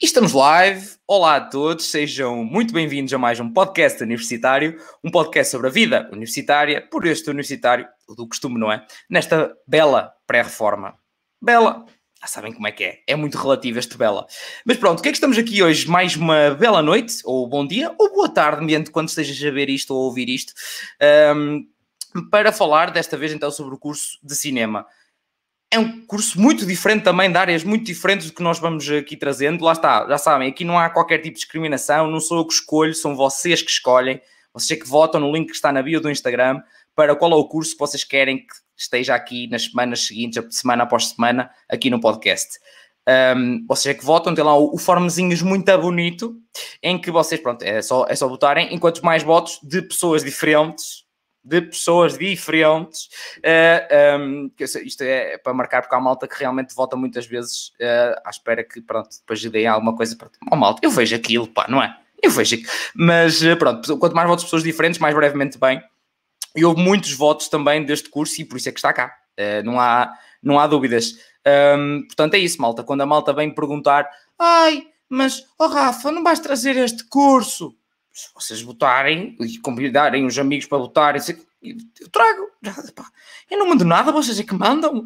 E estamos live. Olá a todos, sejam muito bem-vindos a mais um podcast universitário, um podcast sobre a vida universitária, por este universitário, do costume, não é? Nesta bela pré-reforma. Bela, já sabem como é muito relativo este bela. Mas pronto, o que é que estamos aqui hoje? Mais uma bela noite, ou bom dia, ou boa tarde, mediante quando estejas a ver isto ou a ouvir isto, para falar desta vez então sobre o curso de cinema. É um curso muito diferente também, de áreas muito diferentes do que nós vamos aqui trazendo. Lá está, já sabem, aqui não há qualquer tipo de discriminação, não sou eu que escolho, são vocês que escolhem. Vocês é que votam no link que está na bio do Instagram para qual é o curso que vocês querem que esteja aqui nas semanas seguintes, semana após semana, aqui no podcast. Vocês é que votam, tem lá o formezinhos muito bonito, em que vocês, pronto, é só votarem, enquanto mais votos de pessoas diferentes, isto é para marcar, porque há malta que realmente vota muitas vezes à espera que, pronto, depois deem alguma coisa. Malta, eu vejo aquilo, pá, não é? Eu vejo aquilo. Mas, pronto, quanto mais votos de pessoas diferentes, mais brevemente bem. E houve muitos votos também deste curso e por isso é que está cá. Não há dúvidas. Portanto, é isso, malta. Quando a malta vem perguntar, mas, Rafa, não vais trazer este curso? Se vocês votarem e convidarem os amigos para votarem, eu trago. Eu não mando nada, vocês é que mandam.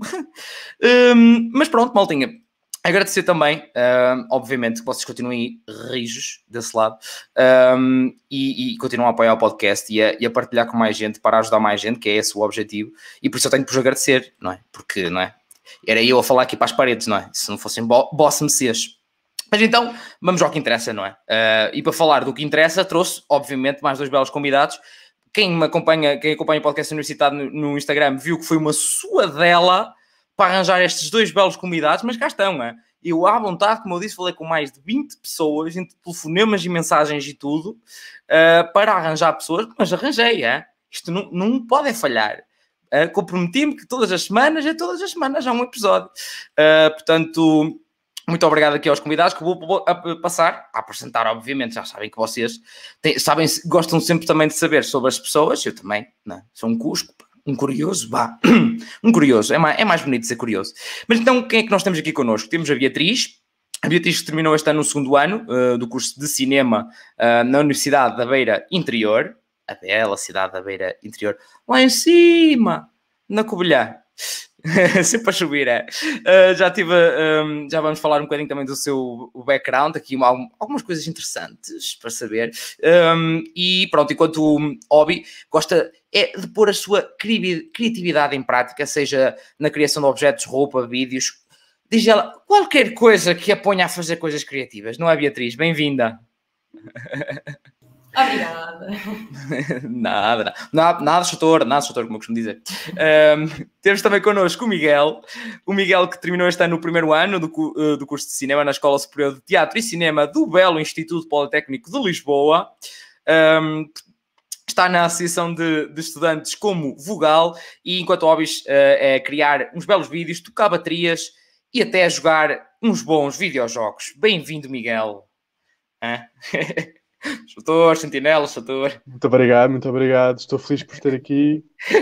Mas pronto, maltinha. Agradecer também, obviamente, que vocês continuem rijos desse lado e continuam a apoiar o podcast e a partilhar com mais gente para ajudar mais gente, que é esse o objetivo. E por isso eu tenho que vos agradecer, não é? Porque, não é? Era eu a falar aqui para as paredes, não é? Se não fossem boss messias. Mas então, vamos ao que interessa, não é? E para falar do que interessa, trouxe, obviamente, mais dois belos convidados. Quem acompanha o podcast universitário no Instagram viu que foi uma suadela para arranjar estes dois belos convidados, mas cá estão, é? Eu, à vontade, como eu disse, falei com mais de 20 pessoas, entre telefonemas e mensagens e tudo, para arranjar pessoas, mas arranjei, é? Isto não pode falhar. Comprometi-me que todas as semanas há um episódio. Portanto... Muito obrigado aqui aos convidados, que vou passar a apresentar, obviamente. Já sabem que vocês gostam sempre também de saber sobre as pessoas. Eu também, não, sou um cusco, um curioso, um curioso. É mais bonito de ser curioso. Mas então, quem é que nós temos aqui connosco? Temos a Beatriz. A Beatriz que terminou este ano no segundo ano do curso de cinema na Universidade da Beira Interior. A bela cidade da Beira Interior. Lá em cima, na Covilhã. Sempre a subir, é. Já vamos falar um bocadinho também do seu background, aqui algumas coisas interessantes para saber. E pronto, enquanto hobby, gosta de pôr a sua criatividade em prática, seja na criação de objetos, roupa, vídeos. Diz ela, qualquer coisa que a ponha a fazer coisas criativas, não é, Beatriz? Bem-vinda. Obrigada. Nada, doutor, como eu costumo dizer. Temos também connosco o Miguel que terminou este ano no primeiro ano do curso de cinema na Escola Superior de Teatro e Cinema do Belo Instituto Politécnico de Lisboa. Está na Associação de Estudantes como vogal e, enquanto hobbies, é criar uns belos vídeos, tocar baterias e até jogar uns bons videojogos. Bem-vindo, Miguel. Doutor, sentinela, doutor. Muito obrigado. Estou feliz por estar aqui.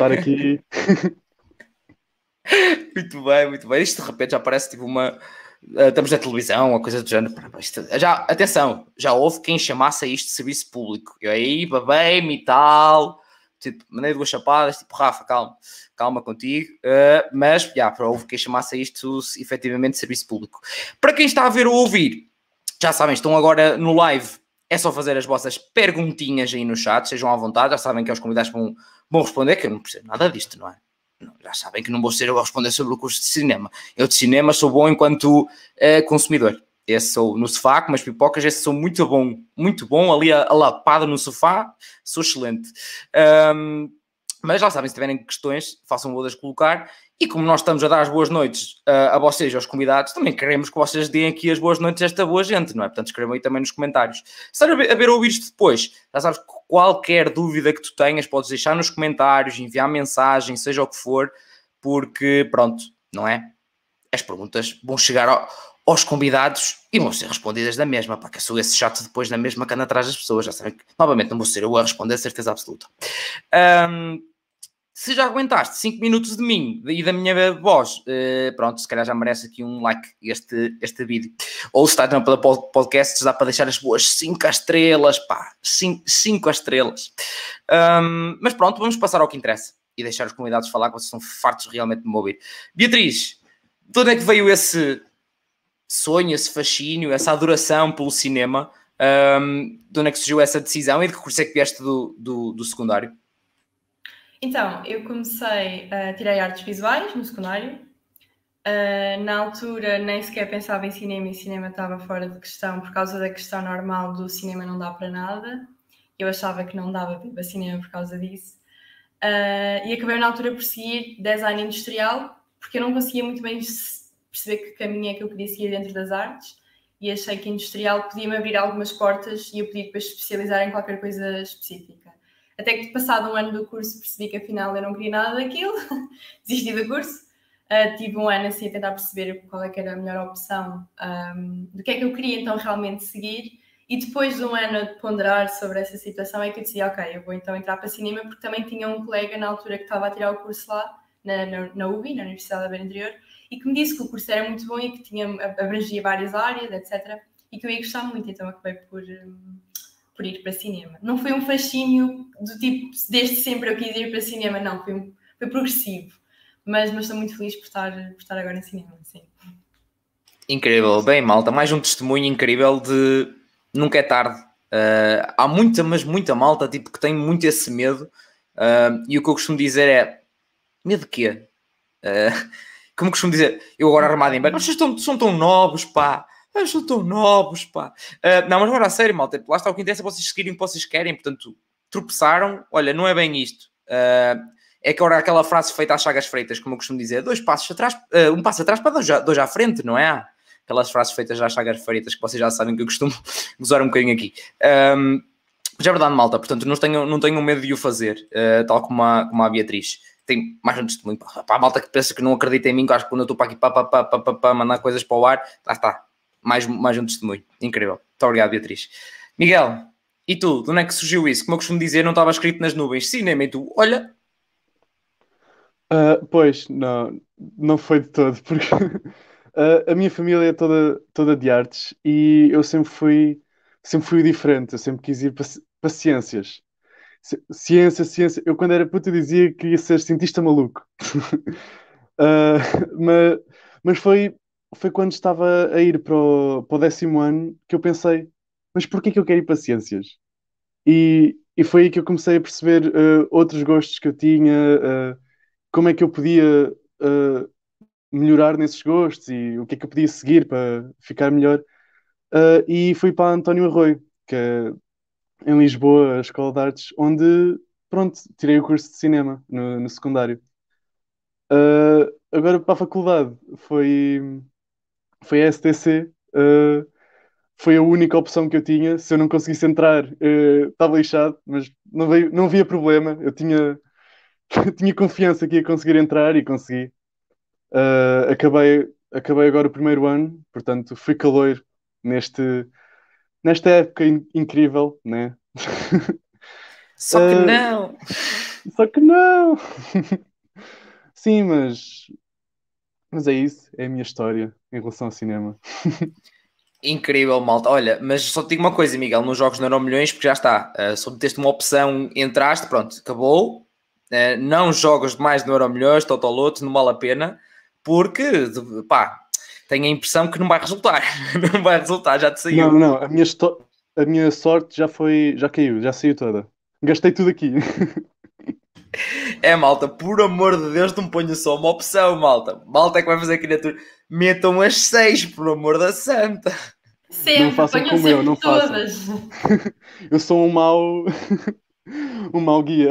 Muito bem. Isto de repente já parece tipo uma... estamos na televisão, uma coisa do género. Atenção, já houve quem chamasse a isto de serviço público. Eu aí babei-me e tal. Tipo, mandei duas chapadas, tipo, Rafa, calma contigo. Mas, houve quem chamasse a isto efetivamente de serviço público. Para quem está a ver ou ouvir, já sabem, estão agora no live. É só fazer as vossas perguntinhas aí no chat, sejam à vontade, já sabem que os convidados vão responder, que eu não percebo nada disto, não é? Já sabem que não vou ser eu a responder sobre o curso de cinema. Eu de cinema sou bom enquanto consumidor. Esse sou no sofá, com umas pipocas, esse sou muito bom, ali alapado no sofá, sou excelente. Mas já sabem, se tiverem questões, façam boas colocar. E como nós estamos a dar as boas noites a vocês e aos convidados, também queremos que vocês deem aqui as boas noites a esta boa gente, não é? Portanto, escrevam aí também nos comentários. Se estás a ver ou ouvir isto depois, já sabes que qualquer dúvida que tu tenhas, podes deixar nos comentários, enviar mensagem, seja o que for, porque, pronto, não é? As perguntas vão chegar aos convidados e vão ser respondidas da mesma, porque eu sou esse chato depois da mesma que anda atrás das pessoas, já sabem que, novamente, não vou ser eu a responder, certeza absoluta. Se já aguentaste 5 minutos de mim e da minha voz, pronto, se calhar já merece aqui um like este vídeo. Ou se está no podcast, dá para deixar as boas 5 estrelas, pá, 5 estrelas. Mas pronto, vamos passar ao que interessa e deixar os convidados falar, que vocês estão fartos realmente de me ouvir. Beatriz, de onde é que veio esse sonho, esse fascínio, essa adoração pelo cinema? De onde é que surgiu essa decisão e de que curso é que vieste do secundário? Então, eu comecei a tirar artes visuais no secundário. Na altura nem sequer pensava em cinema e cinema estava fora de questão por causa da questão normal do cinema não dá para nada. Eu achava que não dava para cinema por causa disso. E acabei na altura por seguir design industrial, porque eu não conseguia muito bem perceber que caminho é que eu queria seguir dentro das artes. E achei que industrial podia-me abrir algumas portas e eu podia depois especializar em qualquer coisa específica. Até que, passado um ano do curso, percebi que afinal eu não queria nada daquilo, desisti do curso. Tive um ano assim a tentar perceber qual é que era a melhor opção, do que é que eu queria então realmente seguir. E depois de um ano a ponderar sobre essa situação é que eu decidi, ok, eu vou então entrar para cinema, porque também tinha um colega na altura que estava a tirar o curso lá, na UBI, na Universidade da Beira Interior, e que me disse que o curso era muito bom e que abrangia várias áreas, etc. E que eu ia gostar muito, então acabei por ir para cinema. Não foi um fascínio do tipo, desde sempre eu quis ir para cinema, não, foi progressivo. Mas estou muito feliz por estar agora em cinema, sim. Incrível, bem, malta, mais um testemunho incrível de nunca é tarde. Há muita, mas muita malta tipo, que tem muito esse medo, e o que eu costumo dizer é, medo de quê? Como costumo dizer, eu agora armado em bem, vocês são tão novos, pá. Vocês são tão novos, pá. Não, mas agora a sério, malta, lá está o que interessa, vocês seguirem o que vocês querem, portanto, tropeçaram, olha, não é bem isto. É que agora aquela frase feita às chagas freitas, como eu costumo dizer, 2 passos atrás, um passo atrás para 2 à frente, não é? Aquelas frases feitas às chagas freitas que vocês já sabem que eu costumo gozar um bocadinho aqui. Mas é verdade, malta, portanto, não tenho medo de o fazer, tal como a Beatriz. Tem mais um testemunho. Para a malta que pensa que não acredita em mim, que acho que quando eu estou para aqui para mandar coisas para o ar, lá está. Mais um testemunho. Incrível. Muito obrigado, Beatriz. Miguel, e tu? De onde é que surgiu isso? Como eu costumo dizer, não estava escrito nas nuvens. Cinema, e tu? Olha... Pois, não foi de todo, porque a minha família é toda de artes e eu sempre fui diferente, eu sempre quis ir para ciências. Ciência. Eu, quando era puto, eu dizia que ia ser cientista maluco. Uh, mas foi quando estava a ir para o 10º ano que eu pensei, mas porquê que eu quero ir para ciências? E foi aí que eu comecei a perceber outros gostos que eu tinha, como é que eu podia melhorar nesses gostos e o que é que eu podia seguir para ficar melhor. E fui para António Arroio, que é em Lisboa, a Escola de Artes, onde, pronto, tirei o curso de cinema no secundário. Agora para a faculdade foi a STC, foi a única opção que eu tinha. Se eu não conseguisse entrar, estava lixado, mas não havia problema. Eu tinha, tinha confiança que ia conseguir entrar e consegui. Acabei agora o primeiro ano, portanto fui caloiro nesta época incrível, né? Só que não! Só que não! Sim, mas é isso, é a minha história em relação ao cinema. Incrível, malta. Olha, mas só te digo uma coisa, Miguel, nos jogos não eram milhões, porque já está. Só meteste uma opção, entraste, pronto, acabou. Não jogas mais no Euromilhões, Totoloto, não vale a pena, porque, pá, tenho a impressão que não vai resultar. Não vai resultar, já te saiu. Não, a minha sorte já caiu, já saiu toda. Gastei tudo aqui. Malta, por amor de Deus, não ponha só uma opção, malta. Malta é que vai fazer criatura. Metam as 6, por amor da santa. Sempre, não façam como eu, não todas. façam. Eu sou um mau guia.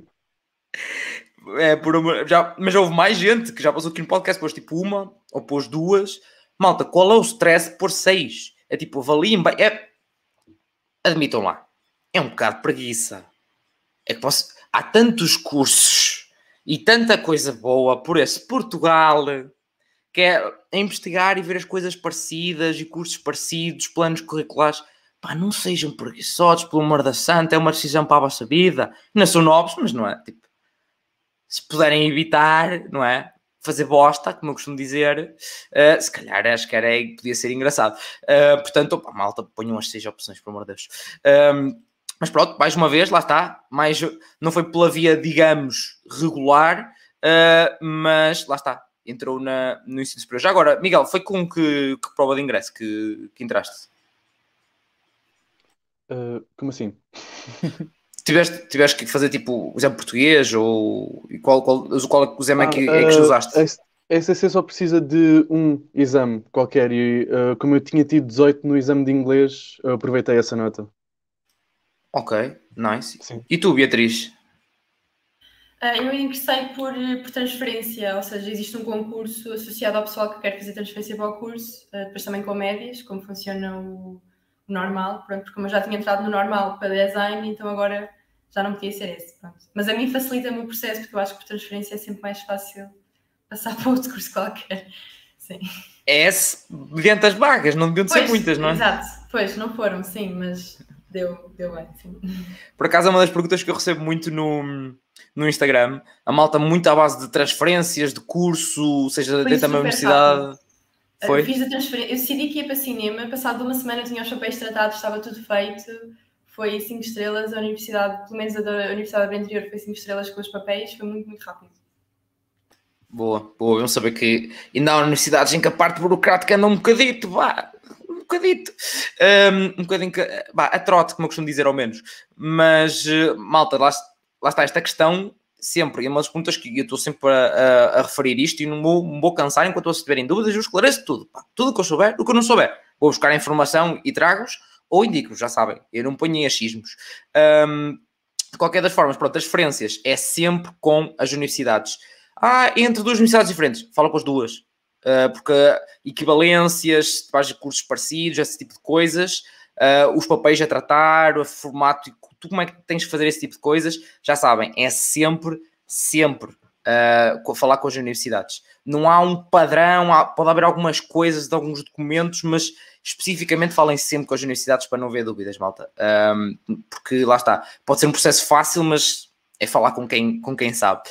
Mas houve mais gente que já passou aqui no podcast, pôs tipo uma ou pôs 2. Malta, qual é o stress por 6? É tipo, avaliem bem. Admitam lá, é um bocado de preguiça. É que há tantos cursos e tanta coisa boa por esse Portugal, que é investigar e ver as coisas parecidas e cursos parecidos, planos curriculares. Pá, não sejam preguiçosos, pelo amor da santa, é uma decisão para a vossa vida. Não são novos, mas não é, tipo, se puderem evitar, não é? fazer bosta, como eu costumo dizer, se calhar acho que podia ser engraçado. Portanto, opa, malta, ponham as 6 opções, pelo amor de Deus. Mas pronto, mais uma vez, lá está. Não foi pela via, digamos, regular, mas lá está. Entrou no ensino superior. Já agora, Miguel, foi com que prova de ingresso que entraste? Como assim? Tiveste que fazer tipo o exame português ou qual exame é que usaste? A SCC só precisa de um exame qualquer e como eu tinha tido 18 no exame de inglês, eu aproveitei essa nota. Ok, nice. Sim. E tu, Beatriz? Eu ingressei por transferência, ou seja, existe um concurso associado ao pessoal que quer fazer transferência para o curso, depois também com médias, como funciona o normal, pronto, porque como eu já tinha entrado no normal para design, então agora já não podia ser esse, pronto. Mas a mim facilita-me o processo, porque eu acho que por transferência é sempre mais fácil passar para outro curso qualquer. Sim. Mediante as vagas, não deviam ser muitas, não é? Exato, pois, não foram, sim, mas deu bem, sim. Por acaso é uma das perguntas que eu recebo muito no Instagram, a malta muito à base de transferências, de curso, seja dentro da minha universidade. Foi? Eu fiz a transferência, eu decidi que ia para cinema, passado uma semana eu tinha os papéis tratados, estava tudo feito, foi 5 estrelas, a universidade, pelo menos a da Universidade do Interior foi 5 estrelas com os papéis, foi muito, muito rápido. Boa, vamos saber que ainda há universidades em que a parte burocrática anda um bocadito, um bocadinho, a trote, como eu costumo dizer, ao menos. Mas, malta, lá está esta questão, sempre, é uma das perguntas que eu estou sempre a referir isto e não vou cansar enquanto vocês tiverem dúvidas, eu esclareço tudo, tudo o que eu souber, o que eu não souber, vou buscar a informação e trago-vos, ou indico-vos, já sabem, eu não ponho em achismos. De qualquer das formas, pronto, as referências é sempre com as universidades. Entre duas universidades diferentes, fala com as duas. Porque equivalências, cursos parecidos, esse tipo de coisas, os papéis a tratar, o formato, tu como é que tens de fazer esse tipo de coisas, já sabem, é sempre falar com as universidades. Não há um padrão, pode haver algumas coisas de alguns documentos, mas especificamente falem sempre com as universidades para não haver dúvidas, malta. Porque lá está, pode ser um processo fácil, mas é falar com quem sabe.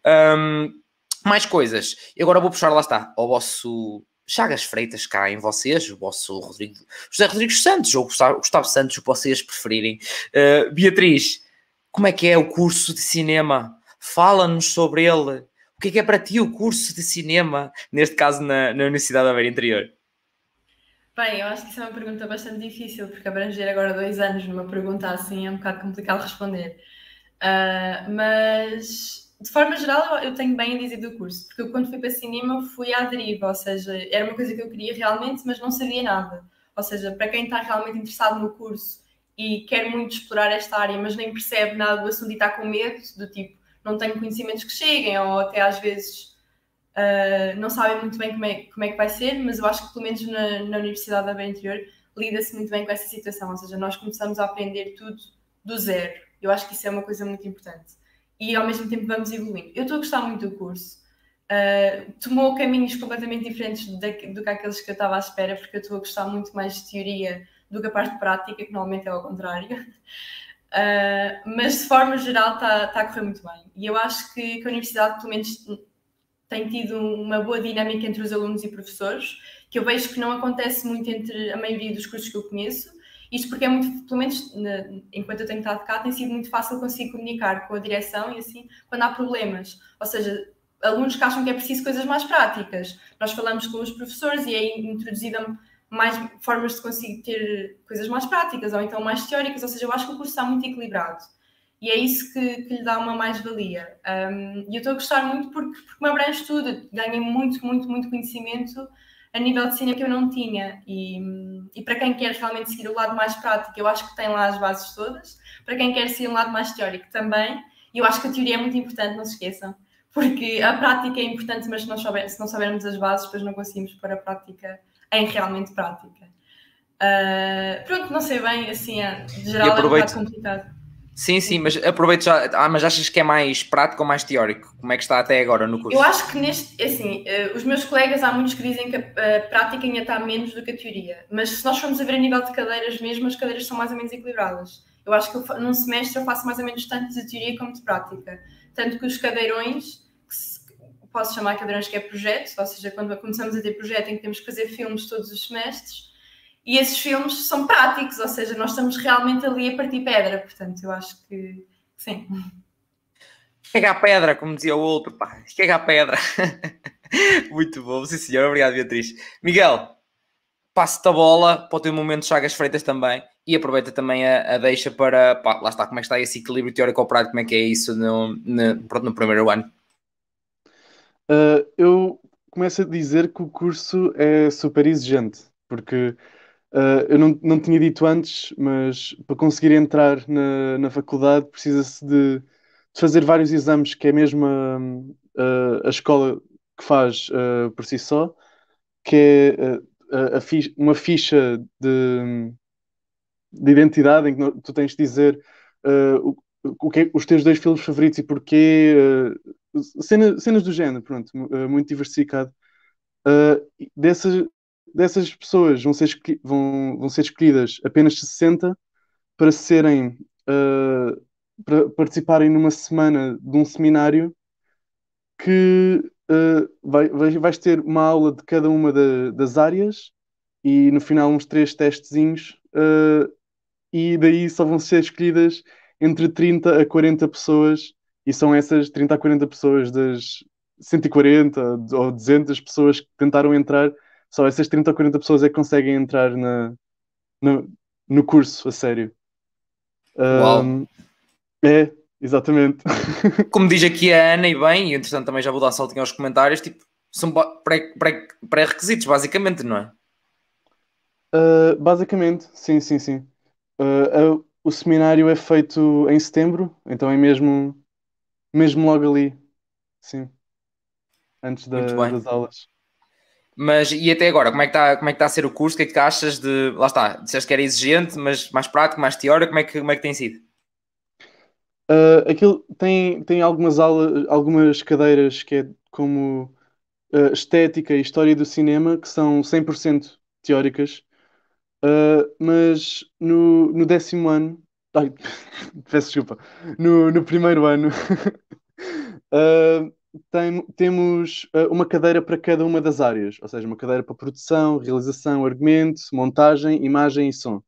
Mais coisas. E agora vou puxar, lá está, ao vosso Chagas Freitas cá em vocês, o vosso José Rodrigues Santos ou Gustavo Santos, o que vocês preferirem. Beatriz, como é que é o curso de cinema? Fala-nos sobre ele. O que é para ti o curso de cinema, neste caso na Universidade da Beira Interior? Bem, eu acho que isso é uma pergunta bastante difícil, porque abranger agora 2 anos numa pergunta assim é um bocado complicado responder. Mas, de forma geral, eu tenho bem a dizer do curso, porque eu quando fui para cinema fui à deriva, ou seja, era uma coisa que eu queria realmente, mas não sabia nada. Ou seja, para quem está realmente interessado no curso e quer muito explorar esta área, mas nem percebe nada do assunto e está com medo, do tipo, não tenho conhecimentos que cheguem, ou até às vezes não sabem muito bem como é que vai ser, mas eu acho que pelo menos na Universidade da Beira Interior lida-se muito bem com essa situação, ou seja, nós começamos a aprender tudo do zero. Eu acho que isso é uma coisa muito importante. E ao mesmo tempo vamos evoluindo. Eu estou a gostar muito do curso. Tomou caminhos completamente diferentes do que aqueles que eu estava à espera, porque eu estou a gostar muito mais de teoria do que a parte prática, que normalmente é ao contrário. Mas de forma geral está a correr muito bem. E eu acho que a universidade, pelo menos, tem tido uma boa dinâmica entre os alunos e professores, que eu vejo que não acontece muito entre a maioria dos cursos que eu conheço. Isto porque é muito, pelo menos enquanto eu tenho estado cá, tem sido muito fácil conseguir comunicar com a direção e assim, quando há problemas. Ou seja, alunos que acham que é preciso coisas mais práticas. Nós falamos com os professores e aí introduzida mais formas de conseguir ter coisas mais práticas ou então mais teóricas. Ou seja, eu acho que o curso está muito equilibrado. E é isso que lhe dá uma mais-valia. E eu estou a gostar muito porque me abrange tudo. Ganhei muito, muito, muito conhecimento a nível de cinema que eu não tinha. E para quem quer realmente seguir o lado mais prático, eu acho que tem lá as bases todas. Para quem quer seguir um lado mais teórico também. E eu acho que a teoria é muito importante, não se esqueçam. Porque a prática é importante, mas se não soubermos as bases, depois não conseguimos pôr a prática em realmente prática. Pronto, não sei bem, assim, de geral é um bocado complicado. Sim, mas aproveito já. Mas achas que é mais prático ou mais teórico? Como é que está até agora no curso? Eu acho que os meus colegas, há muitos que dizem que a prática ainda está menos do que a teoria. Mas se nós formos a ver a nível de cadeiras mesmo, as cadeiras são mais ou menos equilibradas. Eu acho que num semestre eu faço mais ou menos tanto de teoria como de prática. Tanto que os cadeirões, posso chamar cadeiras que é projeto, ou seja, quando começamos a ter projeto em que temos que fazer filmes todos os semestres, e esses filmes são práticos, ou seja, nós estamos realmente ali a partir pedra, portanto, eu acho que sim. Esquega a pedra, como dizia o outro, pá, esquega a pedra. Muito bom, sim senhor, obrigado Beatriz. Miguel, passo-te a bola para o teu momento de Chagas Freitas também e aproveita também a deixa para, pá, lá está, como é que está esse equilíbrio teórico-prático, como é que é isso pronto, no primeiro ano? Eu começo a dizer que o curso é super exigente, porque eu não tinha dito antes, mas para conseguir entrar na faculdade precisa-se de fazer vários exames, que é mesmo a escola que faz por si só, que é uma ficha de identidade em que tu tens de dizer o que os teus dois filmes favoritos e porquê, cenas do género, pronto, muito diversificado. Dessas pessoas vão ser escolhidas apenas 60 para serem para participarem numa semana de um seminário que vais ter uma aula de cada uma das áreas e no final uns 3 testezinhos e daí só vão ser escolhidas entre 30 a 40 pessoas e são essas 30 a 40 pessoas das 140 ou 200 pessoas que tentaram entrar, só essas 30 a 40 pessoas é que conseguem entrar no, no curso, a sério. Uau! É, exatamente. Como diz aqui a Ana, e bem, e entretanto também já vou dar saltinho aos comentários, tipo, são pré-requisitos, basicamente, não é? Basicamente, sim, sim, sim. O seminário é feito em setembro, então é mesmo logo ali, sim, antes Muito bem. das aulas. Mas e até agora, como é que está a ser o curso? O que é que achas de. Lá está, disseste que era exigente, mas mais prático, mais teórico, como é que tem sido? Aquilo tem algumas aulas, algumas cadeiras que é como estética e história do cinema, que são 100% teóricas. Mas no 10º ano, ai, peço desculpa, no primeiro ano, uh, temos uma cadeira para cada uma das áreas, ou seja, uma cadeira para produção, realização, argumento, montagem, imagem e som.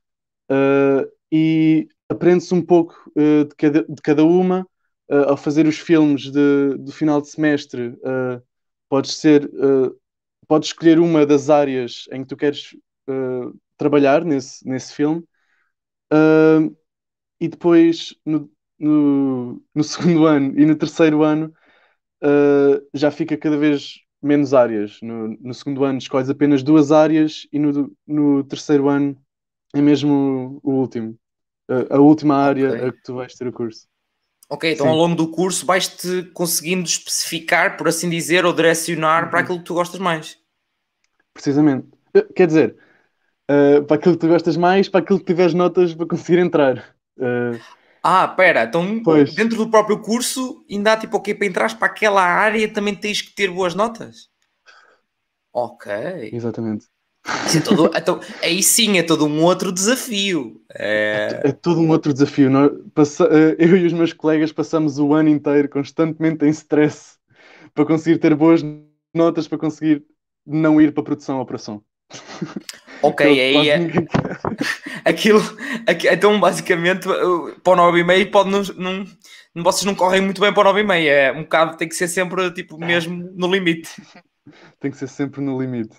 E aprende-se um pouco de cada uma. Ao fazer os filmes do final de semestre, podes ser, podes escolher uma das áreas em que tu queres trabalhar nesse filme. Uh, e depois, no segundo ano e no terceiro ano, já fica cada vez menos áreas. No segundo ano escolhes apenas 2 áreas e no terceiro ano é mesmo o último. A última Ok. área a que tu vais ter o curso. Ok, então ao Sim. longo do curso vais-te conseguindo especificar, por assim dizer, ou direcionar para aquilo que tu gostas mais. Precisamente. Quer dizer, para aquilo que tu gostas mais, para aquilo que tiveres notas para conseguir entrar. Ah, pera, então Pois, dentro do próprio curso ainda há tipo ok, para entrar para aquela área também tens que ter boas notas? Ok. exatamente. Isso é todo, então, aí sim é todo um outro desafio. É todo um outro desafio. Eu e os meus colegas passamos o ano inteiro constantemente em stress para conseguir ter boas notas, para conseguir não ir para a produção ou operação. Ok, Que é o que aí quase é. ninguém quer. Aquilo, então basicamente para o 9,5 pode não, vocês não correm muito bem para o 9,5, é um bocado, tem que ser sempre tipo mesmo no limite. Tem que ser sempre no limite.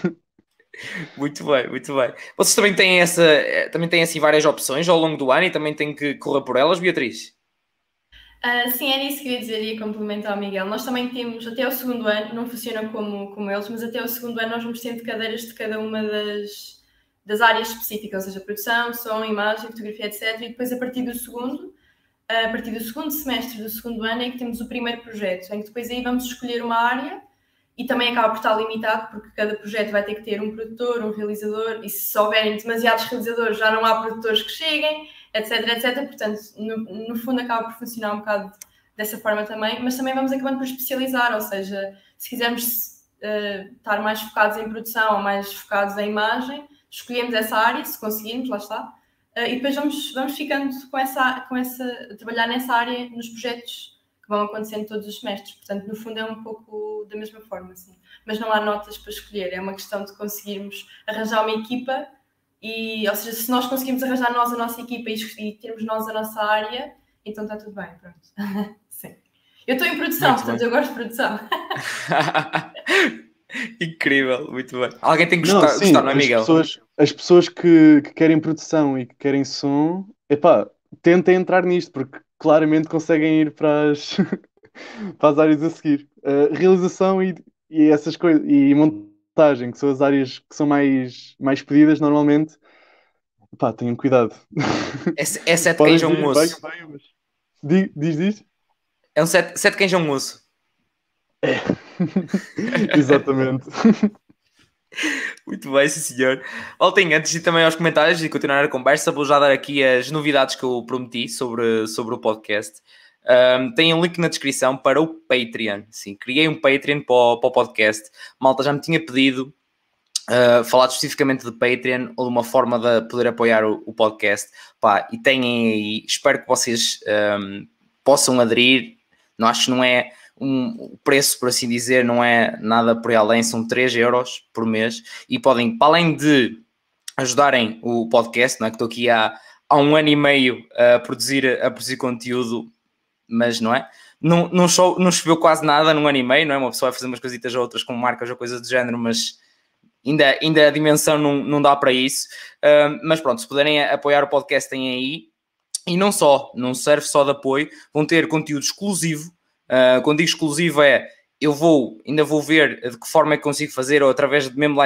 Muito bem, muito bem. Vocês também têm assim várias opções ao longo do ano e também têm que correr por elas, Beatriz? Sim, era isso que eu ia dizer e complementar ao Miguel. Nós também temos, até o segundo ano, não funciona como eles, mas até o segundo ano nós vamos tendo cadeiras de cada uma das áreas específicas, ou seja, produção, som, imagem, fotografia, etc. E depois a partir do segundo semestre do segundo ano é que temos o primeiro projeto, em que depois aí vamos escolher uma área e também acaba por estar limitado, porque cada projeto vai ter que ter um produtor, um realizador, e se houverem demasiados realizadores já não há produtores que cheguem, etc, etc. Portanto, no fundo acaba por funcionar um bocado dessa forma também, mas também vamos acabando por especializar, ou seja, se quisermos estar mais focados em produção ou mais focados em imagem, escolhemos essa área, se conseguirmos, lá está, e depois vamos ficando com essa a trabalhar nessa área nos projetos que vão acontecendo todos os semestres. Portanto, no fundo é um pouco da mesma forma, assim. Mas não há notas para escolher, é uma questão de conseguirmos arranjar uma equipa ou seja, se nós conseguimos arranjar nós a nossa equipa e termos nós a nossa área, então está tudo bem, pronto. Sim. Eu estou em produção, Muito portanto bem. eu gosto de produção. Incrível, muito bem. Alguém tem que Não, gostar, sim, não é, Miguel? as pessoas que querem produção e que querem som, epá, tentem entrar nisto, porque claramente conseguem ir para as, para as áreas a seguir. Realização e essas coisas, e montagem, que são as áreas que são mais pedidas normalmente, epá, tenham cuidado. É sete Podem cães a um vir bem, moço. mas... Diz? É um sete cães a um moço. É. Exatamente. Muito bem, sim senhor. Altem, antes de ir também aos comentários e continuar a conversa, vou já dar aqui as novidades que eu prometi sobre o podcast. Tem um link na descrição para o Patreon. Sim, criei um Patreon para o podcast. Malta já me tinha pedido falar especificamente de Patreon ou de uma forma de poder apoiar o podcast. Pá, e têm aí, espero que vocês possam aderir. Não acho que não é o preço, por assim dizer, não é nada por aí além, são 3 euros por mês e podem, para além de ajudarem o podcast, não é que estou aqui há 1 ano e meio a produzir conteúdo, mas não é? Não choveu quase nada num ano e meio, não é? Uma pessoa vai fazer umas coisitas ou outras com marcas ou coisas do género, mas ainda a dimensão não dá para isso. Mas pronto, se puderem apoiar o podcast, têm aí. E não serve só de apoio, vão ter conteúdo exclusivo. Quando digo exclusivo ainda vou ver de que forma é que consigo fazer, ou através de mesmo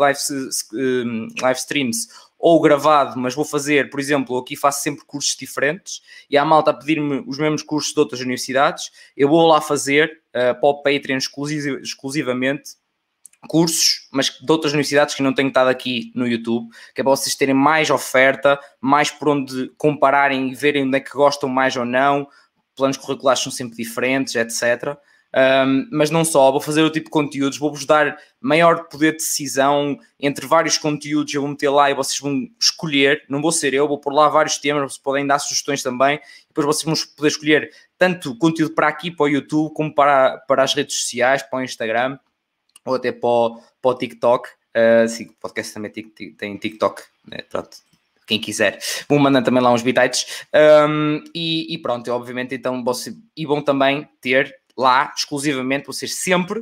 live streams, ou gravado, mas vou fazer, por exemplo, aqui faço sempre cursos diferentes, e há malta a pedir-me os mesmos cursos de outras universidades, eu vou lá fazer para o Patreon exclusivamente, cursos, mas de outras universidades que não tenho estado aqui no YouTube, que é para vocês terem mais oferta, mais por onde compararem e verem onde é que gostam mais ou não. Planos curriculares são sempre diferentes, etc. Mas não só, vou fazer o tipo de conteúdos, vou-vos dar maior poder de decisão entre vários conteúdos, eu vou meter lá e vocês vão escolher, não vou ser eu, vou pôr lá vários temas, vocês podem dar sugestões também, depois vocês vão poder escolher tanto conteúdo para aqui, para o YouTube, como para as redes sociais, para o Instagram, ou até para o TikTok. Sim, o podcast também tem TikTok, né? Pronto, quem quiser. Vou mandando também lá uns bitites. E pronto, obviamente, então, vão também ter lá, exclusivamente, vocês sempre,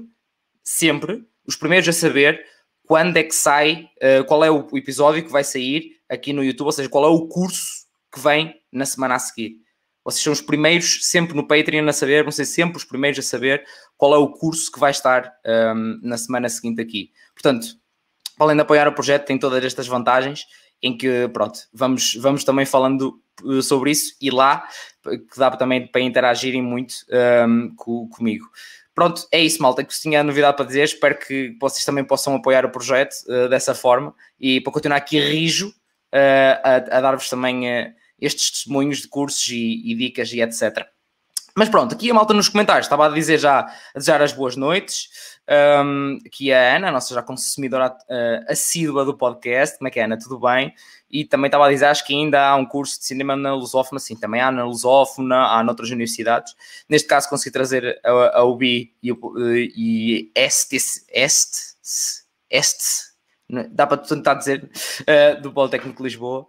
os primeiros a saber quando é que sai, qual é o episódio que vai sair aqui no YouTube, ou seja, qual é o curso que vem na semana a seguir. Vocês são os primeiros, sempre no Patreon, a saber, vão ser sempre os primeiros a saber qual é o curso que vai estar na semana seguinte aqui. Portanto, além de apoiar o projeto, tem todas estas vantagens, em que, pronto, vamos também falando sobre isso, e lá, que dá também para interagirem muito comigo. Pronto, é isso, malta, que tinha a novidade para dizer. Espero que vocês também possam apoiar o projeto dessa forma, e para continuar aqui rijo, a dar-vos também estes testemunhos de cursos e dicas e etc. Mas pronto, aqui a malta nos comentários estava a desejar as boas noites. Aqui a Ana, a nossa já consumidora assídua do podcast. Como é que é, Ana? Tudo bem? E também estava a dizer, acho que ainda há um curso de cinema na Lusófona. Sim, também há na Lusófona, há noutras universidades. Neste caso consegui trazer a UBI e dá para tentar dizer, do Politécnico de Lisboa.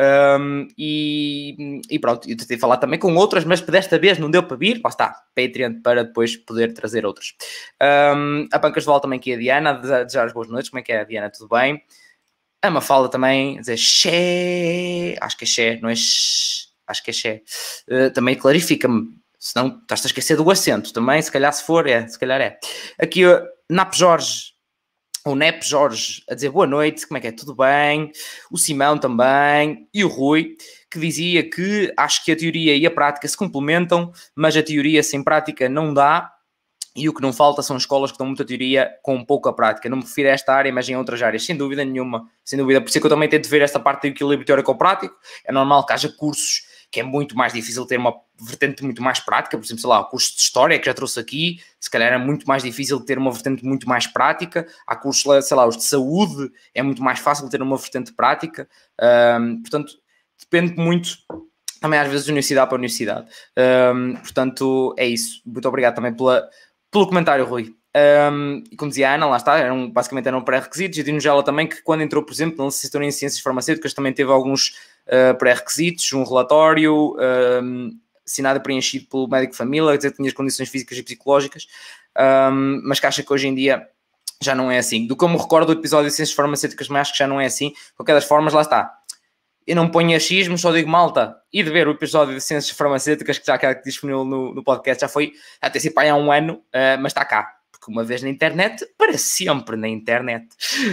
E pronto, eu tentei falar também com outras, mas desta vez não deu para vir. Lá está, Patreon, para depois poder trazer outras. A Pancas de Val também, aqui a Diana, a desejar as boas noites. Como é que é, Diana? Tudo bem? A Mafalda também, a dizer xé, acho que é xé, não é xé, acho que é xé. Também clarifica-me, senão estás a esquecer do acento também, se calhar se calhar é. Aqui Nap Jorge, o Nep Jorge, a dizer boa noite, como é que é? Tudo bem? O Simão também, e o Rui, que dizia que acho que a teoria e a prática se complementam, mas a teoria sem prática não dá, e o que não falta são escolas que dão muita teoria com pouca prática. Não me refiro a esta área, mas em outras áreas, sem dúvida nenhuma, sem dúvida. Por isso é que eu também tento ver esta parte do equilíbrio teórico-prático. É normal que haja cursos que é muito mais difícil ter uma vertente muito mais prática, por exemplo, sei lá, o curso de História, que já trouxe aqui, se calhar é muito mais difícil ter uma vertente muito mais prática. Há cursos, sei lá, os de Saúde, é muito mais fácil ter uma vertente prática. Portanto, depende muito também às vezes de universidade para universidade. Portanto, é isso. Muito obrigado também pelo comentário, Rui. E como dizia a Ana, lá está, basicamente eram pré-requisitos. E digo-nos ela também que quando entrou, por exemplo, na licenciatura em Ciências Farmacêuticas, também teve alguns pré-requisitos, um relatório assinado e preenchido pelo médico de família, quer dizer que tinha as condições físicas e psicológicas, mas que acha que hoje em dia já não é assim. Do que eu me recordo do episódio de Ciências Farmacêuticas, mas acho que já não é assim. De qualquer das formas, lá está. Eu não ponho achismo, só digo malta. E de ver o episódio de Ciências Farmacêuticas, que já está disponível no podcast, já foi até se há um ano, mas está cá. Porque uma vez na internet, para sempre na internet.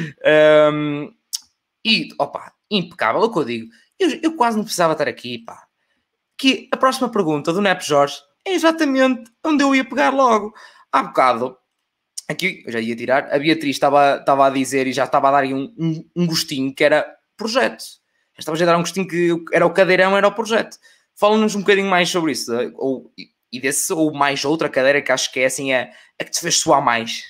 E, opa, impecável, é o que eu digo. Eu quase não precisava estar aqui, pá. Que a próxima pergunta do Nep Jorge é exatamente onde eu ia pegar logo. Há bocado, aqui eu já ia tirar, a Beatriz estava a dizer e já estava a dar aí um gostinho que era projeto. Estava a dar um gostinho que era o cadeirão, era o projeto. Fala-nos um bocadinho mais sobre isso, ou mais outra cadeira que acho que é assim, a que te fez soar mais.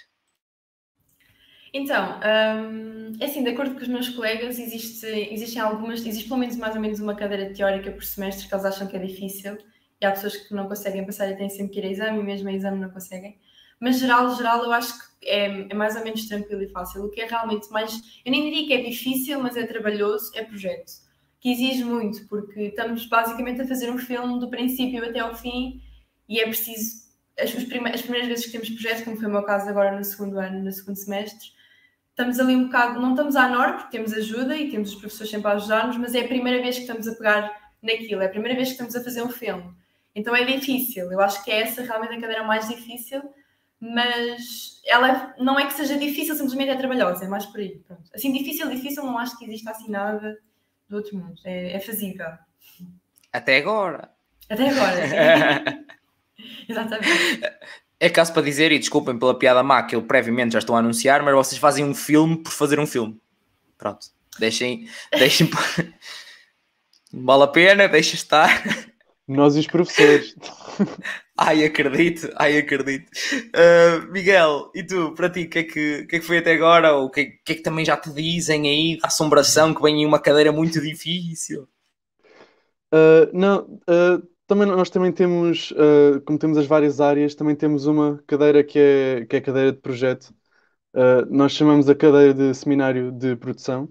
Então, é assim, de acordo com os meus colegas, existe pelo menos mais ou menos uma cadeira teórica por semestre que eles acham que é difícil, e há pessoas que não conseguem passar e têm sempre que ir a exame, e mesmo a exame não conseguem. Mas geral, eu acho que é mais ou menos tranquilo e fácil. O que é realmente mais, eu nem diria que é difícil, mas é trabalhoso, é projeto. Que exige muito, porque estamos basicamente a fazer um filme do princípio até ao fim, e é preciso, as primeiras vezes que temos projeto, como foi o meu caso agora no segundo ano, no segundo semestre, estamos ali um bocado, não estamos à norte, porque temos ajuda e temos os professores sempre a ajudar-nos, mas é a primeira vez que estamos a pegar naquilo, é a primeira vez que estamos a fazer um filme. Então é difícil, eu acho que é essa realmente a cadeira mais difícil, mas ela não é que seja difícil, simplesmente é trabalhosa, é mais por aí. Pronto. Assim, difícil, não acho que exista assim nada do outro mundo, é fazível. Até agora. Até agora, sim. Exatamente. É caso para dizer, e desculpem pela piada má que eu previamente já estou a anunciar, mas vocês fazem um filme por fazer um filme. Pronto. Deixem vale a pena, deixa estar. Nós e os professores. Ai, acredito. Miguel, e tu, para ti, o que é que foi até agora? Ou o que é que também já te dizem aí da assombração que vem em uma cadeira muito difícil? Nós também temos, como temos as várias áreas, também temos uma cadeira que é a cadeira de projeto. Nós chamamos a cadeira de seminário de produção,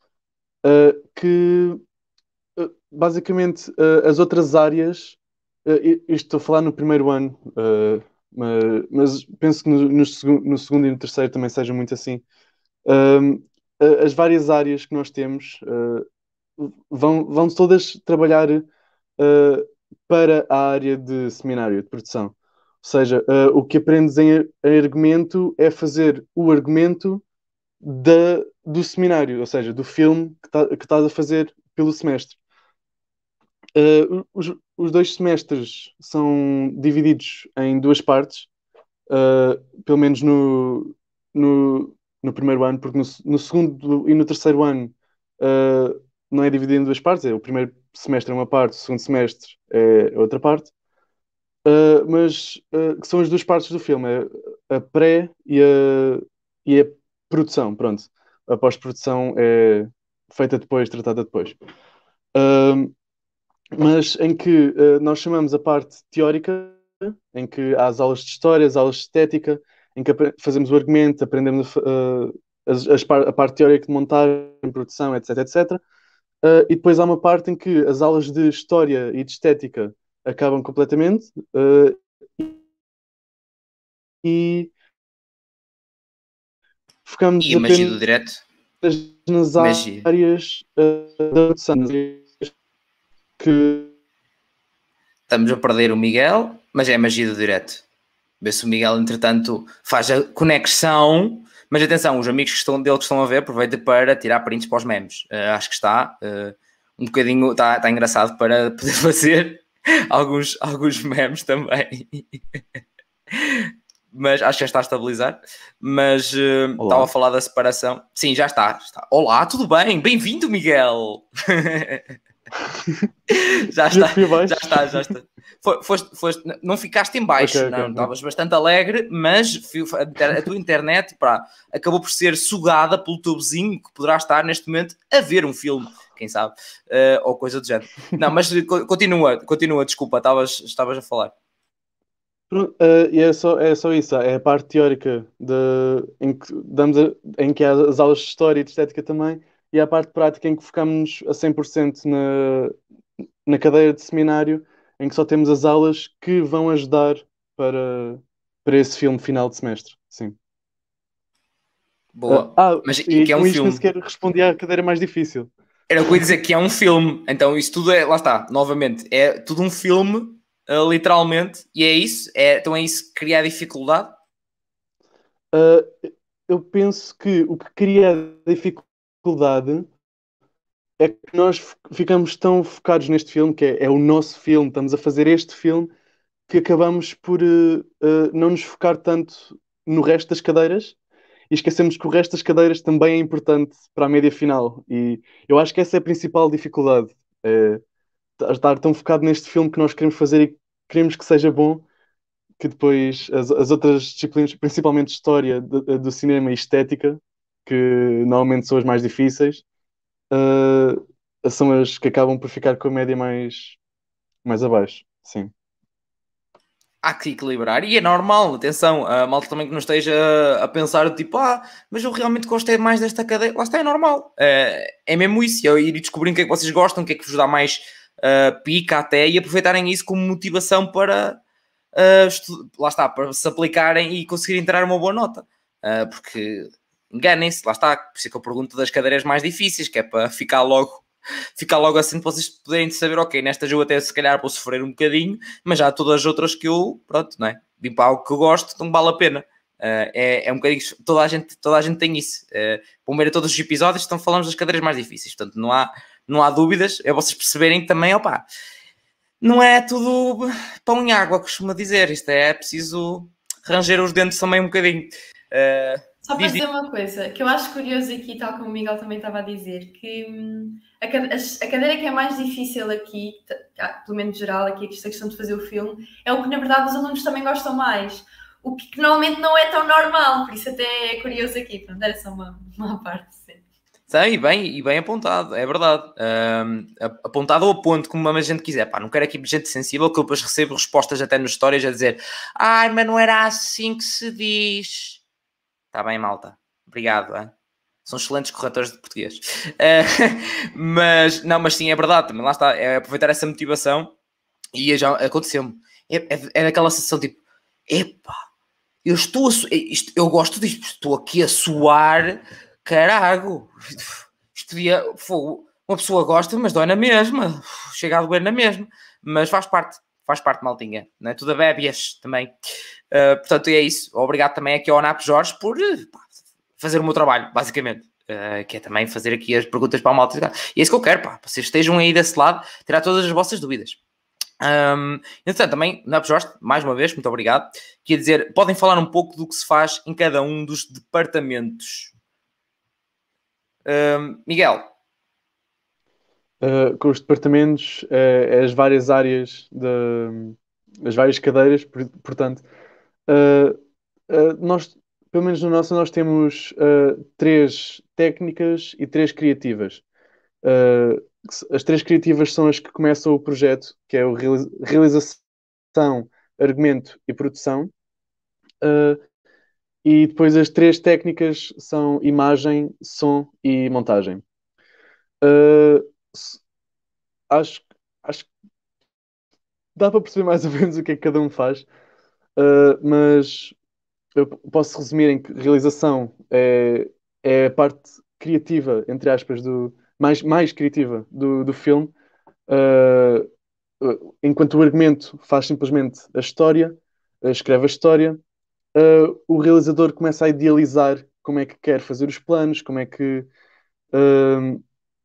que basicamente as outras áreas, isto estou a falar no primeiro ano, mas penso que no segundo e no terceiro também seja muito assim. As várias áreas que nós temos vão todas trabalhar para a área de seminário, de produção. Ou seja, o que aprendes em argumento é fazer o argumento do seminário, ou seja, do filme que estás a fazer pelo semestre. Os 2 semestres são divididos em 2 partes, pelo menos no primeiro ano, porque no segundo e no terceiro ano não é dividido em 2 partes, o primeiro semestre é uma parte, o segundo semestre é outra parte, mas que são as 2 partes do filme, a pré e a produção, pronto. A pós-produção é feita depois, tratada depois. Mas em que nós chamamos a parte teórica, em que há as aulas de história, as aulas de estética, em que fazemos o argumento, aprendemos a parte teórica de montagem, produção, etc, etc. E depois há uma parte em que as aulas de história e de estética acabam completamente e focamos E a magia do direto? nas Magia. áreas da produção, que Estamos a perder o Miguel, mas é a magia do direto. Vê se o Miguel, entretanto, faz a conexão. Mas atenção, os amigos que estão a ver, aproveita para tirar prints para os memes. Acho que está um bocadinho, está engraçado para poder fazer alguns memes também. Mas acho que já está a estabilizar. Mas estava a falar da separação. Sim, já está. Olá, tudo bem? Bem-vindo, Miguel! Já está. Não ficaste em baixo, Okay, não. Estavas bastante alegre, mas a tua internet acabou por ser sugada pelo teu vizinho, que poderá estar neste momento a ver um filme quem sabe, ou coisa do género. Não, mas continua, desculpa, estavas a falar. Pronto, e é só isso, é a parte teórica em que há as aulas de História e de Estética também, e a parte prática em que focamos a 100% na cadeira de seminário, em que só temos as aulas que vão ajudar para, para esse filme final de semestre. Sim. Boa. Mas e E que é um com isto nem filme? sequer respondi à cadeira mais difícil. Era o que eu ia dizer, que é um filme. Então isso tudo é, lá está, novamente, é tudo um filme, literalmente, e é isso? Então é isso que cria a dificuldade? Uh, eu penso que o que cria a dificuldade é que nós ficamos tão focados neste filme, que é o nosso filme, estamos a fazer este filme, que acabamos por não nos focar tanto no resto das cadeiras e esquecemos que o resto das cadeiras também é importante para a média final. E eu acho que essa é a principal dificuldade. É estar tão focado neste filme que nós queremos fazer e queremos que seja bom, que depois as outras disciplinas, principalmente História do cinema e Estética, que normalmente são as mais difíceis, são as que acabam por ficar com a média mais abaixo. Sim. Há que equilibrar, e é normal, atenção, a malta também que não esteja a pensar, tipo, mas eu realmente gostei mais desta cadeira, lá está, é normal, é mesmo isso, é ir descobrindo o que é que vocês gostam, o que é que vos dá mais pica até, e aproveitarem isso como motivação para, lá está, para se aplicarem e conseguirem tirar uma boa nota, porque enganem-se, lá está, por isso é que eu pergunto das cadeiras mais difíceis, que é para ficar logo assim para vocês poderem saber, ok, nesta eu até se calhar vou sofrer um bocadinho, mas já há todas as outras que eu, pronto, não é? Vim para algo que eu gosto, então vale a pena. É um bocadinho, toda a gente tem isso. Vão ver a todos os episódios, então falamos das cadeiras mais difíceis, portanto não há dúvidas, é vocês perceberem que também, opa, não é tudo pão e água, costuma dizer, isto é preciso ranger os dentes também um bocadinho. Só para dizer uma coisa, que eu acho curioso aqui, tal como o Miguel também estava a dizer, que a cadeira que é mais difícil aqui, pelo menos geral, aqui esta questão de fazer o filme, é o que na verdade os alunos também gostam mais. O que normalmente não é tão normal, por isso até é curioso aqui. Pronto, era só uma parte, sim. Sim, e bem apontado, é verdade. Apontado ou a ponto, como a gente quiser. Pá, não quero aqui gente sensível, que eu depois recebo respostas até nas histórias a dizer mas não era assim que se diz. Está bem, malta. Obrigado. Hein? São excelentes corretores de português. Mas sim, é verdade. Também lá está. É aproveitar essa motivação. E já aconteceu-me. É daquela sensação tipo, epá, eu gosto disto. Estou aqui a suar. Carago. Isto uma pessoa gosta, mas dói na mesma. Chega a doer na mesma. Mas faz parte, maltinha. Não é tudo a bébias também. Portanto, é isso. Obrigado também aqui ao ANAP Jorge por fazer o meu trabalho, basicamente. Que é também fazer aqui as perguntas para a malta. E é isso que eu quero, pá. Vocês estejam aí desse lado, tirar todas as vossas dúvidas. Entretanto, também, ANAP Jorge, mais uma vez, muito obrigado. Quer dizer, podem falar um pouco do que se faz em cada um dos departamentos. Miguel. Com os departamentos, as várias áreas, as várias cadeiras, portanto, nós, pelo menos no nosso, nós temos 3 técnicas e 3 criativas. As 3 criativas são as que começam o projeto, que é o realização, argumento e produção. E depois as 3 técnicas são imagem, som e montagem. Acho, acho que dá para perceber mais ou menos o que é que cada um faz, mas eu posso resumir em que realização é a parte criativa, entre aspas, mais criativa do filme, uh, enquanto o argumento faz simplesmente a história, escreve a história, o realizador começa a idealizar como é que quer fazer os planos, como é que uh,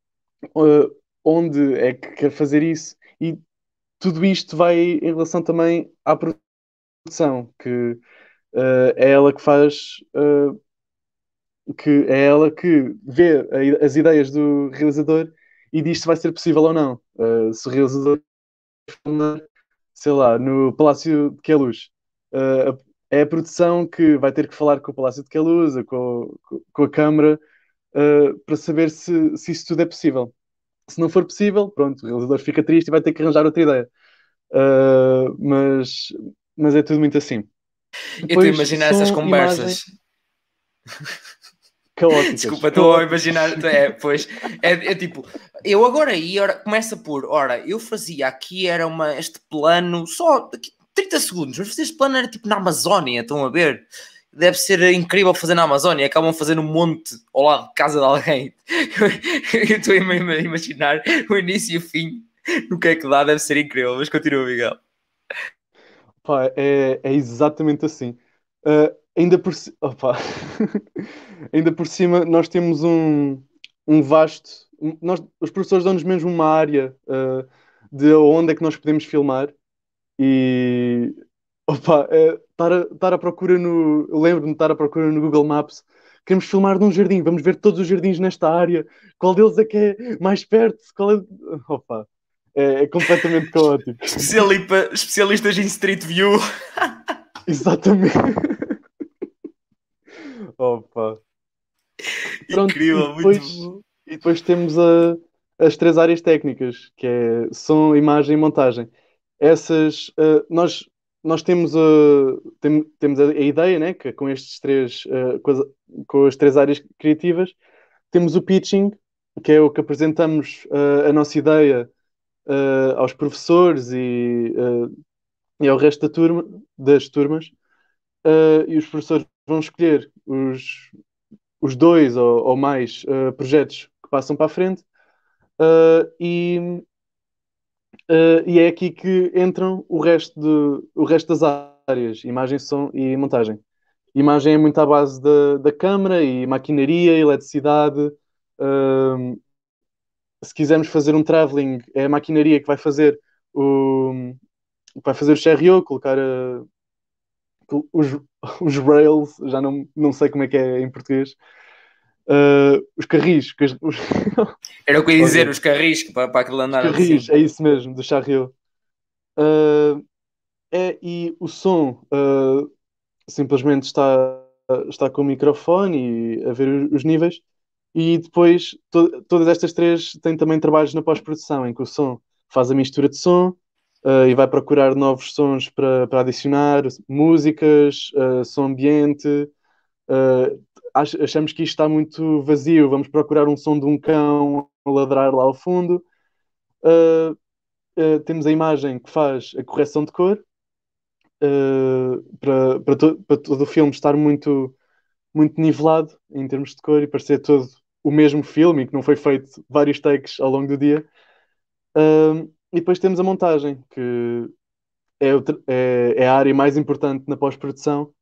onde é que quer fazer isso, e tudo isto vai em relação também à produção, que é ela que faz, que é ela que vê as ideias do realizador e diz se vai ser possível ou não. Se o realizador filma, sei lá, no Palácio de Queluz, é a produção que vai ter que falar com o Palácio de Queluz, com a Câmara, para saber se isso tudo é possível. Se não for possível, pronto, o realizador fica triste e vai ter que arranjar outra ideia. Mas é tudo muito assim. Eu estou a Depois, imaginar essas som, imagem, conversas. caóticas. Desculpa, estou a Caóticas. imaginar. Pois, é tipo, eu agora ia, começa por, ora, eu fazia aqui, era este plano, só daqui 30 segundos, mas fazer este plano era tipo na Amazónia, estão a ver? Deve ser incrível fazer na Amazónia, acabam fazendo um monte ao lado de casa de alguém. Eu estou a imaginar o início e o fim, no que é que dá, deve ser incrível, mas continua, Miguel. Pá, é exatamente assim. Ainda por, opa. Ainda por cima, nós temos um vasto. Os professores dão-nos mesmo uma área de onde é que nós podemos filmar. E opa, estar à procura no. Eu lembro-me de estar à procura no Google Maps. Queremos filmar num jardim, vamos ver todos os jardins nesta área. Qual deles é que é mais perto? Qual é... Opa, é completamente caótico. Especialistas em Street View. Exatamente. Opa. Pronto, Incrível, muito bom. e depois temos as três áreas técnicas, que é som, imagem e montagem. Essas, nós temos, temos a ideia, né, que com estes três, com as três áreas criativas, temos o pitching, que é o que apresentamos a nossa ideia aos professores e ao resto das turmas, e os professores vão escolher os dois ou mais projetos que passam para a frente, e é aqui que entram o resto das áreas, imagem, som e montagem. Imagem é muito à base da câmara e maquinaria, eletricidade. Uh, Se quisermos fazer um travelling, é a maquinaria que vai fazer o chariot, colocar os, os rails, já não sei como é que é em português. Os carris, Era o que eu ia dizer, ok. os carris para aquilo Os andar carris, assim. é isso mesmo, do chariot. Uh, e o som simplesmente está com o microfone e a ver os níveis. E depois todas estas três têm também trabalhos na pós-produção, em que o som faz a mistura de som e vai procurar novos sons para adicionar, músicas, som ambiente. Achamos que isto está muito vazio, vamos procurar um som de um cão a ladrar lá ao fundo. Uh, Temos a imagem que faz a correção de cor para todo o filme estar muito nivelado em termos de cor e parecer todo o mesmo filme e que não foi feito vários takes ao longo do dia. E depois temos a montagem, que é a área mais importante na pós-produção,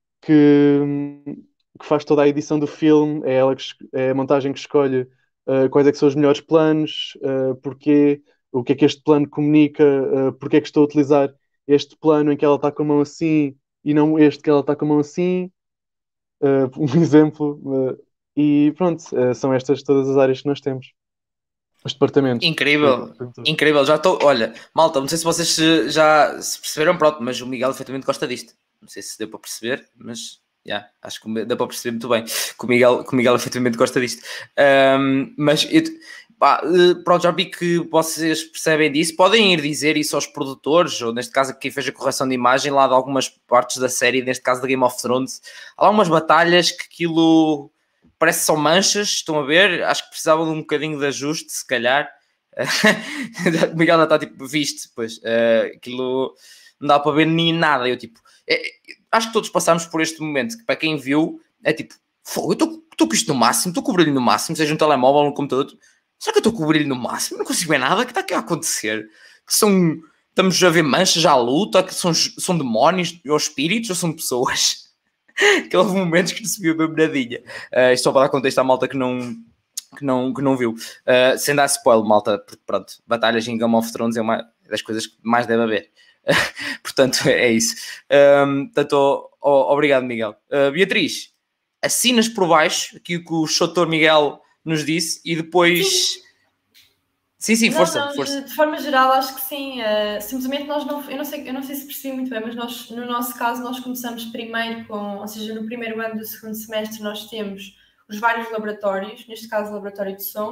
que faz toda a edição do filme, é ela é a montagem que escolhe quais é que são os melhores planos, porquê, o que é que este plano comunica, porque é que estou a utilizar este plano em que ela está com a mão assim e não este que ela está com a mão assim, um exemplo. E pronto, são estas todas as áreas que nós temos. Os departamentos. Incrível, incrível. Já estou. Olha, malta, não sei se vocês já se perceberam, pronto, mas o Miguel efetivamente gosta disto. Não sei se deu para perceber, mas acho que deu para perceber muito bem que o Miguel efetivamente gosta disto. Mas pronto, já vi que vocês percebem disso. Podem ir dizer isso aos produtores, ou neste caso, quem fez a correção de imagem lá de algumas partes da série, neste caso da Game of Thrones. Há lá umas batalhas que aquilo parece que são manchas, estão a ver? Acho que precisavam de um bocadinho de ajuste, se calhar. O Miguel já está tipo, viste, pois, aquilo não dá para ver nem nada. Eu tipo, acho que todos passamos por este momento, que para quem viu, é tipo, eu estou com isto no máximo, estou com o brilho no máximo, seja um telemóvel ou um computador, será que eu estou com o brilho no máximo? Não consigo ver nada, o que está aqui a acontecer? Estamos a ver manchas à luta, que são demónios ou espíritos ou são pessoas? Que houve momentos que não se viu bem nadinha. Isto só para dar contexto à malta que não viu. Sem dar spoiler, malta, porque pronto, batalhas em Game of Thrones é uma das coisas que mais deve haver. Portanto, é isso. Portanto, obrigado, Miguel. Beatriz, assinas por baixo aqui o que o Soutor Miguel nos disse e depois... Sim, força. De forma geral, acho que sim. Simplesmente eu não sei se percebi muito bem, mas nós, no nosso caso, nós começamos primeiro ou seja, no primeiro ano do segundo semestre nós temos os vários laboratórios, neste caso o laboratório de som,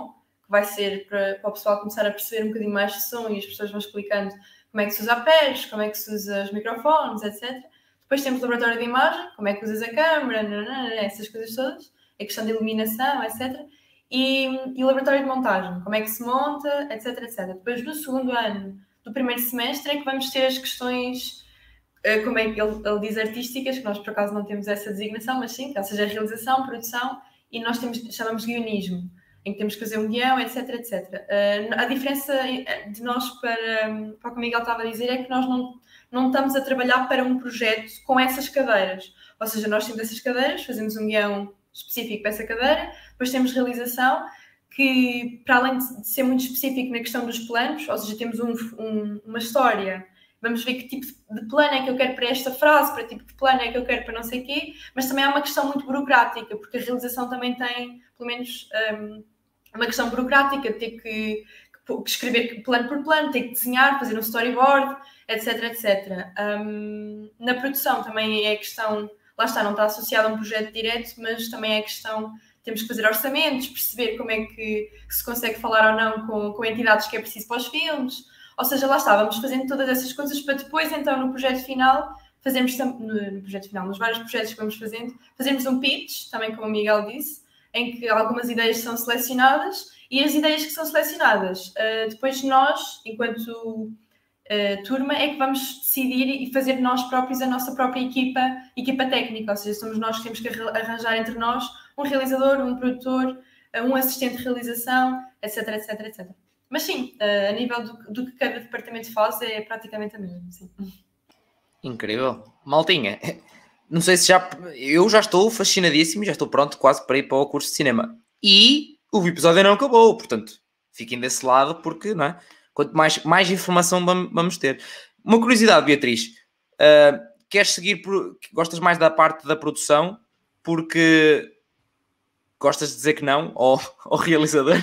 vai ser para o pessoal começar a perceber um bocadinho mais de som e as pessoas vão explicando como é que se usa a pés, como é que se usa os microfones, etc. Depois temos o laboratório de imagem, como é que usas a câmera, essas coisas todas, a questão de iluminação, etc. E o laboratório de montagem, como é que se monta, etc, etc. Depois, no segundo ano do primeiro semestre, é que vamos ter as questões, como é que ele diz artísticas, que nós por acaso não temos essa designação, mas sim, ou seja, realização, produção, e nós chamamos de guionismo, em que temos que fazer um guião, etc, etc. A diferença de nós para o que o Miguel estava a dizer é que nós não estamos a trabalhar para um projeto com essas cadeiras. Ou seja, nós temos essas cadeiras, fazemos um guião específico para essa cadeira, depois temos realização, que para além de ser muito específico na questão dos planos, ou seja, temos uma história, vamos ver que tipo de plano é que eu quero para esta frase, para tipo de plano é que eu quero para não sei o quê, mas também há uma questão muito burocrática, porque a realização também tem, pelo menos, uma questão burocrática, de ter que escrever plano por plano, ter que desenhar, fazer um storyboard, etc, etc. Na produção também é a questão, lá está, não está associado a um projeto direto, mas também é a questão, temos que fazer orçamentos, perceber como é que se consegue falar ou não com entidades que é preciso para os filmes, ou seja, lá está, vamos fazendo todas essas coisas para depois, então, no projeto final, fazermos, no projeto final, nos vários projetos que vamos fazendo, fazermos um pitch, também como o Miguel disse, em que algumas ideias são selecionadas, e as ideias que são selecionadas, depois nós, enquanto turma, é que vamos decidir e fazer nós próprios a nossa própria equipa técnica, ou seja, somos nós que temos que arranjar entre nós um realizador, um produtor, um assistente de realização, etc, etc, etc. Mas sim, a nível do que cada departamento faz é praticamente a mesma, sim. Incrível. Maltinha, não sei se eu já estou fascinadíssimo, já estou pronto quase para ir para o curso de cinema. E o episódio não acabou, portanto, fiquem desse lado porque, não é? Quanto mais informação vamos ter. Uma curiosidade, Beatriz. Queres seguir gostas mais da parte da produção porque gostas de dizer que não ao realizador?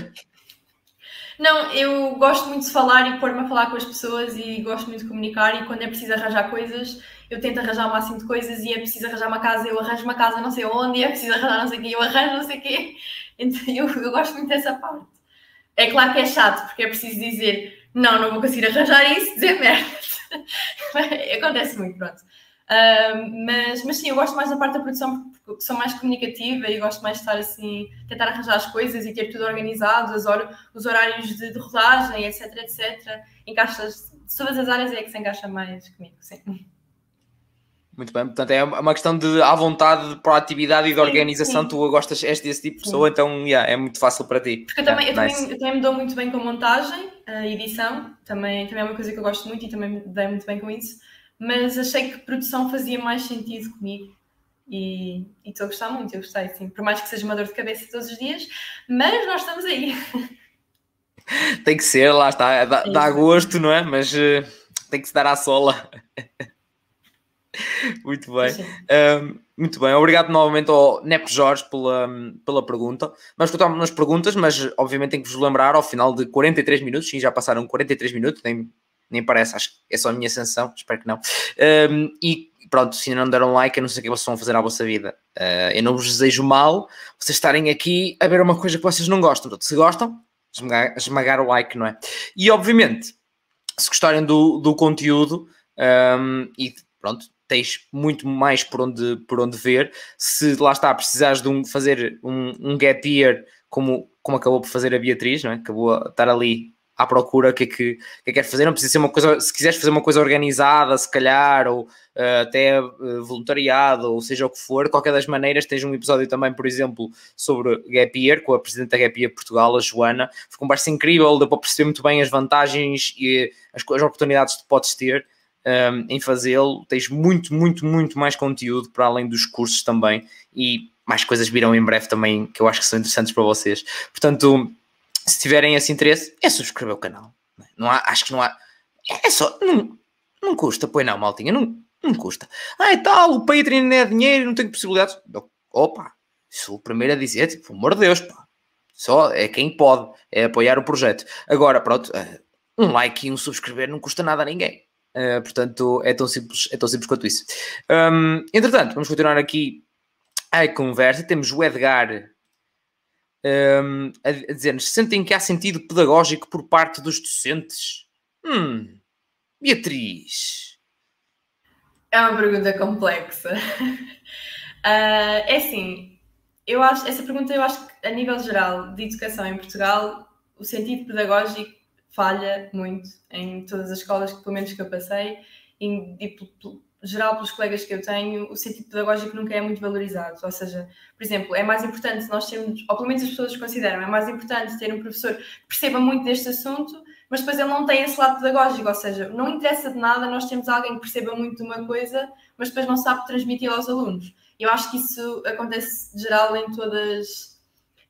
Não, eu gosto muito de falar e pôr-me a falar com as pessoas e gosto muito de comunicar, e quando é preciso arranjar coisas, eu tento arranjar o máximo de coisas, e é preciso arranjar uma casa, eu arranjo uma casa não sei onde, e é preciso arranjar não sei o quê, eu arranjo não sei o quê. Então eu gosto muito dessa parte. É claro que é chato, porque é preciso dizer não vou conseguir arranjar isso, dizer merda. Acontece muito, pronto. Mas sim, eu gosto mais da parte da produção porque sou mais comunicativa e gosto mais de estar assim, tentar arranjar as coisas e ter tudo organizado, os horários de rodagem, etc, etc. Encaixas, todas as áreas é que se encaixa mais comigo, sim. Muito bem, portanto é uma questão de à vontade, de proatividade e de organização, sim. Tu gostas, és desse tipo de pessoa, então é muito fácil para ti. Porque eu também me dou muito bem com montagem, edição, também é uma coisa que eu gosto muito e também me dei muito bem com isso, mas achei que produção fazia mais sentido comigo e estou a gostar muito, eu gostei, sim, por mais que seja uma dor de cabeça todos os dias, mas nós estamos aí. Tem que ser, lá está, dá gosto, não é? Mas tem que se dar à sola. Muito bem. Muito bem. Obrigado novamente ao Nep Jorge pela pergunta. Vamos continuar nas perguntas, mas obviamente tenho que vos lembrar ao final de 43 minutos, sim, já passaram 43 minutos, nem parece, acho que é só a minha sensação, espero que não. E pronto, se ainda não deram like, eu não sei o que vocês vão fazer à vossa vida. Eu não vos desejo mal vocês estarem aqui a ver uma coisa que vocês não gostam. Se gostam, esmagar o like, não é? E obviamente, se gostarem do conteúdo, e pronto, tens muito mais por onde ver. Se lá está, precisares de fazer um gap year, como acabou por fazer a Beatriz, não é? Acabou a estar ali à procura o que é que quer fazer. Não precisa ser uma coisa, se quiseres fazer uma coisa organizada, se calhar, ou até voluntariado, ou seja o que for, de qualquer das maneiras, tens um episódio também, por exemplo, sobre Gap Year, com a Presidente da Gap Year Portugal, a Joana. Foi uma conversa incrível, deu para perceber muito bem as vantagens e as oportunidades que podes ter em fazê-lo. Tens muito, muito, muito mais conteúdo para além dos cursos também, e mais coisas virão em breve também, que eu acho que são interessantes para vocês. Portanto, se tiverem esse interesse, é subscrever o canal. Acho que não há. É só. Não custa, pois não, maltinha. Não custa. E tal, o Patreon não é dinheiro, não tenho possibilidades. Opa, sou o primeiro a dizer, tipo, pelo amor de Deus, pá. Só é quem pode, é apoiar o projeto. Agora, pronto, um like e um subscrever não custa nada a ninguém. Portanto, é tão simples quanto isso. Entretanto, vamos continuar aqui a conversa. Temos o Edgar a dizer-nos: sentem que há sentido pedagógico por parte dos docentes? Beatriz. É uma pergunta complexa. É assim, essa pergunta eu acho que a nível geral de educação em Portugal, o sentido pedagógico falha muito em todas as escolas, pelo menos que eu passei, e geral pelos colegas que eu tenho, o sentido pedagógico nunca é muito valorizado. Ou seja, por exemplo, é mais importante nós termos, ou pelo menos as pessoas consideram, é mais importante ter um professor que perceba muito deste assunto, mas depois ele não tem esse lado pedagógico, ou seja, não interessa de nada nós temos alguém que perceba muito de uma coisa, mas depois não sabe transmitir aos alunos. Eu acho que isso acontece de geral em todas...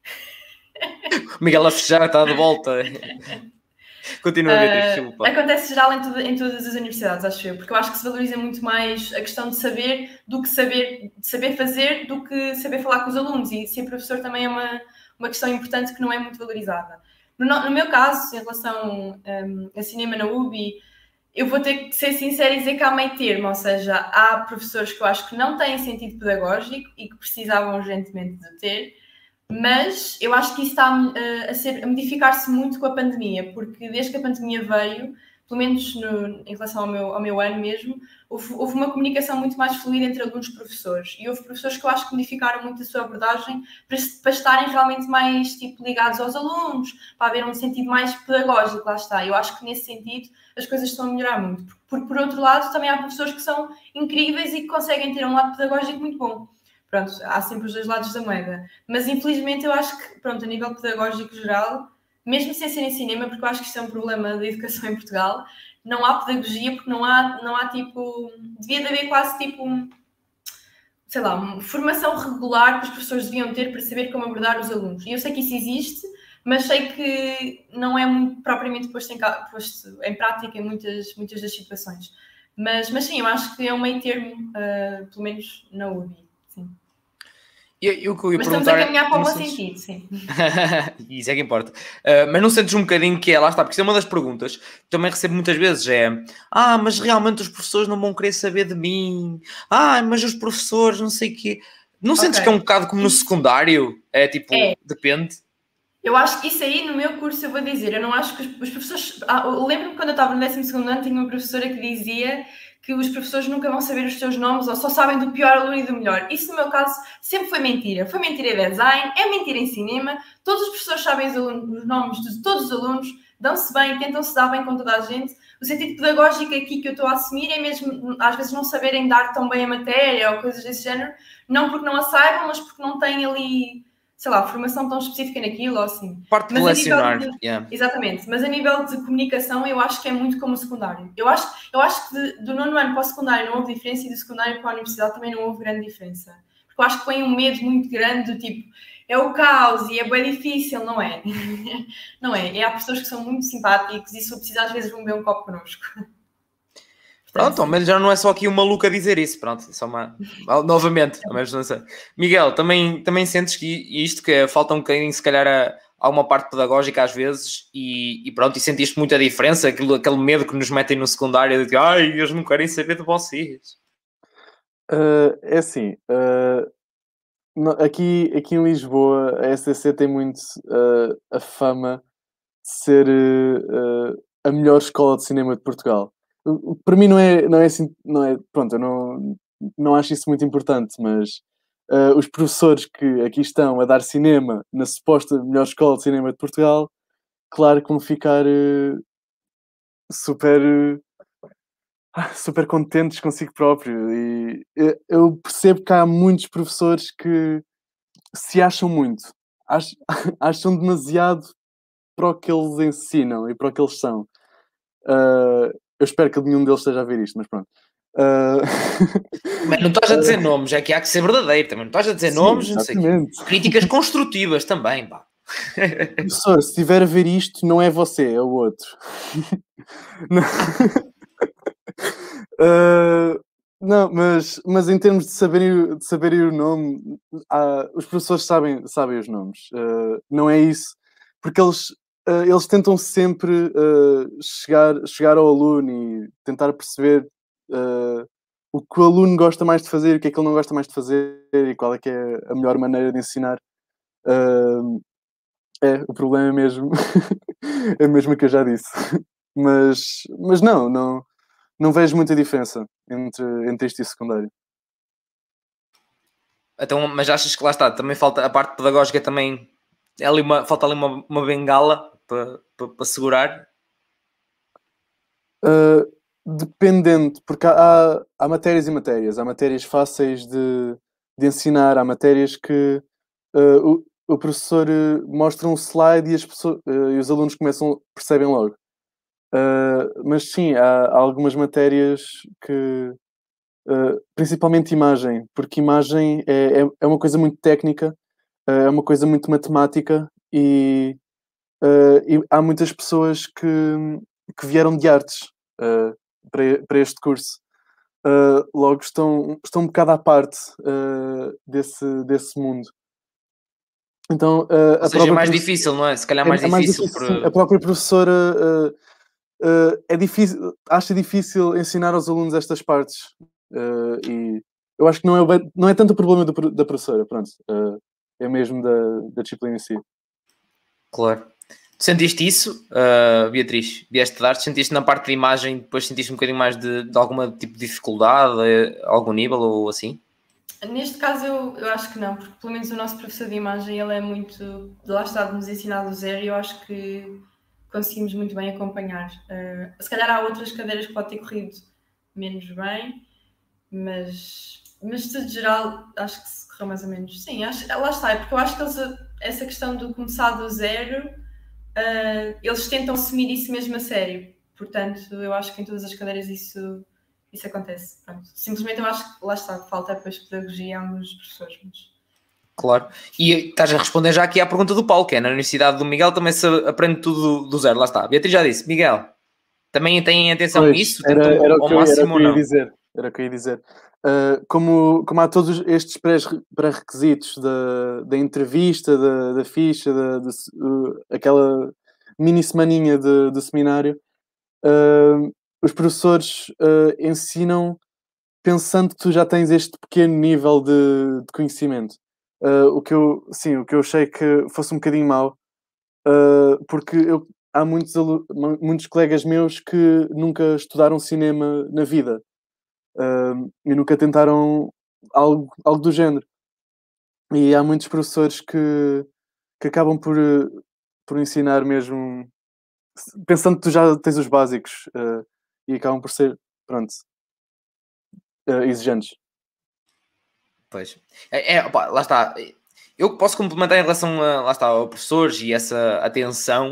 Miguel a fechar, está de volta. Continua a Beatriz, desculpa. Acontece geral em todas as universidades, acho eu, porque eu acho que se valoriza muito mais a questão de saber do que saber fazer do que saber falar com os alunos, e ser professor também é uma questão importante que não é muito valorizada. No meu caso, em relação a cinema na UBI, eu vou ter que ser sincera e dizer que há meio termo, ou seja, há professores que eu acho que não têm sentido pedagógico e que precisavam urgentemente de ter, mas eu acho que isso está a modificar-se muito com a pandemia, porque desde que a pandemia veio, pelo menos em relação ao meu ano mesmo, houve uma comunicação muito mais fluida entre alunos e professores. E houve professores que eu acho que modificaram muito a sua abordagem para estarem realmente mais ligados aos alunos, para haver um sentido mais pedagógico, lá está. Eu acho que nesse sentido as coisas estão a melhorar muito. Porque por outro lado, também há professores que são incríveis e que conseguem ter um lado pedagógico muito bom. Pronto, há sempre os dois lados da moeda. Mas infelizmente eu acho que, pronto, a nível pedagógico geral, mesmo sem ser em cinema, porque eu acho que isto é um problema da educação em Portugal, não há pedagogia, porque não há tipo... Devia de haver quase tipo, sei lá, uma formação regular que os professores deviam ter para saber como abordar os alunos. E eu sei que isso existe, mas sei que não é muito propriamente posto em prática em muitas das situações. Mas sim, eu acho que é um meio termo, pelo menos na UBI. Sim. Mas estamos a caminhar para o bom sentido, sim. Isso é que importa. Mas não sentes um bocadinho que é, lá está, porque isso é uma das perguntas que também recebo muitas vezes, mas realmente os professores não vão querer saber de mim, mas os professores não sei o quê. Não sentes que é um bocado como no secundário? É tipo, depende? Eu acho que isso aí, no meu curso, eu vou dizer, eu não acho que os professores... eu lembro-me quando eu estava no 12º ano, tinha uma professora que dizia que os professores nunca vão saber os seus nomes ou só sabem do pior aluno e do melhor. Isso, no meu caso, sempre foi mentira. Foi mentira em design, é mentira em cinema. Todos os professores sabem os nomes de todos os alunos, dão-se bem, tentam-se dar bem com toda a gente. O sentido pedagógico aqui que eu estou a assumir é mesmo, às vezes, não saberem dar tão bem a matéria ou coisas desse género, não porque não a saibam, mas porque não têm ali... sei lá, formação tão específica naquilo ou assim. Parte de lecionar. Exatamente, mas a nível de comunicação eu acho que é muito como o secundário. Eu acho que do 9º ano para o secundário não houve diferença e do secundário para a universidade também não houve grande diferença. Porque eu acho que põe um medo muito grande do tipo, é o caos e é bem difícil, não é? Não é, há pessoas que são muito simpáticos e se eu precisar às vezes vão beber um copo connosco. Pronto, mas já não é só aqui um maluco a dizer isso, pronto, só novamente, mas não sei. Miguel, também sentes que isto, que falta um bocadinho, se calhar, a uma parte pedagógica às vezes, e pronto, e sentiste muita diferença, aquele medo que nos metem no secundário, de que, eles não querem saber de vocês. É assim, aqui em Lisboa, a SCC tem muito a fama de ser a melhor escola de cinema de Portugal. Para mim não é assim, pronto, eu não acho isso muito importante, mas os professores que aqui estão a dar cinema na suposta melhor escola de cinema de Portugal, claro que vão ficar super contentes consigo próprio. E eu percebo que há muitos professores que se acham muito, acham demasiado para o que eles ensinam e para o que eles são. Eu espero que nenhum deles esteja a ver isto, mas pronto. Mas não estás a dizer nomes, é que há que ser verdadeiro também. Não estás a dizer nomes, não sei o quê. Críticas construtivas também, pá. Professor, se estiver a ver isto, não é você, é o outro. Não, mas em termos de saberem o nome, os professores sabem os nomes. Não é isso, porque eles tentam sempre chegar ao aluno e tentar perceber o que o aluno gosta mais de fazer, o que é que ele não gosta mais de fazer e qual é que é a melhor maneira de ensinar. o problema é mesmo, é mesmo o que eu já disse. Mas não vejo muita diferença entre isto e secundário. Então, mas achas que lá está, também falta a parte pedagógica também, falta ali uma bengala para segurar? Dependendo, porque há matérias e matérias. Há matérias fáceis de ensinar, há matérias que o professor mostra um slide e os alunos percebem logo. Mas sim, há algumas matérias que, principalmente imagem, porque imagem é uma coisa muito técnica, é uma coisa muito matemática e há muitas pessoas que vieram de artes para este curso. Logo estão um bocado à parte desse mundo. Então, Ou seja, é mais difícil, não é? Se calhar mais mais difícil sim. A própria professora acha difícil ensinar aos alunos estas partes. E eu acho que não é tanto o problema da professora, pronto. É mesmo da disciplina em si. Claro. Sentiste isso, Beatriz? Vieste de artes, sentiste na parte de imagem, depois sentiste um bocadinho mais de alguma tipo de dificuldade, a algum nível ou assim? Neste caso eu acho que não, porque pelo menos o nosso professor de imagem, ele é muito, lá está, de nos ensinar do zero, e eu acho que conseguimos muito bem acompanhar. Se calhar há outras cadeiras que pode ter corrido menos bem, mas de tudo geral acho que se correu mais ou menos. Sim, lá está, porque eu acho que essa questão do começar do zero, eles tentam assumir isso mesmo a sério. Portanto, eu acho que em todas as cadeiras isso acontece. Pronto. Simplesmente eu acho que lá está, falta depois pedagogia a alguns professores. Mas... Claro. E estás a responder já aqui à pergunta do Paulo, que é na Universidade do Miguel também se aprende tudo do zero. Lá está. A Beatriz já disse. Miguel, também têm atenção nisso? Era o ao que máximo ou eu ia não? dizer. Era o que eu ia dizer. Como há todos estes pré-requisitos da entrevista, da ficha, aquela mini semaninha de seminário, os professores ensinam pensando que tu já tens este pequeno nível de conhecimento. O que eu achei que fosse um bocadinho mau, porque há muitos colegas meus que nunca estudaram cinema na vida e nunca tentaram algo do género. E há muitos professores que acabam por ensinar mesmo pensando que tu já tens os básicos e acabam por ser, pronto, exigentes. Pois. Opa, lá está. Eu posso complementar em relação lá está, aos professores e essa atenção.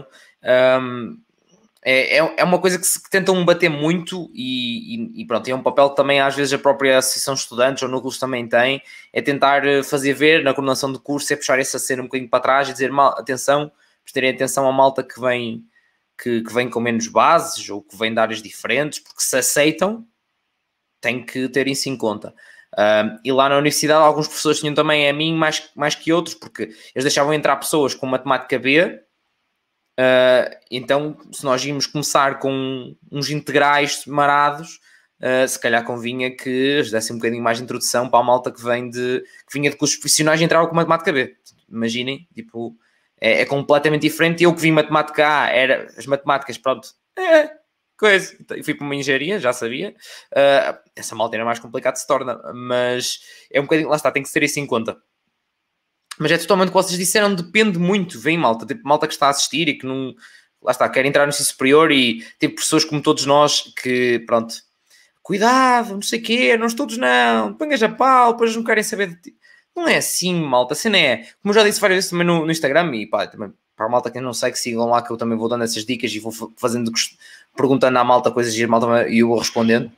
É uma coisa que tentam bater muito e pronto, é um papel que também às vezes a própria Associação de Estudantes ou núcleos também tem, é tentar fazer ver na coordenação do curso, é puxar essa cena um bocadinho para trás e dizer, atenção, prestarem atenção à malta que vem com menos bases ou que vem de áreas diferentes, porque se aceitam, tem que ter isso em conta. E lá na universidade alguns professores tinham também a mim mais que outros, porque eles deixavam entrar pessoas com matemática B. Então, se nós íamos começar com uns integrais marados, se calhar convinha que eles dessem um bocadinho mais de introdução para a malta que vinha de cursos profissionais e entrava com matemática B. Imaginem, tipo, é completamente diferente. Eu que vim matemática A, era as matemáticas, pronto, coisa. Eu fui para uma engenharia, já sabia. Essa malta era mais complicado se torna, mas é um bocadinho, lá está, tem que ter isso em conta. Mas é totalmente o que vocês disseram, depende muito, vem malta, tipo malta que está a assistir e que não, lá está, quer entrar no ensino superior e tipo pessoas como todos nós que, pronto, cuidado, não sei o quê, não todos não, ponhas a pau, depois não querem saber de ti. Não é assim, malta, a cena é, como eu já disse várias vezes também no Instagram e pá, também para a malta que não sei, que sigam lá que eu também vou dando essas dicas e vou perguntando à malta coisas e a malta e eu vou respondendo.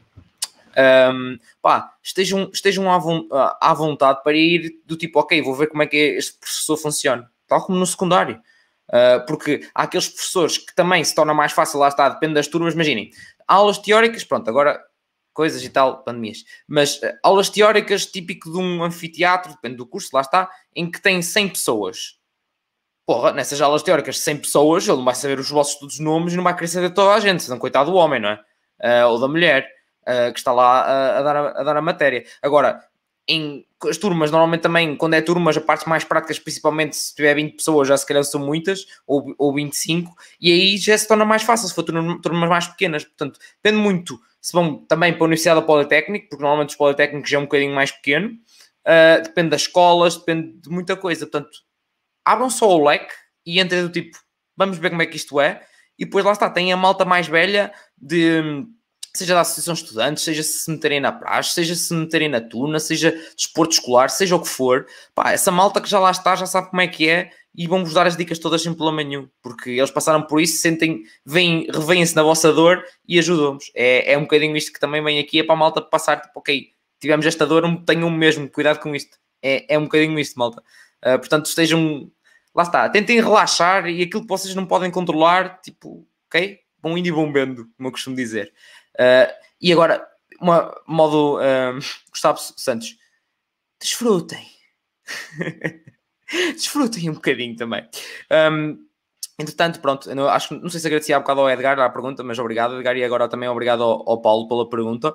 Estejam à vontade para ir do tipo, ok, vou ver como é que este professor funciona, tal como no secundário, porque há aqueles professores que também se torna mais fácil, lá está, depende das turmas, imaginem, aulas teóricas, pronto, agora coisas e tal, pandemias, mas aulas teóricas típico de um anfiteatro, depende do curso, lá está, em que tem 100 pessoas. Porra, nessas aulas teóricas, 100 pessoas, ele não vai saber os vossos nomes e não vai querer saber toda a gente, senão coitado do homem, não é? Ou da mulher. Que está lá a dar a matéria. Agora, as turmas, normalmente também, quando é turmas, a parte mais práticas, principalmente se tiver 20 pessoas, já se calhar são muitas, ou 25, e aí já se torna mais fácil se for turmas mais pequenas. Portanto, depende muito se vão também para a Universidade ou Politécnico, porque normalmente os Politécnicos já é um bocadinho mais pequeno, depende das escolas, depende de muita coisa. Portanto, abram só o leque e entrem do tipo, vamos ver como é que isto é, e depois lá está, tem a malta mais velha seja da associação de estudantes, seja se meterem na praxe, seja se meterem na tuna, seja desporto escolar, seja o que for, pá, essa malta que já lá está, já sabe como é que é, e vão-vos dar as dicas todas sem problema nenhum, porque eles passaram por isso, revêem-se na vossa dor e ajudam-vos. É um bocadinho isto que também vem aqui, é para a malta passar, tipo, ok, tivemos esta dor, tenham mesmo cuidado com isto. É um bocadinho isto, malta. Portanto, estejam, lá está, tentem relaxar, e aquilo que vocês não podem controlar, tipo, ok, vão indo e vão vendo, como eu costumo dizer. E agora, modo Gustavo Santos, desfrutem. Desfrutem um bocadinho também. Entretanto, pronto, não sei se agradeci há bocado ao Edgar a pergunta, mas obrigado, Edgar, e agora também obrigado ao Paulo pela pergunta.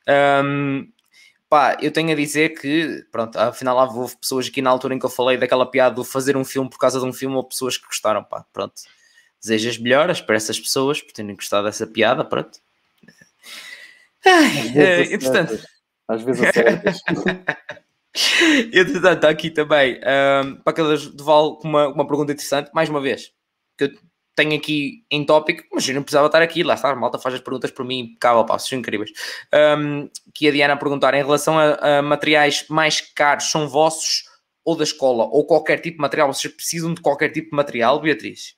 Pá, eu tenho a dizer que, pronto, afinal houve pessoas aqui na altura em que eu falei daquela piada do fazer um filme por causa de um filme, ou pessoas que gostaram, pá, pronto. Desejo as melhoras para essas pessoas por terem gostado dessa piada, pronto. Entretanto, às vezes acertas. Entretanto, está aqui também para cada Deval com uma pergunta interessante, mais uma vez, que eu tenho aqui em tópico, mas eu não precisava estar aqui, lá está, a malta faz as perguntas por mim, impecável, pá, são incríveis. Que a Diana a perguntar, em relação a materiais mais caros, são vossos ou da escola, ou qualquer tipo de material, vocês precisam de qualquer tipo de material, Beatriz?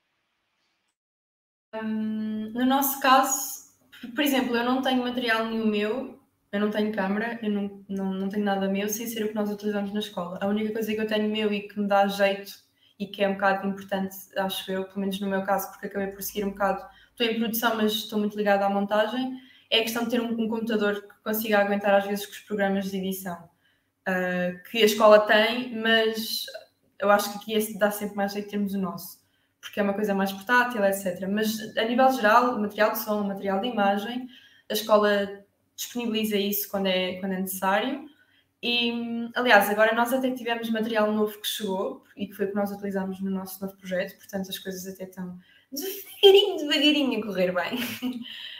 No nosso caso, por exemplo, eu não tenho material nenhum meu, eu não tenho câmara, eu não tenho nada meu, sem ser o que nós utilizamos na escola. A única coisa que eu tenho meu e que me dá jeito e que é um bocado importante, acho eu, pelo menos no meu caso, porque acabei por seguir um bocado, estou em produção, mas estou muito ligada à montagem, é a questão de ter um computador que consiga aguentar às vezes com os programas de edição que a escola tem, mas eu acho que aqui esse dá sempre mais jeito de termos o nosso, porque é uma coisa mais portátil, etc. Mas a nível geral, material de som, material de imagem, a escola disponibiliza isso quando é necessário. E, aliás, agora nós até tivemos material novo que chegou e que foi o que nós utilizamos no nosso novo projeto, portanto as coisas até estão devagarinho a correr bem.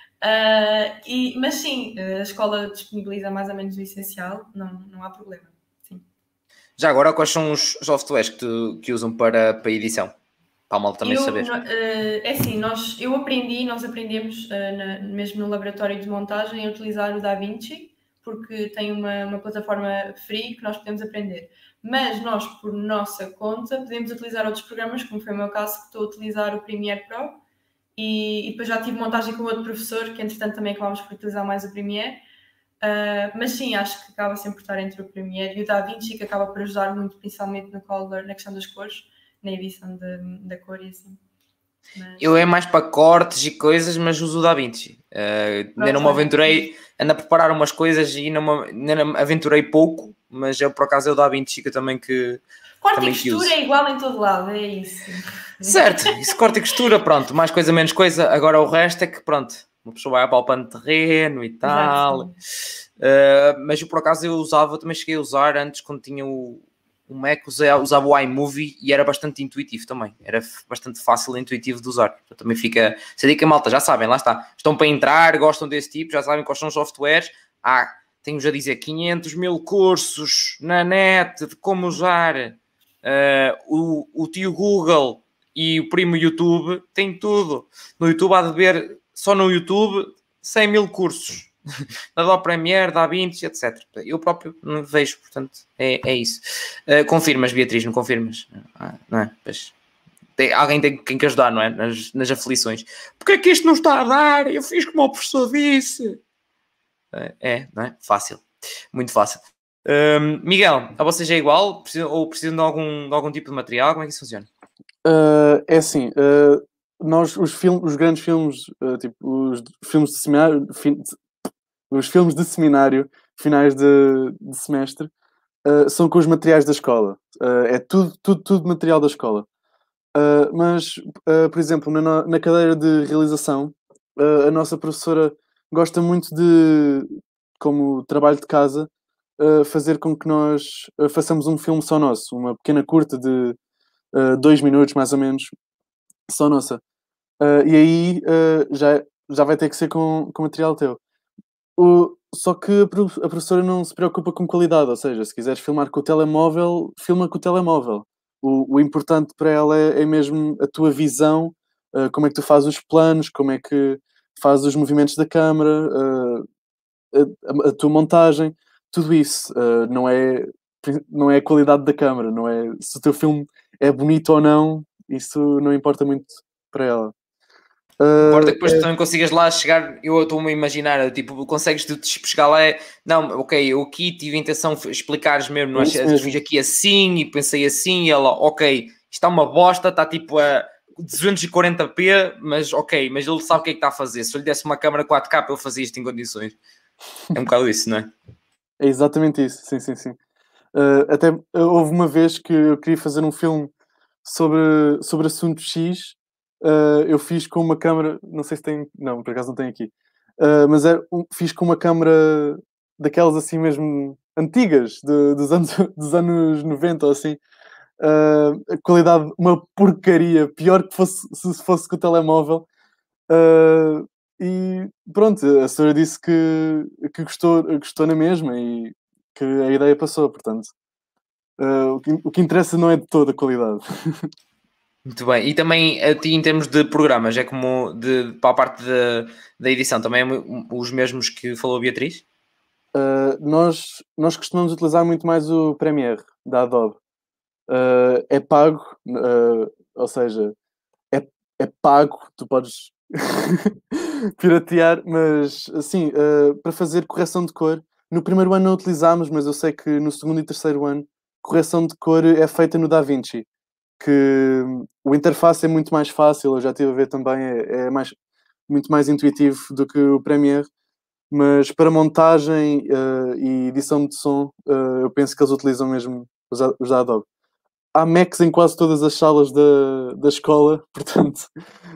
Mas sim, a escola disponibiliza mais ou menos o essencial, não há problema. Sim. Já agora, quais são os softwares que usam para edição? Para a malta também saber. É assim, nós aprendemos mesmo no laboratório de montagem a utilizar o DaVinci, porque tem uma plataforma free que nós podemos aprender. Mas nós, por nossa conta, podemos utilizar outros programas, como foi o meu caso, que estou a utilizar o Premiere Pro, e depois já tive montagem com outro professor, que entretanto também acabámos por utilizar mais o Premiere. Mas sim, acho que acaba sempre por estar entre o Premiere e o DaVinci, que acaba por ajudar muito, principalmente no color, na questão das cores, na edição da cor e assim. Mas... Eu é mais para cortes e coisas, mas uso o DaVinci. Ainda não me aventurei, ando a preparar umas coisas e ainda não me aventurei pouco, mas eu por acaso é o DaVinci que eu também que corte também e costura é igual em todo lado, é isso. Certo, isso corte e costura, pronto, mais coisa, menos coisa. Agora o resto é que pronto, uma pessoa vai apalpando terreno e tal. Mas eu por acaso também cheguei a usar antes quando tinha o Mac, usava o iMovie e era bastante intuitivo também. Era bastante fácil e intuitivo de usar. Então, também fica... Se a dica, malta, já sabem, lá está. Estão para entrar, gostam desse tipo, já sabem quais são os softwares. Tenho-vos a dizer 500 mil cursos na net de como usar o tio Google e o primo YouTube. Tem tudo. No YouTube há de ver, só no YouTube, 100 mil cursos. Da Adobe Premiere, da DaVinci, etc. Eu próprio não vejo, portanto, é isso. Confirmas, Beatriz, não confirmas? Não é? Pois, alguém tem que ajudar, não é? Nas aflições. Porque é que isto não está a dar? Eu fiz como o professor disse. Não é? Fácil. Muito fácil. Miguel, a vocês é igual? Ou precisam de algum tipo de material? Como é que isso funciona? É assim, nós, os grandes filmes, tipo os filmes de seminário, os filmes de seminário, finais de semestre, são com os materiais da escola. É tudo material da escola. Mas, por exemplo, na cadeira de realização, a nossa professora gosta muito de, como trabalho de casa, fazer com que nós façamos um filme só nosso, uma pequena curta de 2 minutos, mais ou menos, só nossa. E aí já vai ter que ser com material teu. Só que a professora não se preocupa com qualidade, ou seja, se quiseres filmar com o telemóvel, filma com o telemóvel. O importante para ela é mesmo a tua visão, como é que tu fazes os planos, como é que fazes os movimentos da câmara, a tua montagem, tudo isso. Não é a qualidade da câmara, não é se o teu filme é bonito ou não, isso não importa muito para ela. Importa que depois tu também consigas lá chegar. Eu estou-me a imaginar, tipo, consegues chegar lá. Não, ok, eu aqui tive a intenção de explicares mesmo, não é? Fiz aqui assim e pensei assim, e ela, ok, isto está uma bosta, está tipo a 240p, mas ok, mas ele sabe o que é que está a fazer. Se eu lhe desse uma câmera 4K, eu fazia isto em condições. É um bocado isso, não é? É exatamente isso, sim, sim, sim. Até houve uma vez que eu queria fazer um filme sobre assunto X. Eu fiz com uma câmera, não sei se tem, não, por acaso não tem aqui, mas fiz com uma câmera daquelas assim mesmo antigas, dos anos 90 ou assim. A qualidade, uma porcaria, pior que fosse se fosse com o telemóvel. E pronto, a senhora disse que gostou na mesma e que a ideia passou, portanto. O que interessa não é de toda a qualidade. Muito bem. E também a ti, em termos de programas, é como para a parte da edição, também é os mesmos que falou a Beatriz? Nós costumamos utilizar muito mais o Premiere da Adobe. É pago, ou seja, é pago, tu podes piratear, mas assim, para fazer correção de cor, no primeiro ano não utilizámos, mas eu sei que no segundo e terceiro ano, correção de cor é feita no DaVinci, que o interface é muito mais fácil, eu já estive a ver também, muito mais intuitivo do que o Premiere, mas para montagem e edição de som, eu penso que eles utilizam mesmo os da Adobe. Há Macs em quase todas as salas da escola, portanto,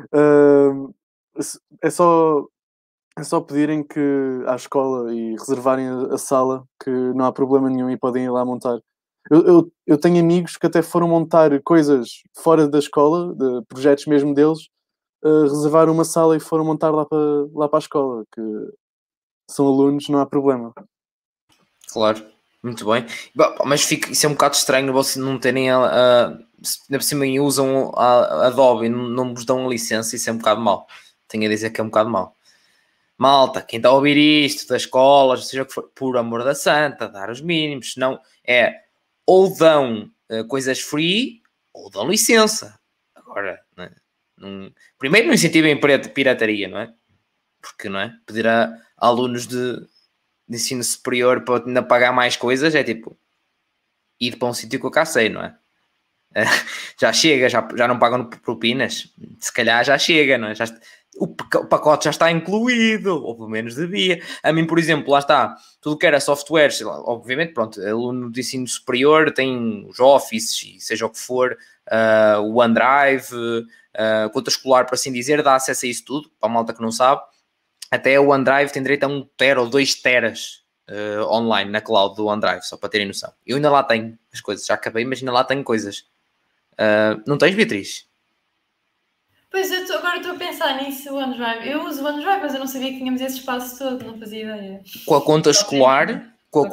é só, é só pedirem que à escola e reservarem a sala, que não há problema nenhum e podem ir lá montar. Eu tenho amigos que até foram montar coisas fora da escola, de projetos mesmo deles, reservaram uma sala e foram montar lá para a escola, que são alunos, não há problema. Claro, muito bem. Mas isso é um bocado estranho vocês não terem ainda por cima usam a Adobe e não vos dão licença, isso é um bocado mau. Tenho a dizer que é um bocado mau. Malta, quem está a ouvir isto das escolas, seja o que for, por amor da santa, dar os mínimos, senão é ou dão coisas free ou dão licença. Agora, primeiro não incentivem a pirataria, não é? Porque, não é? Pedir a alunos de ensino superior para ainda pagar mais coisas é tipo ir para um sítio que eu cá sei, não é? Já chega, já não pagam propinas, se calhar já chega, não é? O pacote já está incluído, ou pelo menos devia. A mim, por exemplo, lá está, tudo que era software, obviamente, pronto, aluno de ensino superior tem os Office, e seja o que for, o OneDrive, conta escolar, por assim dizer, dá acesso a isso tudo, para a malta que não sabe. Até o OneDrive tem direito a 1 tera ou 2 teras online na cloud do OneDrive, só para terem noção. Eu ainda lá tenho as coisas, já acabei, mas ainda lá tenho coisas. Não tens, Beatriz? Pois, agora estou a pensar nisso, o OneDrive. Eu uso o OneDrive, mas eu não sabia que tínhamos esse espaço todo, não fazia ideia. Com a conta escolar,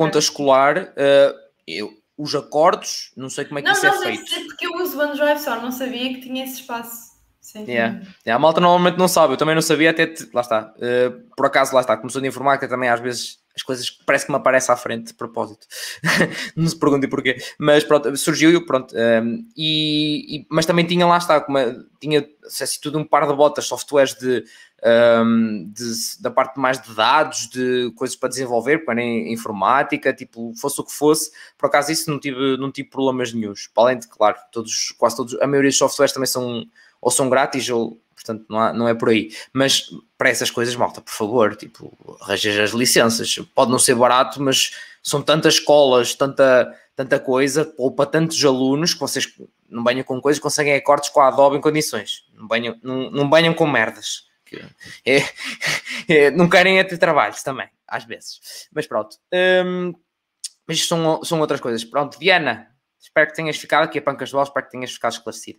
os acordos, não sei como é que isso é feito. Não, porque eu uso o OneDrive só, não sabia que tinha esse espaço. A malta normalmente não sabe, eu também não sabia, lá está. Por acaso, lá está, começou de informática também, às vezes as coisas parece que me aparecem à frente de propósito. Não se perguntem porquê. Mas pronto, surgiu, pronto. Mas também tinha, lá está, tinha acesso a tudo um par de botas, softwares da parte mais de dados, de coisas para desenvolver, para informática, tipo, fosse o que fosse. Por acaso isso não tive problemas nenhuns. Para além de, claro, quase todos, a maioria dos softwares também são grátis, ou portanto não é por aí, mas para essas coisas, malta, por favor, tipo, arranjem as licenças, pode não ser barato, mas são tantas escolas, tanta coisa, ou para tantos alunos, que vocês não venham com coisas, conseguem acordos com a Adobe em condições, não venham com merdas, não querem ter trabalhos também, às vezes, mas pronto. Mas isto são outras coisas. Pronto, Diana, espero que tenhas ficado aqui a pancas de bola, espero que tenhas ficado esclarecido.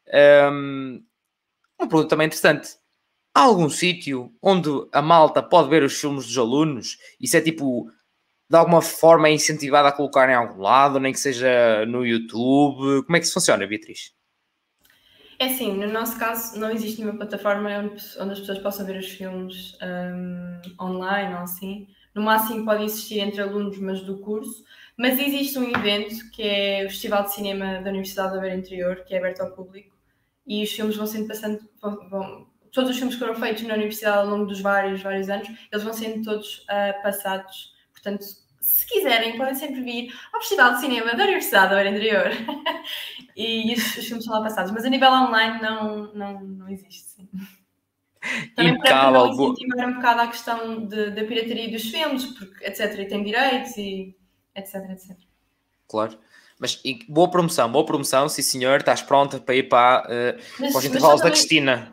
Uma pergunta também interessante. Há algum sítio onde a malta pode ver os filmes dos alunos? Isso é tipo, de alguma forma é incentivado a colocar em algum lado, nem que seja no YouTube? Como é que isso funciona, Beatriz? É assim, no nosso caso não existe nenhuma plataforma onde as pessoas possam ver os filmes online ou assim. No máximo pode existir entre alunos, mas do curso. Mas existe um evento que é o Festival de Cinema da Universidade da Beira Interior, que é aberto ao público. E os filmes vão sendo passando... todos os filmes que foram feitos na universidade ao longo dos vários anos, eles vão sendo todos passados. Portanto, se quiserem, podem sempre vir ao Festival de Cinema da Universidade da Beira Interior. E os filmes são lá passados, mas a nível online não existe, sim. Também para não incentivar um bocado a questão da pirataria dos filmes, porque etc. E tem direitos e etc. Claro. Mas boa promoção, sim senhor, estás pronta para ir para os intervalos da Cristina.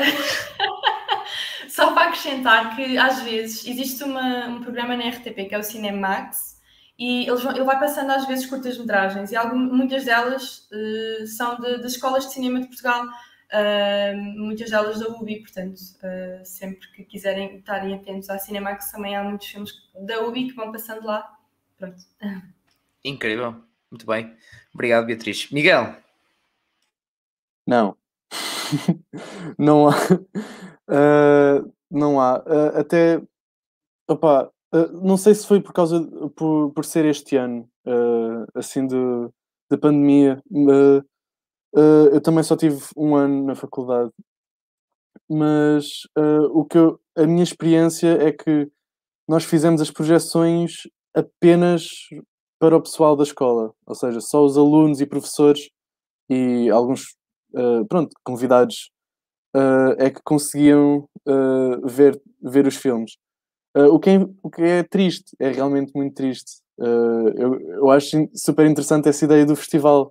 Só para acrescentar que às vezes existe um programa na RTP que é o Cinemax, e ele vai passando às vezes curtas-metragens, e muitas delas são de escolas de cinema de Portugal, muitas delas da UBI, portanto, sempre que quiserem estarem atentos à Cinemax, também há muitos filmes da UBI que vão passando lá. Pronto. Incrível, muito bem. Obrigado, Beatriz. Miguel? Não. Não há. Não há. Até, opá, não sei se foi por causa por ser este ano, assim, de pandemia. Eu também só tive um ano na faculdade, mas a minha experiência é que nós fizemos as projeções apenas para o pessoal da escola, ou seja, só os alunos e professores e alguns, pronto, convidados é que conseguiam ver os filmes. O que é triste, é realmente muito triste. Eu acho super interessante essa ideia do festival,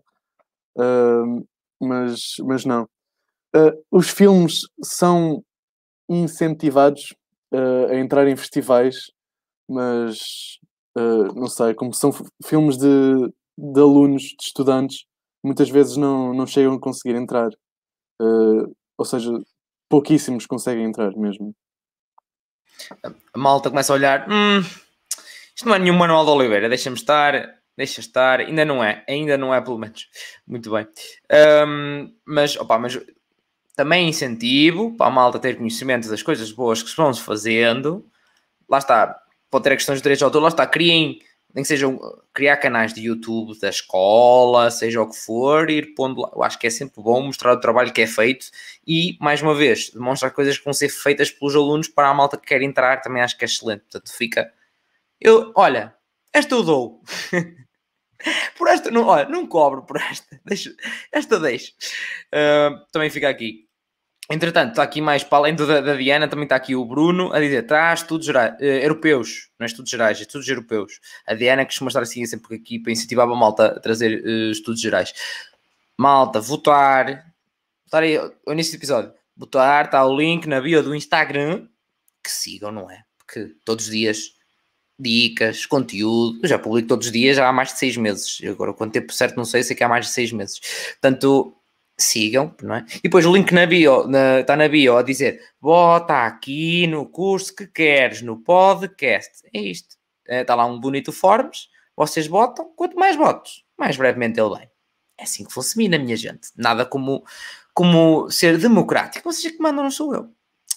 mas não. Os filmes são incentivados a entrar em festivais, mas não sei, como são filmes de alunos, de estudantes, muitas vezes não chegam a conseguir entrar. Ou seja, pouquíssimos conseguem entrar mesmo. A malta começa a olhar, isto não é nenhum Manuel de Oliveira, deixa estar, ainda não é pelo menos. Muito bem. Mas também incentivo para a malta ter conhecimento das coisas boas que se vão fazendo. Lá está, pode ter questões de direitos de autor, lá está, nem que sejam criar canais de YouTube da escola, seja o que for, ir pondo lá. Eu acho que é sempre bom mostrar o trabalho que é feito e, mais uma vez, demonstrar coisas que vão ser feitas pelos alunos para a malta que quer entrar, também acho que é excelente. Portanto, olha, esta eu dou. Por esta, não cobro por esta. Esta deixo. Também fica aqui. Entretanto, está aqui mais para além da Diana, também está aqui o Bruno a dizer, traz estudos europeus, não é estudos gerais, é estudos europeus. A Diana costuma estar assim sempre aqui para incentivar a malta a trazer estudos gerais. Malta, votar aí, o início do episódio, votar, está o link na bio do Instagram, que sigam, não é? Porque todos os dias, dicas, conteúdo, eu já publico todos os dias, já há mais de 6 meses. Agora, quanto tempo certo não sei que há mais de 6 meses. Portanto, sigam, não é? E depois o link na bio, está na bio a dizer, bota aqui no curso que queres, no podcast. É isto. Está lá um bonito forms, vocês botam, quanto mais votos, mais brevemente ele vem. É assim que funciona, minha gente. Nada como ser democrático. Vocês é que mandam, não sou eu.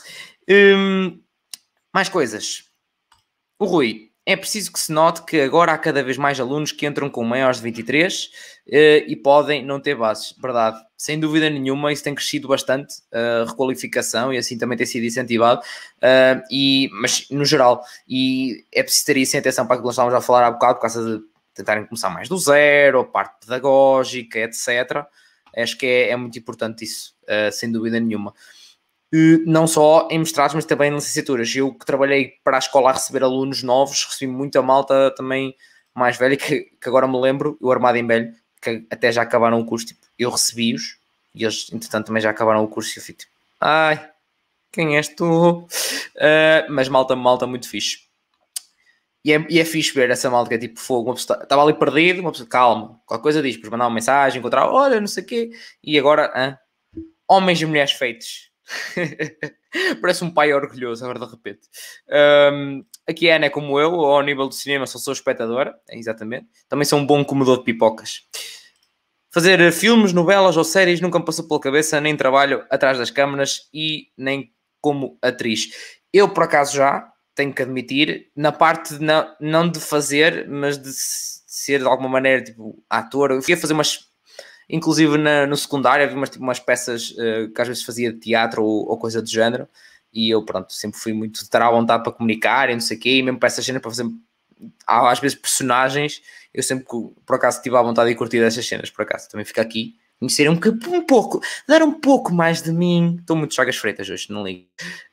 Mais coisas. O Rui, é preciso que se note que agora há cada vez mais alunos que entram com maiores de 23 e podem não ter bases. Verdade, sem dúvida nenhuma, isso tem crescido bastante, a requalificação, e assim também tem sido incentivado, mas no geral, e é preciso ter isso em atenção para aquilo que nós estávamos a falar há bocado, por causa de tentarem começar mais do zero, a parte pedagógica, etc. Acho que é muito importante isso, sem dúvida nenhuma. Não só em mestrados, mas também em licenciaturas. Eu que trabalhei para a escola a receber alunos novos, recebi muita malta também mais velha, que agora me lembro, o Armado em Velho, que até já acabaram o curso, tipo, eu recebi-os, e eles, entretanto, também já acabaram o curso, e eu fico tipo, quem és tu? Mas malta muito fixe. E é fixe ver essa malta que é tipo fogo. Uma pessoa estava ali perdido, uma pessoa, calma, qualquer coisa diz, depois mandar uma mensagem, encontrar, olha, não sei o quê. E agora, homens e mulheres feitos. Parece um pai orgulhoso, agora de repente. Aqui a Ana é como eu, ao nível do cinema só sou espectadora, exatamente. Também sou um bom comedor de pipocas. Fazer filmes, novelas ou séries nunca me passou pela cabeça, nem trabalho atrás das câmaras e nem como atriz. Eu, por acaso, já tenho que admitir, na parte de não de fazer, mas de ser de alguma maneira tipo ator. Eu fui a fazer umas, inclusive no secundário, havia umas peças que às vezes fazia de teatro ou coisa do género, e eu, pronto, sempre fui muito de ter à vontade para comunicar e não sei o quê, e mesmo para essas cenas, para fazer às vezes personagens, eu sempre, por acaso, tive à vontade de curtir essas cenas, por acaso, também fico aqui, conhecer um pouco, dar um pouco mais de mim. Estou muito chagas freitas hoje, não ligo.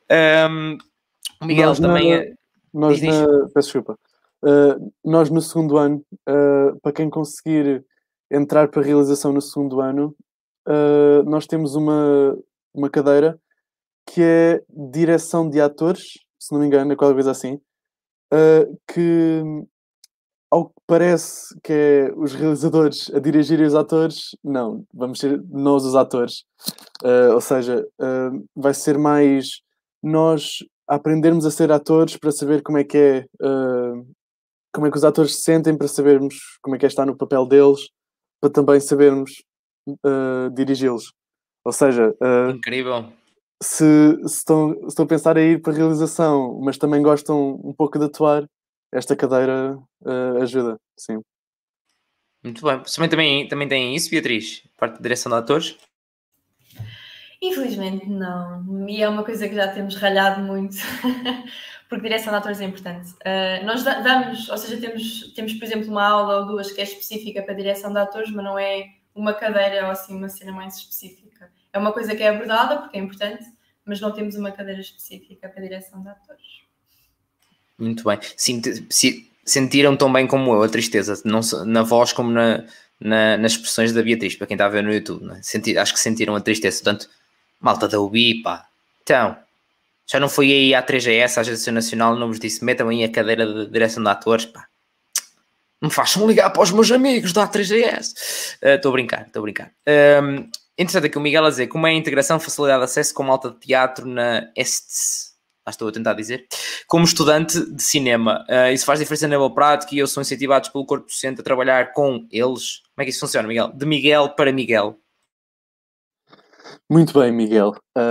O Miguel Nós também... Peço desculpa. Nós no segundo ano, para quem conseguir entrar para a realização no segundo ano, nós temos uma cadeira que é direção de atores, se não me engano, é qualquer coisa assim, que ao que parece que é os realizadores a dirigirem os atores, não, vamos ser nós os atores. Ou seja, vai ser mais nós aprendermos a ser atores para saber como é que como é que os atores se sentem, para sabermos como é que estar no papel deles, para também sabermos dirigi-los. Ou seja, Incrível. se estão a pensar em ir para a realização, mas também gostam um pouco de atuar, esta cadeira ajuda, sim. Muito bem. Você também tem isso, Beatriz? Parte de direção de atores? Infelizmente não, e é uma coisa que já temos ralhado muito, porque direção de atores é importante. Nós damos, ou seja, temos, por exemplo, uma aula ou duas que é específica para direção de atores, mas não é uma cadeira ou assim uma cena mais específica. É uma coisa que é abordada porque é importante, mas não temos uma cadeira específica para direção de atores. Muito bem. Sentiram tão bem como eu a tristeza, não na voz como nas expressões da Beatriz, para quem está a ver no YouTube, não é? Acho que sentiram a tristeza. Portanto, malta da UBI, pá. Então, já não foi aí à 3GS, à Agência Nacional, não vos disse, metam aí a cadeira de direção de atores, pá. Me façam ligar para os meus amigos da A3GS. Estou a brincar. Interessante aqui o Miguel a dizer como é a integração, facilidade de acesso com malta de teatro na ESTS. Estou a tentar dizer. Como estudante de cinema, isso faz diferença na nível prático e eu sou incentivados pelo corpo docente a trabalhar com eles. Como é que isso funciona, Miguel? De Miguel para Miguel. Muito bem, Miguel.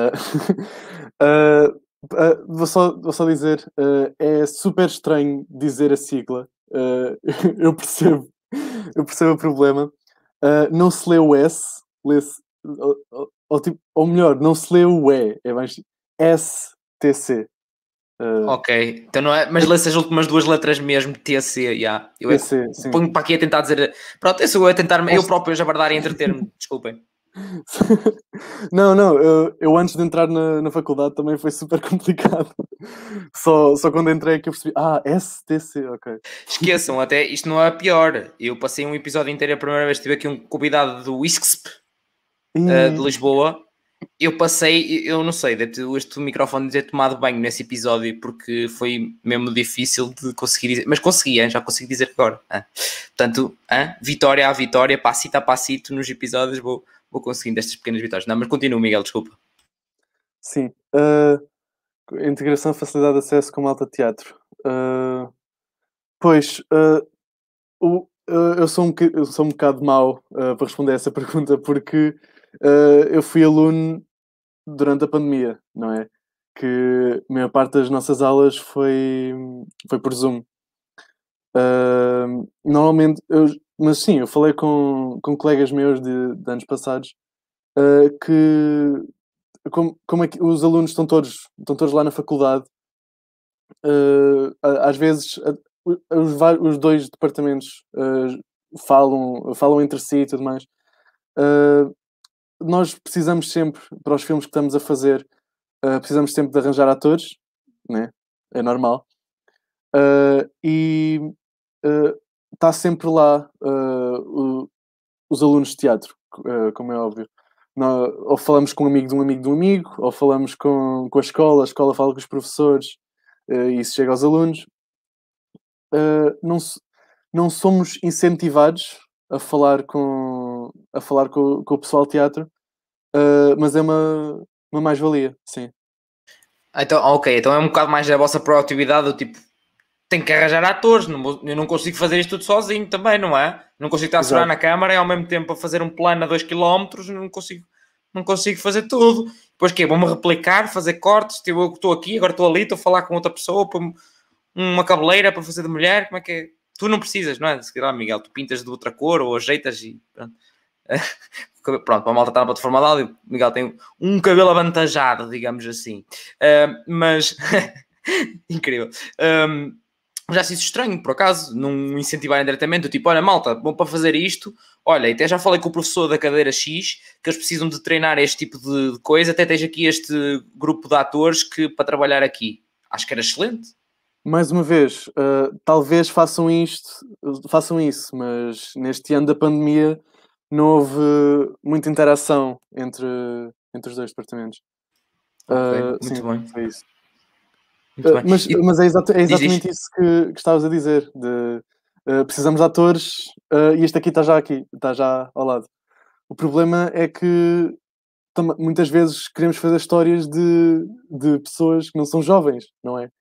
Vou só dizer, é super estranho dizer a sigla. Eu percebo o problema. Não se lê o S, lê-se, ou melhor, não se lê o E, é mais STC. Ok, então não é, mas lê-se as últimas duas letras mesmo, TC, yeah. Eu ponho para aqui a tentar dizer, pronto, eu sou eu a tentar, eu próprio já bardar e entreter-me, desculpem. Não, eu antes de entrar na faculdade também foi super complicado. Só quando entrei é que eu percebi, STC, ok. Esqueçam, até isto não é pior. Eu passei um episódio inteiro, a primeira vez que tive aqui um convidado do ISCSP de Lisboa. Eu passei, eu não sei, este microfone de ter tomado banho nesse episódio porque foi mesmo difícil de conseguir dizer, mas consegui, já consigo dizer agora. Portanto, vitória a vitória, passito a passito nos episódios vou conseguindo estas pequenas vitórias. Não, mas continua, Miguel, desculpa. Sim. Integração, facilidade de acesso com malta de teatro. Eu sou um bocado mau para responder essa pergunta porque eu fui aluno durante a pandemia, não é? Que a maior parte das nossas aulas foi por Zoom. Normalmente, mas sim, eu falei com colegas meus de anos passados que como é que os alunos estão todos lá na faculdade, às vezes os dois departamentos falam entre si e tudo mais. Nós precisamos sempre, para os filmes que estamos a fazer, precisamos sempre de arranjar atores, né? É normal. E está sempre lá os alunos de teatro, como é óbvio. Ou falamos com um amigo de um amigo de um amigo, ou falamos com a escola fala com os professores, e isso chega aos alunos. não, não somos incentivados a falar com o pessoal de teatro, mas é uma mais-valia, sim. Então, ok, então é um bocado mais a vossa proatividade, do tipo, tenho que arranjar atores, eu não consigo fazer isto tudo sozinho também, não é? Não consigo estar a segurar na câmara e ao mesmo tempo a fazer um plano a 2 km, não consigo fazer tudo. Depois que vou-me replicar, fazer cortes, tipo, eu estou aqui, agora estou ali, estou a falar com outra pessoa, para uma cabeleira para fazer de mulher, como é que é? Tu não precisas, não é? Se calhar, Miguel, tu pintas de outra cor ou ajeitas e pronto. Pronto, para a malta estar na plataforma de áudio, o Miguel tem um cabelo avantajado, digamos assim. Mas, incrível. Já se isso estranho, por acaso, não incentivarem diretamente, tipo, olha, malta, bom para fazer isto, olha, até já falei com o professor da cadeira X, que eles precisam de treinar este tipo de coisa, até tens aqui este grupo de atores que, para trabalhar aqui. Acho que era excelente. Mais uma vez, talvez façam isso, mas neste ano da pandemia não houve muita interação entre os dois departamentos. Ok, Sim, muito bem. foi isso. Muito bem. Mas é exatamente isso que estavas a dizer. Precisamos de atores e este aqui, está já ao lado. O problema é que muitas vezes queremos fazer histórias de pessoas que não são jovens, não é?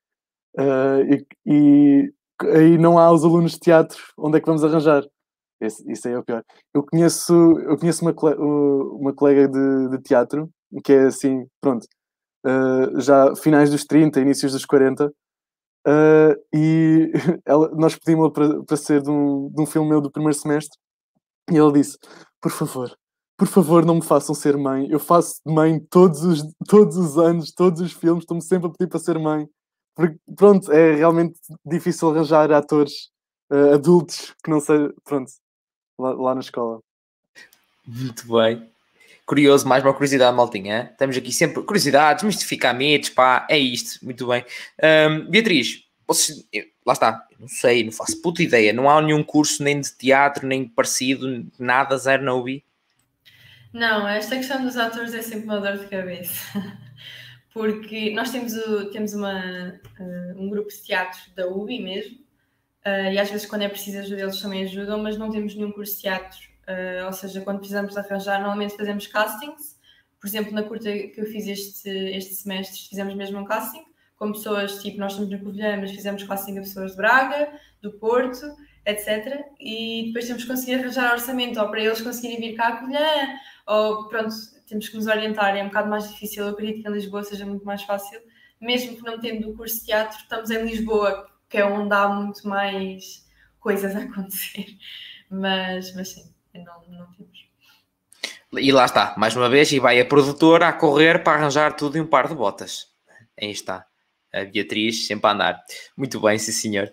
E aí não há os alunos de teatro, onde é que vamos arranjar? Isso aí é o pior. Eu conheço uma colega de teatro que é assim, pronto, já finais dos 30, inícios dos 40, e nós pedimos-la para ser de um filme meu do primeiro semestre, e ela disse: por favor, não me façam ser mãe. Eu faço de mãe todos os anos, todos os filmes, estou-me sempre a pedir para ser mãe. Porque, pronto, é realmente difícil arranjar atores adultos que não sejam, pronto, lá na escola. Muito bem. Curioso, mais uma curiosidade, maltinha. Hein? Estamos aqui sempre, curiosidades, mistificar mitos, pá, é isto, muito bem. Beatriz, lá está, não sei, não faço puta ideia, não há nenhum curso nem de teatro, nem parecido, nada, zero na UBI? Não, esta questão dos atores é sempre uma dor de cabeça. Porque nós temos um grupo de teatro da UBI mesmo, e às vezes quando é preciso ajuda eles também ajudam, mas não temos nenhum curso de teatro, ou seja, quando precisamos de arranjar, normalmente fazemos castings. Por exemplo, na curta que eu fiz este semestre, fizemos mesmo um casting, com pessoas, tipo, nós estamos na Covilhã, mas fizemos casting a pessoas de Braga, do Porto, etc. E depois temos que conseguir arranjar orçamento, ou para eles conseguirem vir cá a Covilhã, ou pronto, temos que nos orientar, é um bocado mais difícil. Eu acredito que em Lisboa seja muito mais fácil, mesmo que não tendo o curso de teatro, estamos em Lisboa, que é onde há muito mais coisas a acontecer, mas sim, não temos. E lá está, mais uma vez, e vai a produtora a correr para arranjar tudo em um par de botas. Aí está, a Beatriz sempre a andar. Muito bem, sim senhor.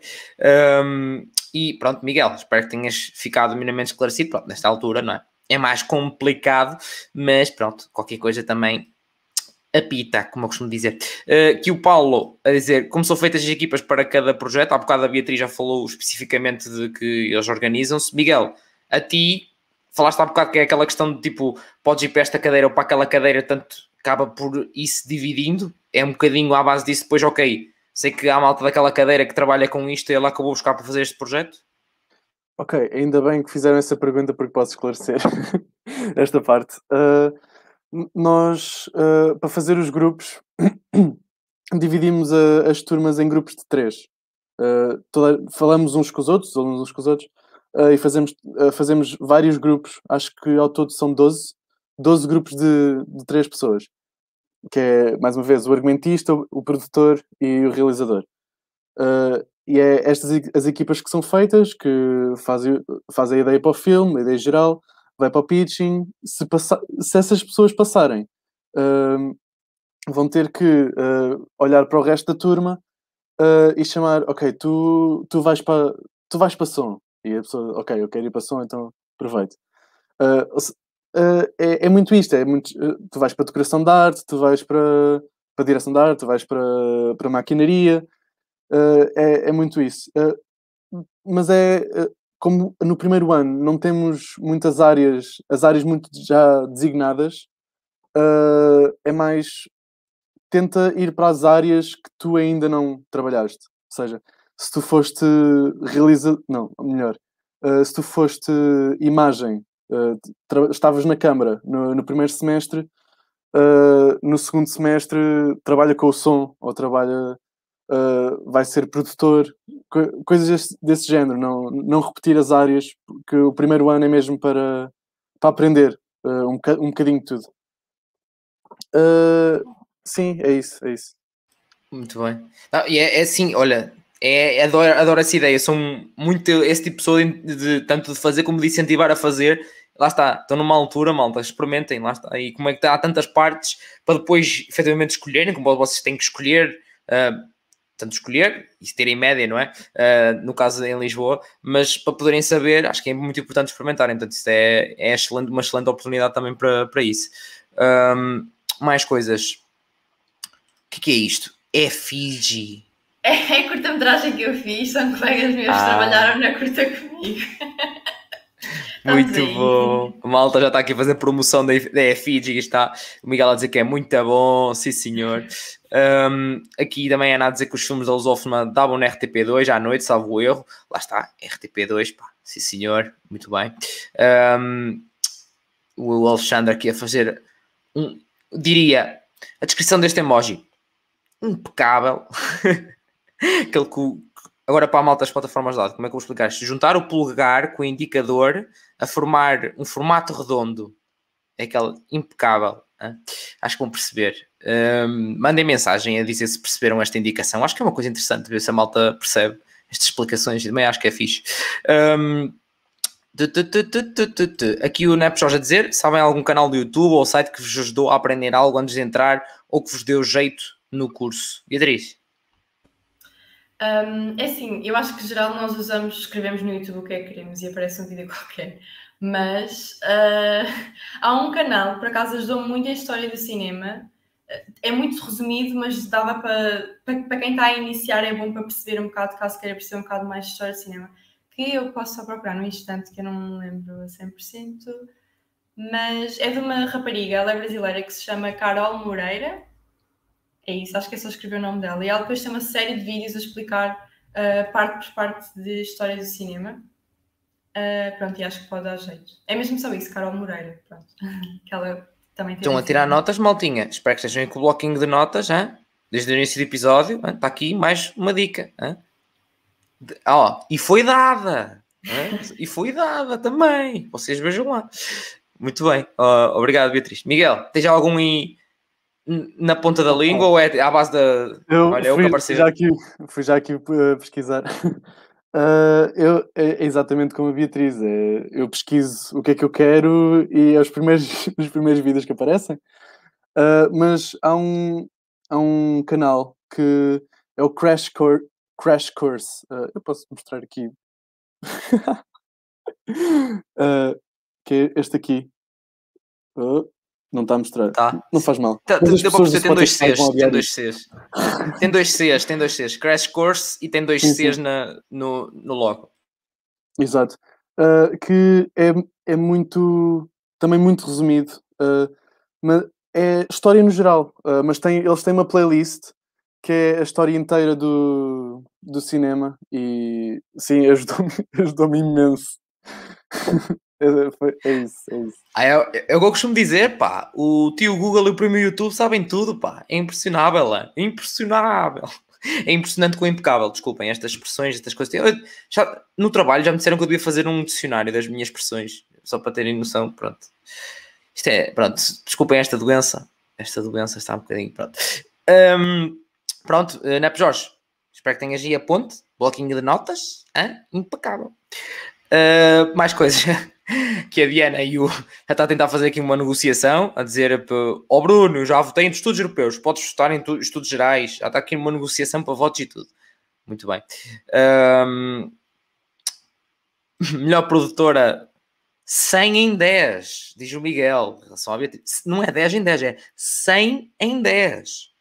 E pronto, Miguel, espero que tenhas ficado minimamente esclarecido. Pronto, nesta altura, não é? É mais complicado, mas pronto, qualquer coisa também apita, como eu costumo dizer. Que o Paulo, a dizer, como são feitas as equipas para cada projeto, há bocado a Beatriz já falou especificamente de que eles organizam-se. Miguel, a ti, falaste há bocado que é aquela questão de tipo, podes ir para esta cadeira ou para aquela cadeira, tanto acaba por ir se dividindo, é um bocadinho à base disso, depois ok, sei que há malta daquela cadeira que trabalha com isto e ela acabou buscar para fazer este projeto. Ok, ainda bem que fizeram essa pergunta porque posso esclarecer esta parte. Nós, para fazer os grupos, dividimos as turmas em grupos de 3. Falamos uns com os outros, e fazemos vários grupos. Acho que ao todo são 12 grupos de 3 pessoas. Que é, mais uma vez, o argumentista, o produtor e o realizador. E é estas as equipas que são feitas, que fazem a ideia para o filme, a ideia geral, vai para o pitching. Se essas pessoas passarem, vão ter que olhar para o resto da turma e chamar, ok, tu vais para som. E a pessoa, ok, eu quero ir para som, então aproveito. É muito isto, tu vais para a decoração de arte, tu vais para a direção de arte, tu vais para a maquinaria. É muito isso. Mas como no primeiro ano não temos muitas áreas, as áreas muito já designadas, é mais tenta ir para as áreas que tu ainda não trabalhaste. Ou seja, se tu foste realizador, não, melhor, se tu foste imagem, estavas na câmara no primeiro semestre, no segundo semestre trabalha com o som, ou trabalha, vai ser produtor, coisas desse género, não repetir as áreas, porque o primeiro ano é mesmo para aprender um bocadinho de tudo. Sim, é isso. Muito bem. Não, e é assim, olha, adoro essa ideia. Sou muito esse tipo de pessoa, tanto de fazer como de incentivar a fazer. Lá está, estão numa altura, malta, experimentem, lá está. E como é que há tantas partes para depois efetivamente escolherem, como vocês têm que escolher, tanto escolher e terem média, não é? No caso em Lisboa, mas para poderem saber, acho que é muito importante experimentarem. Portanto, isso é excelente, uma excelente oportunidade também para isso. Mais coisas. O que é isto? É Fiji. É a curta-metragem que eu fiz, são colegas meus que trabalharam na curta comigo. Muito bom. A malta já está aqui a fazer promoção da Fiji. Está o Miguel a dizer que é muito bom, sim senhor. Aqui também é nada a dizer que os filmes da lusófona davam na RTP2 à noite, salvo o erro. Lá está, RTP2, pá, sim senhor, muito bem. O Alexandre aqui a fazer diria, a descrição deste emoji impecável. Aquele que agora para a malta das plataformas de lado, como é que eu vou explicar? Se juntar o polegar com o indicador a formar um formato redondo, é aquele impecável. Hein? Acho que vão perceber. Mandem mensagem a dizer se perceberam esta indicação. Acho que é uma coisa interessante ver se a malta percebe estas explicações. Também acho que é fixe. Aqui o Nep Jorge a dizer: sabem algum canal do YouTube ou site que vos ajudou a aprender algo antes de entrar ou que vos deu jeito no curso? Beatriz? É assim, eu acho que em geral nós escrevemos no YouTube o que é que queremos e aparece um vídeo qualquer, mas há um canal que por acaso ajudou muito a história do cinema, é muito resumido, mas dava para quem está a iniciar, é bom para perceber um bocado, caso queira perceber um bocado mais de história do cinema, que eu posso só procurar num instante, que eu não me lembro a 100%, mas é de uma rapariga, ela é brasileira, que se chama Carol Moreira. É isso, acho que é só escrever o nome dela. E ela depois tem uma série de vídeos a explicar parte por parte de história do cinema. Pronto, e acho que pode dar jeito. É mesmo só isso, Carol Moreira. Pronto. Que ela também tem. Estão a tirar notas, maltinha. Espero que estejam com o bloquinho de notas, hein? Desde o início do episódio. Hein? Está aqui mais uma dica. Hein? E foi dada. Hein? E foi dada também. Vocês vejam lá. Muito bem. Obrigado, Beatriz. Miguel, tens algum aí na ponta da língua ou é à base da... Fui já aqui pesquisar. É exatamente como a Beatriz. Eu pesquiso o que é que eu quero e é os primeiros vídeos que aparecem. Mas há um canal que é o Crash Course. Eu posso mostrar aqui. Que é este aqui. Não está a mostrar. Tá. Não faz mal. Deu para perceber, tem dois Cs. Tem dois Cs. Crash Course e tem dois Cs no logo. Exato. Que é muito... Também muito resumido. Mas é história no geral. Mas eles têm uma playlist que é a história inteira do cinema. E sim, ajudou-me imenso. É isso. É o que eu costumo dizer, pá. O tio Google e o primo YouTube sabem tudo, pá. É impressionável, é impressionável. É impressionante com o impecável, desculpem, estas expressões, estas coisas. No trabalho já me disseram que eu devia fazer um dicionário das minhas expressões, só para terem noção, pronto. Isto é, pronto, desculpem esta doença está um bocadinho, pronto. Pronto, Nep Jorge, espero que tenhas aí a ponte, bloquinho de notas, impecável. Mais coisas que a Diana e o já está a tentar fazer aqui uma negociação, a dizer Bruno, já votei em estudos europeus, podes votar em estudos gerais, já está aqui uma negociação para votos e tudo. Muito bem. Melhor produtora 100 em 10, diz o Miguel. Não é 10 em 10, é 100 em 10.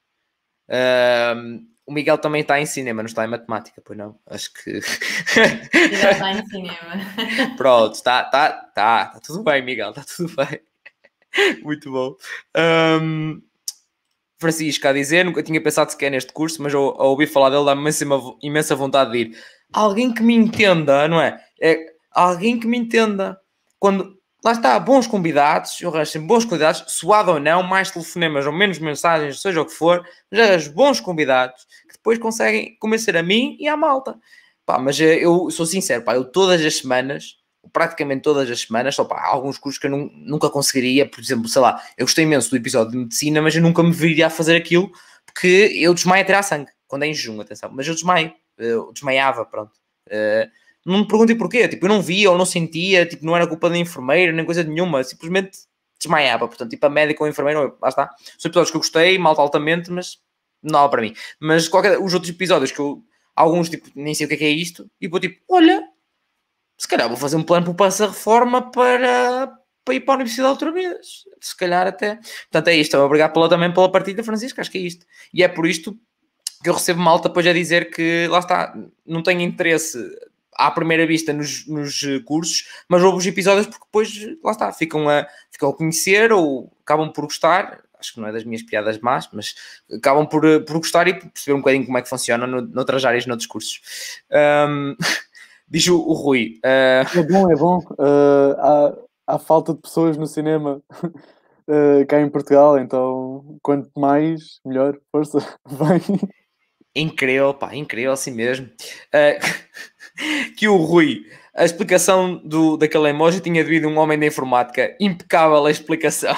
O Miguel também está em cinema, não está em matemática, pois não? Acho que... Já está em cinema. Pronto, está tudo bem, Miguel, está tudo bem. Muito bom. Francisco a dizer, nunca tinha pensado sequer neste curso, mas ao ouvir falar dele dá-me imensa vontade de ir. Alguém que me entenda, não é? Alguém que me entenda. Quando, lá está, bons convidados, eu arranjo bons convidados, suado ou não, mais telefonemas ou menos mensagens, seja o que for, mas arranjo bons convidados que depois conseguem convencer a mim e à malta. Pá, mas eu sou sincero, pá, eu todas as semanas, praticamente todas as semanas, só pá, há alguns cursos que eu nunca conseguiria, por exemplo, sei lá, eu gostei imenso do episódio de medicina, mas eu nunca me viria a fazer aquilo porque eu desmaio a tirar sangue, quando é em jejum, atenção, mas eu desmaio, eu desmaiava, pronto. Não me perguntem porquê, tipo, eu não via ou não sentia, tipo, não era culpa da enfermeira, nem coisa nenhuma, simplesmente desmaiava, portanto, tipo, a médica ou a enfermeira, lá está. São episódios que eu gostei, malta altamente, mas não dá para mim. Mas os outros episódios que eu, alguns, tipo, nem sei o que é isto, e vou tipo, olha, se calhar vou fazer um plano para o passa-reforma para ir para a universidade outra vez, se calhar até. Portanto, é isto, obrigado também pela partida, Francisco, acho que é isto. E é por isto que eu recebo malta depois a dizer que, lá está, não tenho interesse à primeira vista nos cursos, mas houve os episódios porque depois, lá está, ficam a conhecer ou acabam por gostar. Acho que não é das minhas piadas más, mas acabam por gostar e perceber um bocadinho como é que funciona noutras áreas, noutros cursos. Diz o Rui. É bom. Há falta de pessoas no cinema cá em Portugal, então quanto mais, melhor. Força, vai. Incrível, pá, incrível, assim mesmo. Que o Rui, a explicação daquele emoji tinha devido a um homem da informática. Impecável a explicação.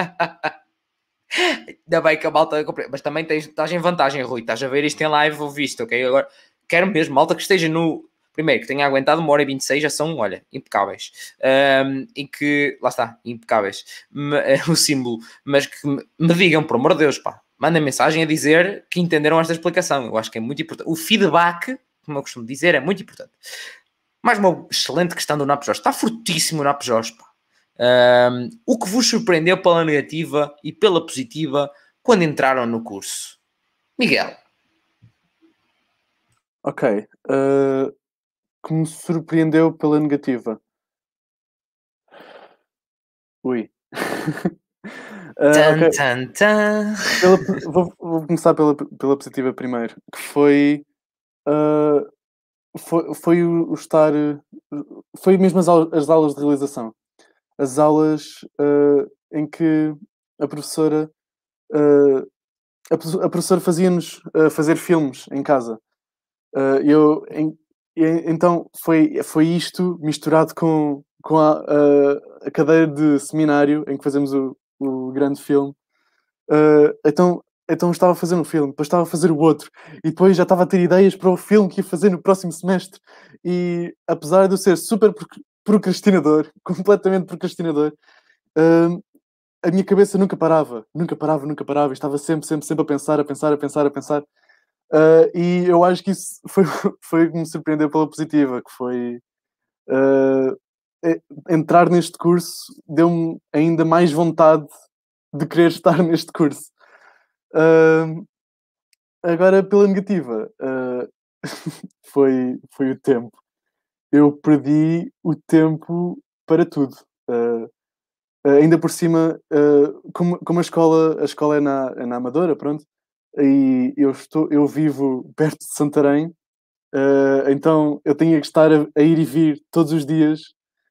Ainda bem que a malta... Mas também estás em vantagem, Rui. Estás a ver isto em live ou visto, ok? Agora, quero mesmo, malta que esteja no... Primeiro, que tenha aguentado 1h26, já são, olha, impecáveis. E que, lá está, impecáveis. O símbolo. Mas que me digam, por amor de Deus, pá. Mandem mensagem a dizer que entenderam esta explicação. Eu acho que é muito importante. O feedback, como eu costumo dizer, é muito importante. Mais uma excelente questão do Nap Jorge. Está fortíssimo o Nap Jorge, pá. O que vos surpreendeu pela negativa e pela positiva quando entraram no curso? Miguel. Ok. Que me surpreendeu pela negativa. Ui. Tan, Ok. tan, tan. Vou começar pela positiva primeiro, que foi o estar. Foi mesmo as aulas de realização. As aulas em que a professora. A professora fazia-nos fazer filmes em casa. Então foi isto misturado com a cadeira de seminário em que fazemos o grande filme. Então estava a fazer um filme, depois estava a fazer o outro, e depois já estava a ter ideias para o filme que ia fazer no próximo semestre. E apesar de eu ser super procrastinador, completamente procrastinador, a minha cabeça nunca parava, e estava sempre a pensar. E eu acho que isso foi o que me surpreendeu pela positiva, que foi entrar neste curso deu-me ainda mais vontade de querer estar neste curso. Agora, pela negativa, foi o tempo. Eu perdi o tempo para tudo. Ainda por cima, como a escola é na Amadora, pronto, e eu vivo perto de Santarém, então eu tinha que estar a ir e vir todos os dias,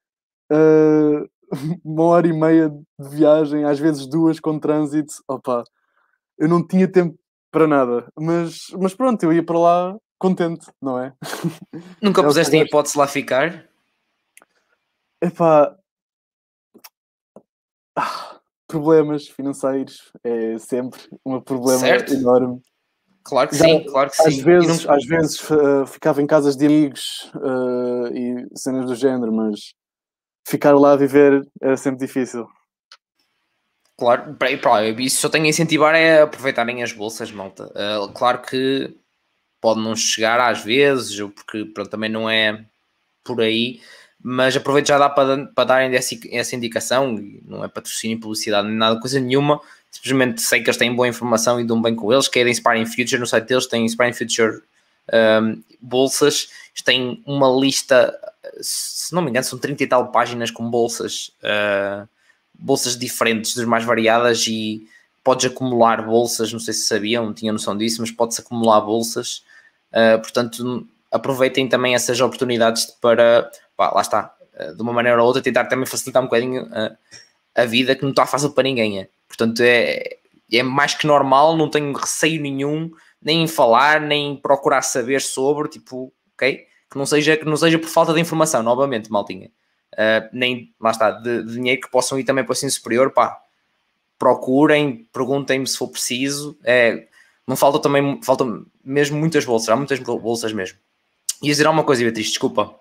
1h30 de viagem, às vezes 2 com trânsito. Opa, eu não tinha tempo para nada, mas pronto, eu ia para lá contente, não é? Nunca É o que eu puseste em gosto. hipótese lá ficar? Epá, problemas financeiros é sempre um problema Certo? enorme. Claro que Já sim, claro que às sim. E não... vezes ficava em casas de amigos e cenas do género, mas ficar lá a viver era sempre difícil. Claro, isso só tenho a incentivar é aproveitarem as bolsas, malta. Claro que pode não chegar às vezes, ou porque pronto, também não é por aí, mas aproveito já dá para darem essa indicação, e não é patrocínio, publicidade, nem nada, coisa nenhuma, simplesmente sei que eles têm boa informação e dão bem com eles, que é da Inspiring Future, no site deles tem Inspiring Future bolsas, eles têm uma lista, se não me engano são 30 e tal páginas com bolsas, bolsas diferentes, das mais variadas, e podes acumular bolsas, não sei se sabiam, não tinha noção disso, mas pode-se acumular bolsas, portanto aproveitem também essas oportunidades para, pá, lá está, de uma maneira ou outra tentar também facilitar um bocadinho a vida, que não está fácil para ninguém, portanto é mais que normal, não tenho receio nenhum, nem em falar, nem procurar saber sobre, tipo, ok? Que não seja por falta de informação, novamente, maltinha. Nem, lá está, de dinheiro que possam ir também para o ensino superior, pá, procurem, perguntem-me se for preciso. Não falta também, faltam mesmo muitas bolsas, há muitas bolsas mesmo. Ia dizer alguma coisa, Beatriz, desculpa.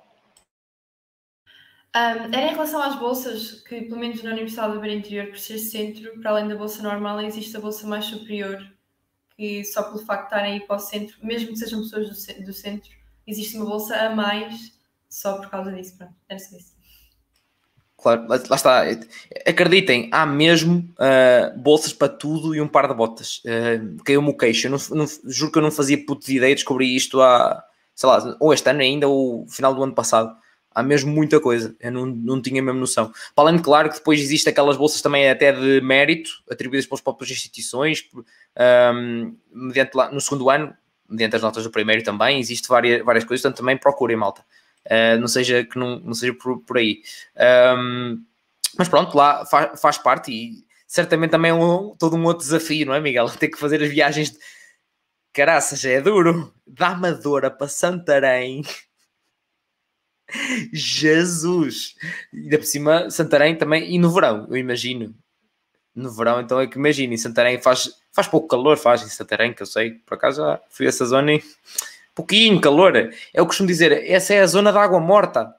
Era em relação às bolsas, que pelo menos na Universidade do Beira Interior, por ser centro, para além da bolsa normal, existe a bolsa mais superior, que só pelo facto de estarem aí para o centro, mesmo que sejam pessoas do centro, existe uma bolsa a mais só por causa disso. Pronto, era só isso. Claro, lá está. Acreditem, há mesmo bolsas para tudo e um par de botas. Caiu-me o queixo. Juro que eu não fazia puto de ideia, descobri isto há, sei lá, ou este ano ainda, ou final do ano passado. Há mesmo muita coisa, eu não tinha mesmo noção. Para além de, claro, que depois existe aquelas bolsas também até de mérito, atribuídas pelas próprias instituições, mediante lá, no segundo ano, mediante as notas do primeiro também, existe várias coisas, portanto também procurem, malta. Não seja por aí. Mas pronto, lá faz parte e certamente também é todo um outro desafio, não é, Miguel? Ter que fazer as viagens de... Caraças, é duro. Da Amadora para Santarém... Jesus! E ainda por cima, Santarém também, e no verão, eu imagino. No verão, então é que imagino, em Santarém faz pouco calor, faz em Santarém, que eu sei, por acaso já fui a essa zona e pouquinho calor. Eu costumo dizer, essa é a zona da água morta.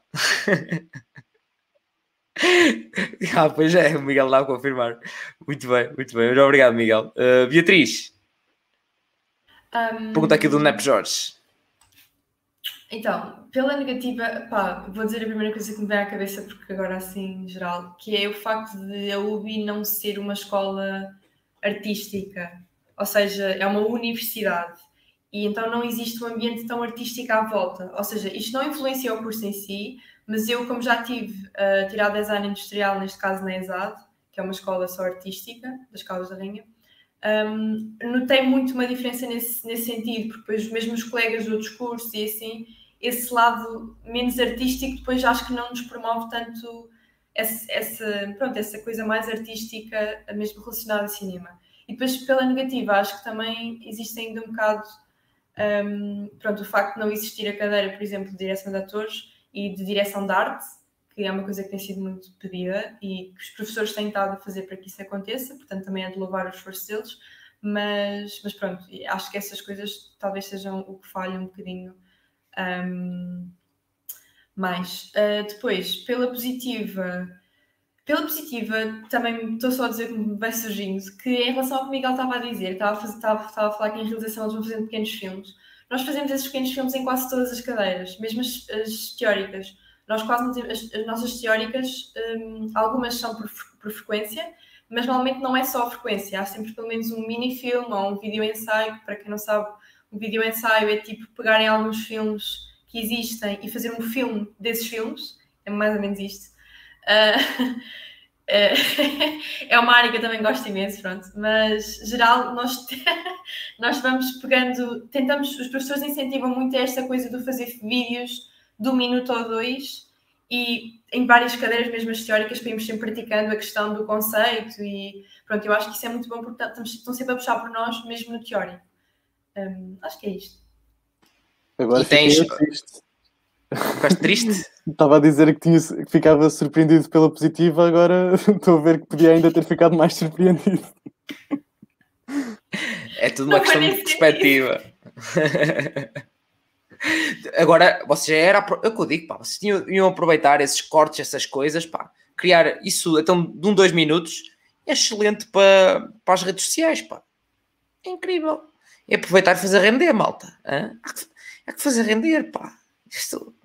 Pois é, o Miguel dá a confirmar. Muito bem. Muito obrigado, Miguel. Beatriz, pergunta aqui do Nep Jorge. Então, pela negativa, pá, vou dizer a primeira coisa que me vem à cabeça, porque agora assim, em geral, que é o facto de a UBI não ser uma escola artística, ou seja, é uma universidade, e então não existe um ambiente tão artístico à volta, ou seja, isto não influencia o curso em si, mas eu, como já tive a tirar design industrial, neste caso na ESAD, que é uma escola só artística, das Caldas da Rainha, notei muito uma diferença nesse sentido, porque depois mesmo os colegas de outros cursos e assim, esse lado menos artístico depois acho que não nos promove tanto essa coisa mais artística, mesmo relacionada a cinema. E depois pela negativa, acho que também existe ainda um bocado o facto de não existir a cadeira, por exemplo, de direção de atores e de direção de arte, que é uma coisa que tem sido muito pedida e que os professores têm estado a fazer para que isso aconteça, portanto também é de louvar o esforço deles, mas pronto, acho que essas coisas talvez sejam o que falha um bocadinho mais. Depois, pela positiva também estou só a dizer que me vai surgindo, que em relação ao que o Miguel estava a dizer, estava a falar que em realização eles vão fazendo pequenos filmes. Nós fazemos esses pequenos filmes em quase todas as cadeiras, mesmo as teóricas. Nós quase não temos, as nossas teóricas, algumas são por frequência, mas normalmente não é só a frequência, há sempre pelo menos um mini-filme ou um vídeo-ensaio. Para quem não sabe, um vídeo-ensaio é tipo pegarem alguns filmes que existem e fazer um filme desses filmes, é mais ou menos isto. É uma área que eu também gosto imenso, pronto, mas geral nós vamos pegando, os professores incentivam muito esta coisa de fazer vídeos de 1 minuto ou 2 e em várias cadeiras, mesmo as teóricas, para irmos sempre praticando a questão do conceito e pronto, eu acho que isso é muito bom porque estão sempre a puxar por nós, mesmo no teórico. Acho que é isto. Agora fiquei triste. Ficaste triste? Estava a dizer que ficava surpreendido pela positiva, agora estou a ver que podia ainda ter ficado mais surpreendido. É tudo uma questão de perspectiva. Agora, vocês já era... É o que eu digo, pá, vocês iam aproveitar esses cortes, essas coisas, pá, criar isso então, de 2 minutos, é excelente para as redes sociais, pá. É incrível. É aproveitar e fazer render, malta. Há que fazer render, pá. Isto...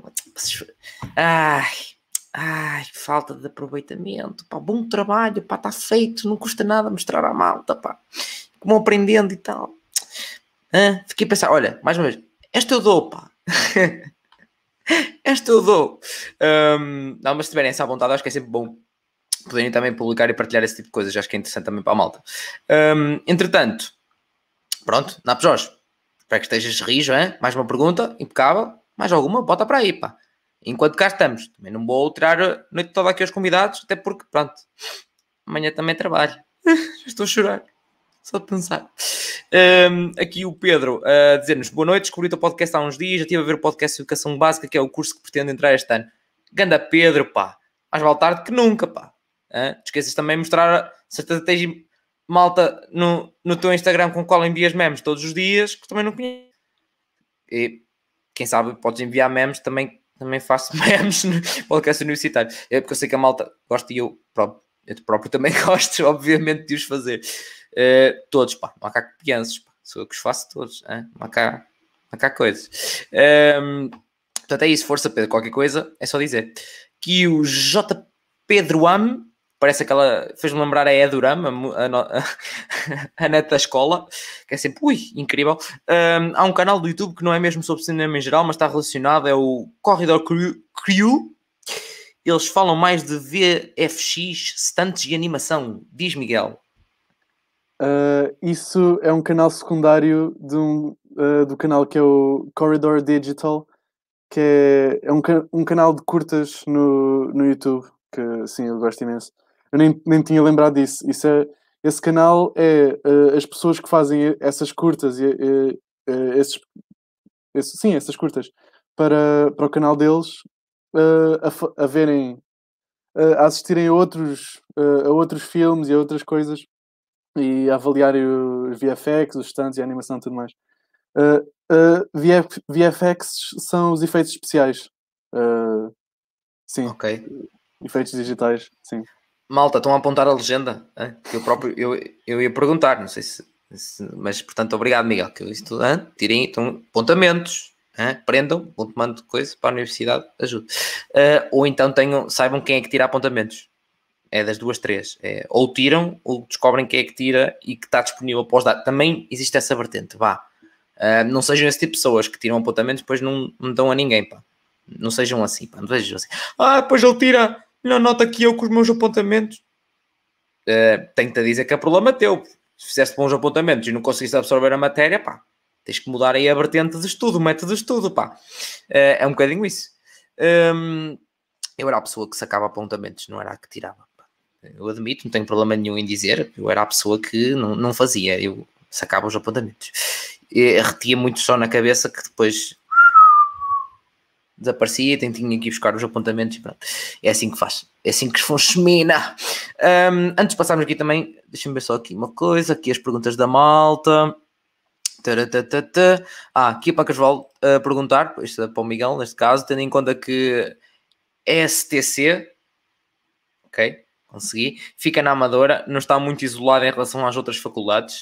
Ai, falta de aproveitamento, pá, bom trabalho, pá, está feito, não custa nada mostrar à malta, pá, como aprendendo e tal. Fiquei a pensar, olha, mais uma vez, esta eu dou, pá. Esta eu dou. Não, mas se tiverem essa vontade, acho que é sempre bom. poderem também publicar e partilhar esse tipo de coisas, acho que é interessante também para a malta. Entretanto, pronto, Napo Jorge, espero que estejas rijo, hein? Mais uma pergunta, impecável, mais alguma, bota para aí, pá. Enquanto cá estamos, também não vou tirar a noite toda aqui aos convidados, até porque, pronto, amanhã também trabalho. Estou a chorar, só de pensar. Aqui o Pedro a dizer-nos, boa noite, descobri o teu podcast há uns dias, já estive a ver o podcast de Educação Básica, que é o curso que pretendo entrar este ano. Ganda Pedro, pá, mais vale tarde que nunca, pá. Te esqueças também de mostrar, certeza que tens malta no teu Instagram com o qual envias memes todos os dias, que também não conheço. E quem sabe podes enviar memes, também faço memes no podcast universitário. É porque eu sei que a malta gosta e eu próprio também gosto, obviamente, de os fazer. Todos, pá, não há cá que penses, pá. Sou eu que os faço todos, não há cá coisas. Portanto, é isso, força, Pedro. Qualquer coisa, é só dizer. Que o J. Pedro Am, parece aquela, fez-me lembrar a Eduram, a neta da escola, que é sempre, incrível. Há um canal do YouTube que não é mesmo sobre cinema em geral, mas está relacionado, é o Corridor Crew. Eles falam mais de VFX, stunts e animação. Diz, Miguel. Isso é um canal secundário do canal que é o Corridor Digital, que é um canal de curtas no YouTube, que sim, eu gosto imenso. Eu nem tinha lembrado disso. Esse canal é as pessoas que fazem essas curtas essas curtas para o canal deles a verem, a assistirem a outros filmes e a outras coisas e a avaliarem os VFX, os stunts e a animação e tudo mais. VFX são os efeitos especiais. Sim. Ok. Efeitos digitais, sim. Malta, estão a apontar a legenda? Eu próprio, eu ia perguntar, não sei se mas, portanto, obrigado, Miguel, que isto, tirem então, apontamentos, prendam, tomando coisa para a universidade, ajude. Ou então saibam quem é que tira apontamentos. É das duas, três. Ou tiram, ou descobrem quem é que tira e que está disponível para os dados. Também existe essa vertente, vá. Não sejam esse tipo de pessoas que tiram apontamentos e depois não dão a ninguém, pá. Não sejam assim, pá. Não sejam assim. Depois ele tira, não nota que eu com os meus apontamentos. Tenho-te a dizer que é problema teu. Se fizeste bons apontamentos e não conseguiste absorver a matéria, pá, tens que mudar aí a vertente de estudo, o método de estudo, pá. É um bocadinho isso. Eu era a pessoa que sacava apontamentos, não era a que tirava. Pá. Eu admito, não tenho problema nenhum em dizer, eu era a pessoa que não fazia, eu sacava os apontamentos. Retia muito só na cabeça que depois desaparecia, tinha que ir buscar os apontamentos e pronto. É assim que faz. É assim que funciona. Antes de passarmos aqui também, deixa-me ver só aqui uma coisa, aqui as perguntas da malta. Aqui para Casval perguntar, isto é para o Miguel neste caso, tendo em conta que STC, ok, consegui, fica na Amadora, não está muito isolado em relação às outras faculdades?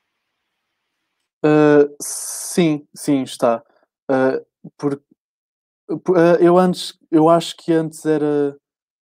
Sim, está. Eu acho que antes era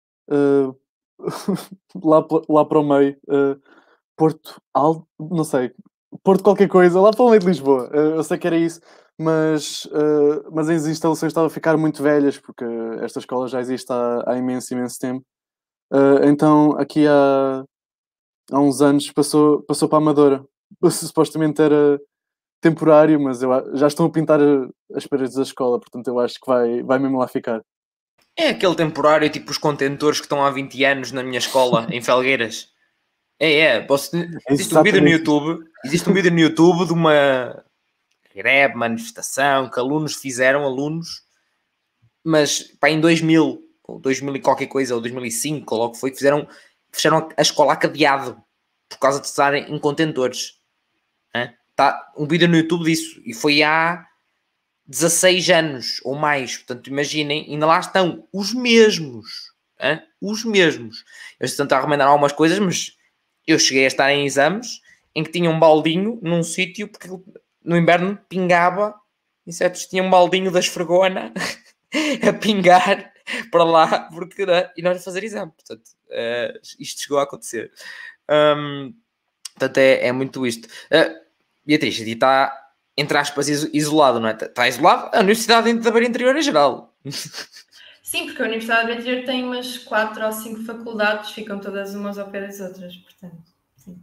lá para o meio, Porto Alto, não sei, Porto qualquer coisa, lá para o meio de Lisboa. Eu sei que era isso, mas as instalações estavam a ficar muito velhas, porque esta escola já existe há imenso tempo. Então aqui há uns anos passou para a Amadora. Supostamente era temporário, mas já estão a pintar as paredes da escola, portanto eu acho que vai mesmo lá ficar. É aquele temporário, tipo os contentores que estão há 20 anos na minha escola, em Felgueiras. Existe um vídeo no YouTube de uma greve, manifestação que alunos fizeram, mas pá, em 2000 e qualquer coisa, ou 2005, ou logo foi, que fecharam a escola a cadeado por causa de estarem em contentores. Está um vídeo no YouTube disso, e foi há 16 anos ou mais, portanto imaginem, ainda lá estão os mesmos, os mesmos. Eles tentam arremendar algumas coisas, mas eu cheguei a estar em exames em que tinha um baldinho num sítio, porque no inverno pingava, insetos, tinha um baldinho da esfregona a pingar para lá, porque, e nós a fazer exame, portanto, isto chegou a acontecer. Portanto, é muito isto. Beatriz, a ti está, entre aspas, isolado, não é? Está isolado a Universidade da Beira Interior em geral. Sim, porque a Universidade de Beja tem umas 4 ou 5 faculdades, ficam todas umas ao pé das outras, portanto, sim.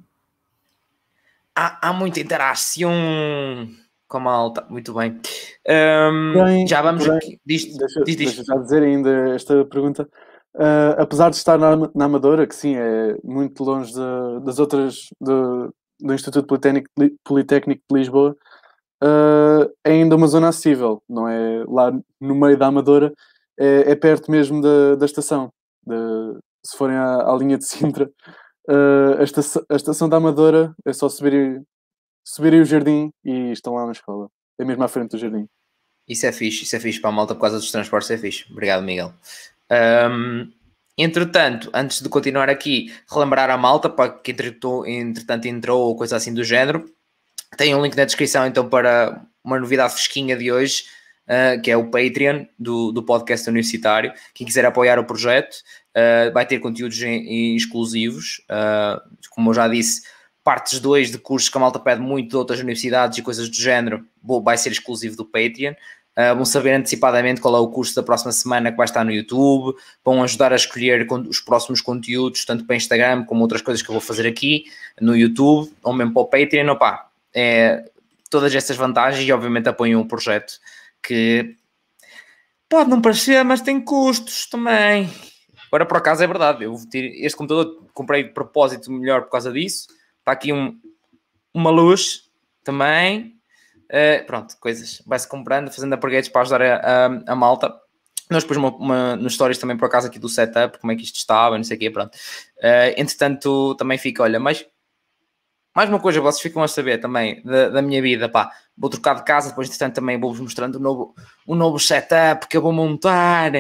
Há muita interação com a malta, muito bem. Já vamos aqui. Deixa já dizer ainda esta pergunta. Apesar de estar na Amadora, que sim, é muito longe das outras do Instituto Politécnico de Lisboa, é ainda uma zona acessível, não é lá no meio da Amadora, é perto mesmo da estação. Se forem à linha de Sintra, a estação da Amadora é só subirem o jardim e estão lá na escola. É mesmo à frente do jardim. Isso é fixe para a malta por causa dos transportes, é fixe. Obrigado, Miguel. Entretanto, antes de continuar aqui, relembrar a malta para quem entretanto entrou ou coisa assim do género, tem um link na descrição então para uma novidade fresquinha de hoje, que é o Patreon do podcast universitário. Quem quiser apoiar o projeto vai ter conteúdos exclusivos, como eu já disse, partes 2 de cursos que a malta pede muito de outras universidades e coisas do género, vai ser exclusivo do Patreon. Vão saber antecipadamente qual é o curso da próxima semana que vai estar no YouTube, vão ajudar a escolher os próximos conteúdos, tanto para Instagram como outras coisas que eu vou fazer aqui no YouTube, ou mesmo para o Patreon. Opa, todas estas vantagens e obviamente apoiam o projeto, que pode não parecer, mas tem custos também. Agora, por acaso, é verdade, este computador comprei de propósito melhor por causa disso. Está aqui uma luz também. Pronto, coisas. Vai-se comprando, fazendo upgrades para ajudar a malta. Nós depois nos stories também, por acaso, aqui do setup, como é que isto estava, não sei o quê, pronto. Entretanto, também fica, olha, mais uma coisa, vocês ficam a saber também da minha vida, pá. Vou trocar de casa, depois, entretanto, também vou-vos mostrando um novo setup que eu vou montar.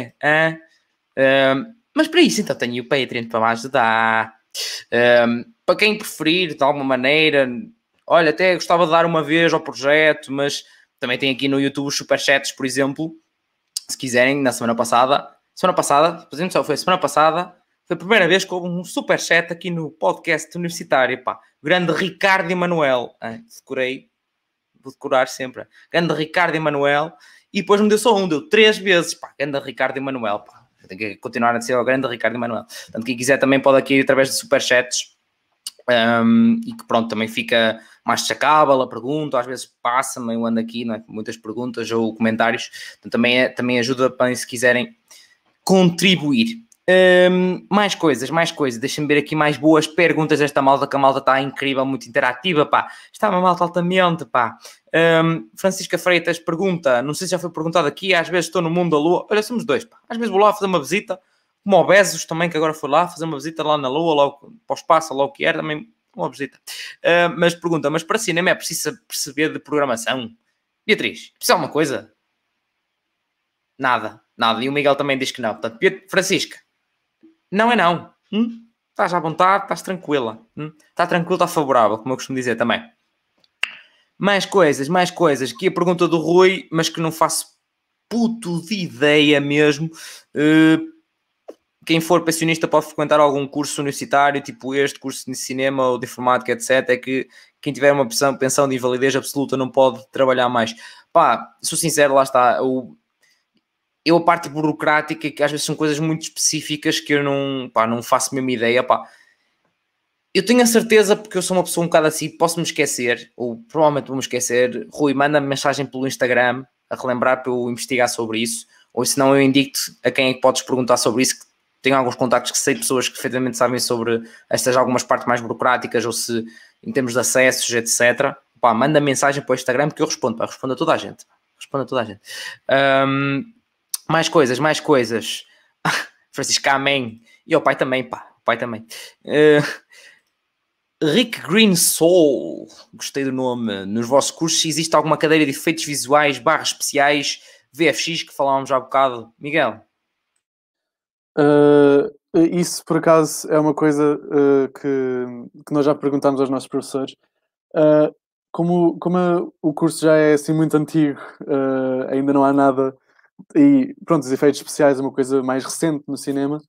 Mas para isso, então, tenho o Patreon para me ajudar. Para quem preferir, de alguma maneira, olha, até gostava de dar uma vez ao projeto, mas também tem aqui no YouTube os superchats, por exemplo, se quiserem, na semana passada, foi a primeira vez que houve um superchat aqui no podcast universitário, pá. Grande Ricardo Emanuel, vou decorar sempre. Grande Ricardo Emanuel, e depois não deu só um, deu 3 vezes, pá. Grande Ricardo Emanuel, pá. Tem que continuar a ser o grande Ricardo Emanuel. Portanto, quem quiser também pode aqui através de superchats. E que pronto, também fica mais destacável a pergunta, às vezes passa-me, eu ando aqui, não é? Muitas perguntas ou comentários, então também ajuda para se quiserem contribuir. Mais coisas, deixem-me ver aqui mais boas perguntas desta malta, que a malta está incrível, muito interativa, pá, está uma malta altamente, pá. Francisca Freitas pergunta, não sei se já foi perguntado aqui, às vezes estou no mundo da lua, olha, somos dois, pá, às vezes vou lá fazer uma visita, como o Bezos também, que agora foi lá fazer uma visita lá na Lua, lá para o espaço, lá o que era, também uma visita. Mas pergunta, mas para cinema é preciso perceber de programação? Beatriz, precisa alguma coisa? Nada. E o Miguel também diz que não. Portanto, Francisca, não é não. Estás à vontade, estás tranquila. Está tranquilo, está favorável, como eu costumo dizer também. Mais coisas. Aqui a pergunta do Rui, mas que não faço puto de ideia mesmo. Quem for pensionista pode frequentar algum curso universitário, tipo este, curso de cinema ou de informática, etc. É que quem tiver uma pensão de invalidez absoluta não pode trabalhar mais. Pá, sou sincero, lá está. Eu a parte burocrática, que às vezes são coisas muito específicas que eu não faço a mesma ideia, pá. Eu tenho a certeza, porque eu sou uma pessoa um bocado assim, posso-me esquecer, ou provavelmente vou-me esquecer. Rui, manda-me mensagem pelo Instagram a relembrar para eu investigar sobre isso, ou senão eu indico-te a quem é que podes perguntar sobre isso, que tenho alguns contactos que sei de pessoas que perfeitamente sabem sobre estas algumas partes mais burocráticas, ou se em termos de acessos, etc. Pá, manda mensagem para o Instagram que eu respondo, pá, respondo a toda a gente. Mais coisas. Francisco, amém. E o pai também, pá. Rick Green Soul, gostei do nome. Nos vossos cursos existe alguma cadeira de efeitos visuais, especiais, VFX, que falávamos já há bocado? Miguel? Isso, por acaso, é uma coisa que nós já perguntámos aos nossos professores. Como o curso já é assim muito antigo, ainda não há nada. E pronto, os efeitos especiais é uma coisa mais recente no cinema.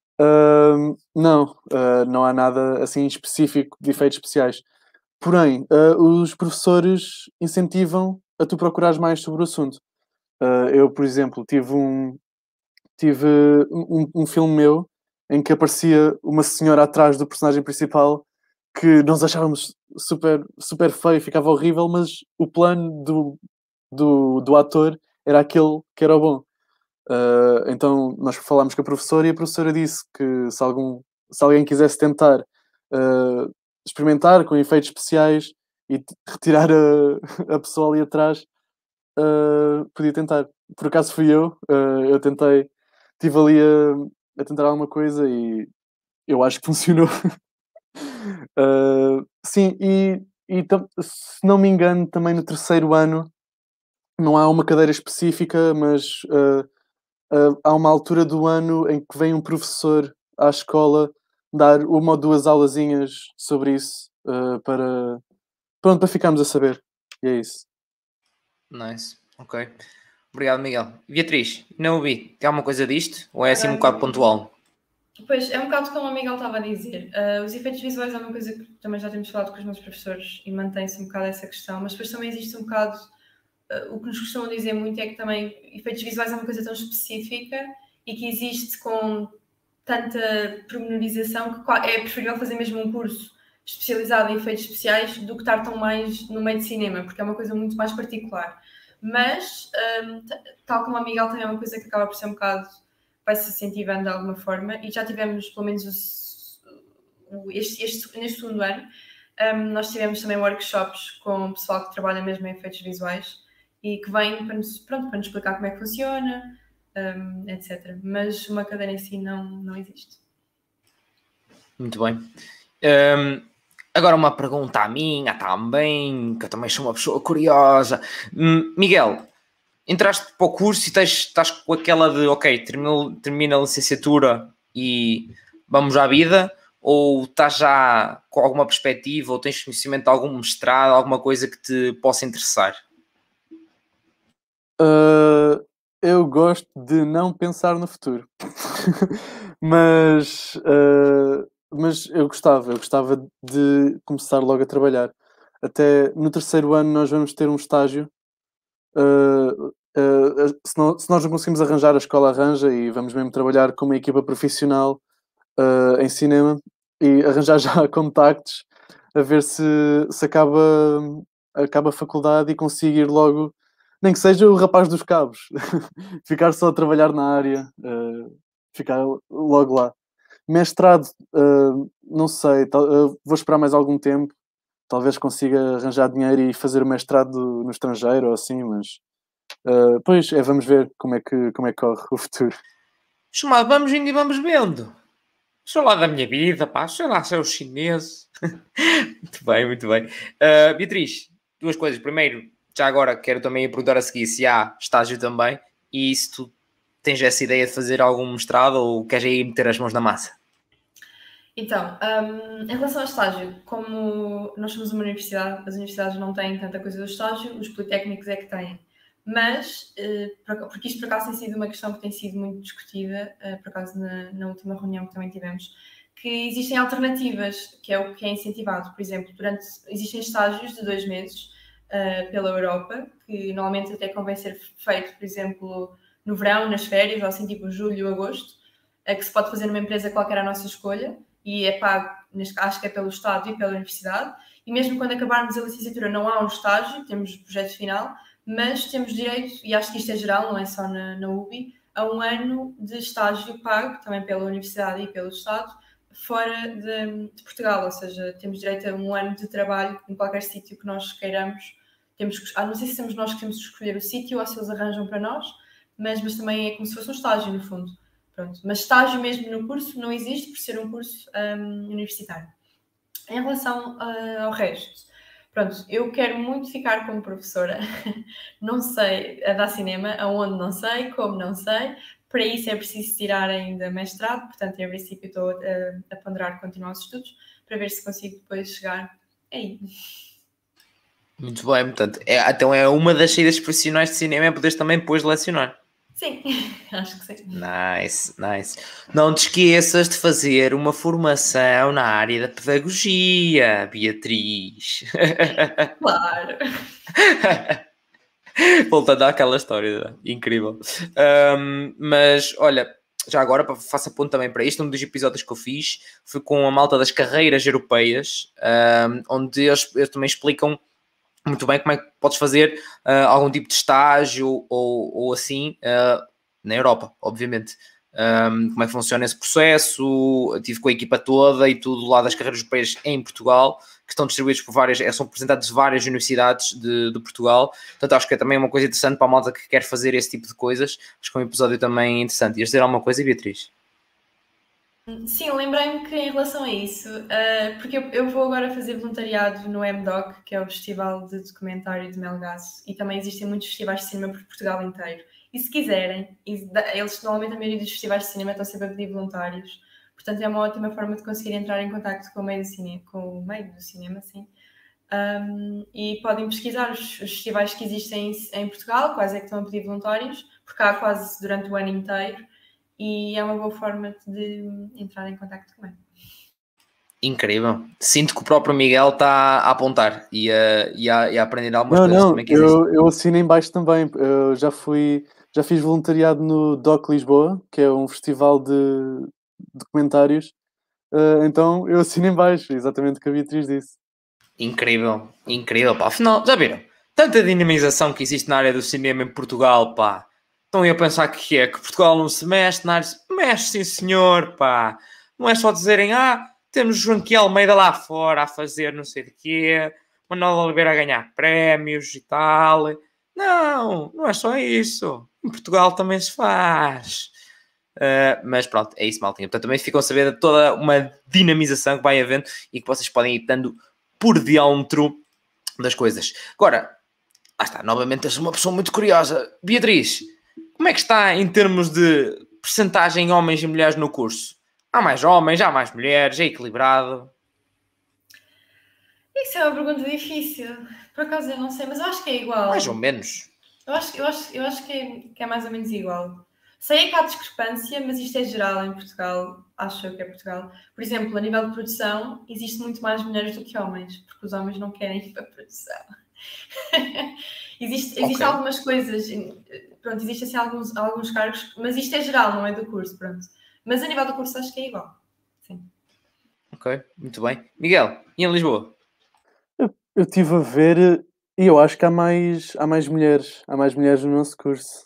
Não há nada assim específico de efeitos especiais. Porém, os professores incentivam a tu procurares mais sobre o assunto. Eu, por exemplo, tive tive um filme meu em que aparecia uma senhora atrás do personagem principal que nós achávamos super, super feio, ficava horrível, mas o plano do ator era aquele que era o bom. Então nós falámos com a professora e a professora disse que se alguém quisesse tentar experimentar com efeitos especiais e retirar a pessoa ali atrás, podia tentar. Por acaso fui eu tentei, estive ali a tentar alguma coisa e eu acho que funcionou. Sim, se não me engano, também no terceiro ano não há uma cadeira específica, mas há uma altura do ano em que vem um professor à escola dar uma ou duas aulazinhas sobre isso, pronto, para ficarmos a saber. E é isso. Nice, ok. Obrigado, Miguel. Beatriz, não ouvi. Tem alguma coisa disto? Ou é assim um bocado pontual? Pois, é um bocado como o Miguel estava a dizer. Os efeitos visuais é uma coisa que também já temos falado com os nossos professores e mantém-se um bocado essa questão, mas depois também existe um bocado... o que nos costumam dizer muito é que também efeitos visuais é uma coisa tão específica e que existe com tanta pormenorização que é preferível fazer mesmo um curso especializado em efeitos especiais do que estar tão mais no meio de cinema, porque é uma coisa muito mais particular. Mas, tal como a Miguel também é uma coisa que acaba por ser um bocado, vai-se incentivando de alguma forma, e já tivemos pelo menos neste segundo ano, nós tivemos também workshops com o pessoal que trabalha mesmo em efeitos visuais e que vem para nos explicar como é que funciona, etc. Mas uma cadeira em si não existe. Muito bem. Agora uma pergunta a minha também, que eu também sou uma pessoa curiosa. Miguel, entraste para o curso e estás com aquela de, ok, termina a licenciatura e vamos à vida, ou estás já com alguma perspectiva, ou tens conhecimento de algum mestrado, alguma coisa que te possa interessar? Eu gosto de não pensar no futuro. Mas eu gostava de começar logo a trabalhar. Até no terceiro ano nós vamos ter um estágio. Se nós não conseguimos arranjar, a escola arranja e vamos mesmo trabalhar com uma equipa profissional em cinema e arranjar já contactos a ver se acaba a faculdade e consigo ir logo, nem que seja o rapaz dos cabos, ficar só a trabalhar na área, ficar logo lá. Mestrado, não sei, vou esperar mais algum tempo, talvez consiga arranjar dinheiro e fazer o mestrado no estrangeiro ou assim, mas pois vamos ver como é que corre o futuro. Chamado, vamos indo e vamos vendo. Sou lá da minha vida, pá, sei lá, sou chinês. Muito bem, muito bem. Beatriz, duas coisas. Primeiro, já agora quero também perguntar a seguir se há estágio também e se tu tens essa ideia de fazer algum mestrado ou queres aí meter as mãos na massa? Então, em relação ao estágio, como nós somos uma universidade, as universidades não têm tanta coisa do estágio, os politécnicos é que têm. Mas, porque isto por acaso tem sido uma questão que tem sido muito discutida, por acaso na última reunião que também tivemos, que existem alternativas, que é o que é incentivado. Por exemplo, existem estágios de 2 meses pela Europa, que normalmente até convém ser feito, por exemplo, no verão, nas férias, ou assim tipo julho, agosto, que se pode fazer numa empresa qualquer à nossa escolha, e é pago, acho que é pelo Estado e pela Universidade, e mesmo quando acabarmos a licenciatura não há um estágio, temos o projeto final, mas temos direito, e acho que isto é geral, não é só na UBI, a 1 ano de estágio pago, também pela Universidade e pelo Estado, fora de Portugal, ou seja, temos direito a 1 ano de trabalho em qualquer sítio que nós queiramos. Não sei se somos nós que temos que escolher o sítio ou se eles arranjam para nós, mas também é como se fosse um estágio, no fundo. Pronto. Mas estágio mesmo no curso não existe por ser um curso universitário. Em relação ao resto, pronto, eu quero muito ficar como professora. Não sei a dar cinema, aonde não sei, como não sei. Para isso é preciso tirar ainda mestrado, portanto, em princípio estou a ponderar continuar os estudos para ver se consigo depois chegar aí. Muito bem, portanto, então é uma das saídas profissionais de cinema é poderes também depois lecionar. Sim, acho que sim. Nice, nice. Não te esqueças de fazer uma formação na área da pedagogia, Beatriz. Claro. Voltando àquela história, incrível. Mas, olha, já agora, faço ponto também para isto, um dos episódios que eu fiz foi com a malta das carreiras europeias, onde eles também explicam muito bem como é que podes fazer algum tipo de estágio ou assim na Europa, obviamente. Como é que funciona esse processo. Eu estive com a equipa toda e tudo lá das carreiras europeias em Portugal, que estão distribuídos por são representantes de várias universidades de Portugal. Portanto, acho que é também uma coisa interessante para a malta que quer fazer esse tipo de coisas. Acho que é um episódio também interessante. Ias dizer alguma coisa, Beatriz? Sim, lembrei-me que em relação a isso, porque eu vou agora fazer voluntariado no MDoc, que é o Festival de Documentário de Melgaço, e também existem muitos festivais de cinema por Portugal inteiro. E se quiserem, eles normalmente a maioria dos festivais de cinema estão sempre a pedir voluntários, portanto é uma ótima forma de conseguir entrar em contacto com o meio do cinema, sim. E podem pesquisar os festivais que existem em Portugal, quais é que estão a pedir voluntários, porque há quase durante o ano inteiro, e é uma boa forma de entrar em contacto comigo. Incrível. Sinto que o próprio Miguel está a apontar e a aprender algumas coisas também que existem. Eu assino em baixo também. Eu já fiz voluntariado no DOC Lisboa, que é um festival de documentários. Então eu assino em baixo, exatamente o que a Beatriz disse. Incrível, incrível, pá. Afinal, já viram? Tanta dinamização que existe na área do cinema em Portugal, pá. Estão aí a pensar que Portugal não se mexe na área... Mexe, sim senhor, pá. Não é só dizerem, temos Joaquim Almeida lá fora a fazer não sei de quê, Manuel Oliveira a ganhar prémios e tal. Não, não é só isso. Em Portugal também se faz. Mas pronto, é isso, maltinha. Portanto, também ficam a saber de toda uma dinamização que vai havendo e que vocês podem ir dando por diâmetro das coisas. Agora, lá está, novamente és uma pessoa muito curiosa. Beatriz, como é que está em termos de percentagem homens e mulheres no curso? Há mais homens, há mais mulheres, é equilibrado? Isso é uma pergunta difícil. Por acaso eu não sei, mas eu acho que é igual. Mais ou menos. Eu acho que é mais ou menos igual. Sei que há discrepância, mas isto é geral em Portugal. Acho eu que é Portugal. Por exemplo, a nível de produção, existe muito mais mulheres do que homens, porque os homens não querem ir para a produção. Existem algumas coisas, pronto, existem assim, alguns cargos, mas isto é geral, não é do curso, pronto. Mas a nível do curso acho que é igual. Sim. Ok, muito bem. Miguel, e em Lisboa? Eu estive a ver e eu acho que há mais mulheres. Há mais mulheres no nosso curso.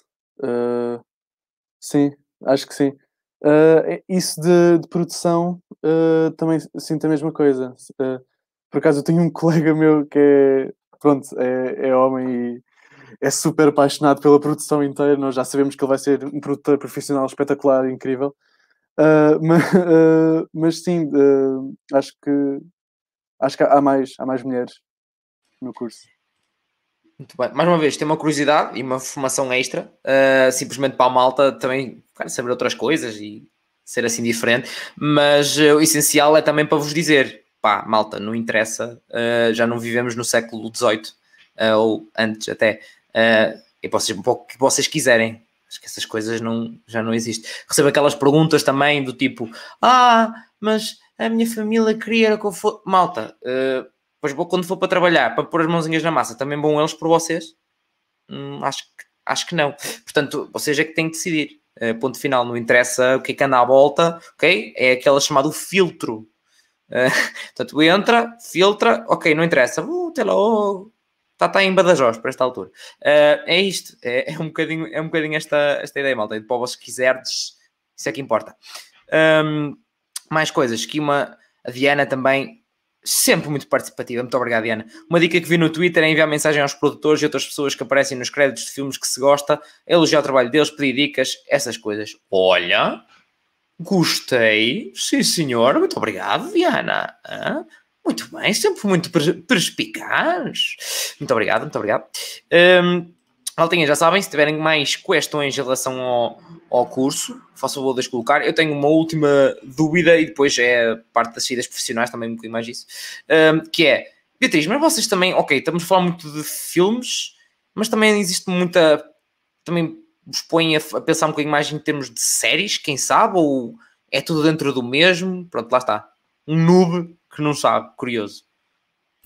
Sim, acho que sim. Isso de produção, também sinto a mesma coisa. Por acaso eu tenho um colega meu que é homem e é super apaixonado pela produção inteira. Nós já sabemos que ele vai ser um produtor profissional espetacular e incrível. Mas sim, acho que há mais mulheres no curso. Muito bem. Mais uma vez, tem uma curiosidade e uma formação extra, simplesmente para a malta também saber outras coisas e ser assim diferente, mas o essencial é também para vos dizer, pá, malta, não interessa, já não vivemos no século XVIII, ou antes até, e vocês, o que vocês quiserem. Acho que essas coisas já não existem. Recebo aquelas perguntas também do tipo, mas a minha família queria que eu fosse... Malta, pois quando for para trabalhar, para pôr as mãozinhas na massa, também vão eles por vocês? Acho que não. Portanto, vocês é que têm que decidir. Ponto final, não interessa o que é que anda à volta, ok? É aquela chamado filtro. Portanto, entra, filtra, ok, não interessa. Até logo. Está em Badajoz, para esta altura. É isto. É um bocadinho esta ideia, malta. E para vós quiserdes, isso é que importa. Mais coisas. Que a Diana também... Sempre muito participativa, muito obrigado, Diana. Uma dica que vi no Twitter é enviar mensagem aos produtores e outras pessoas que aparecem nos créditos de filmes que se gosta, elogiar o trabalho deles, pedir dicas, essas coisas. Olha, gostei, sim senhor, muito obrigado, Diana. Muito bem, sempre muito perspicaz. Muito obrigado, muito obrigado. Maltinha, já sabem, se tiverem mais questões em relação ao curso, façam o favor de colocar. Eu tenho uma última dúvida e depois é parte das saídas profissionais, também um bocadinho mais isso, que é, Beatriz, mas vocês também, ok, estamos a falar muito de filmes, mas também existe muita, também vos põem a pensar um bocadinho mais em termos de séries, quem sabe, ou é tudo dentro do mesmo? Pronto, lá está. Um noob que não sabe, curioso.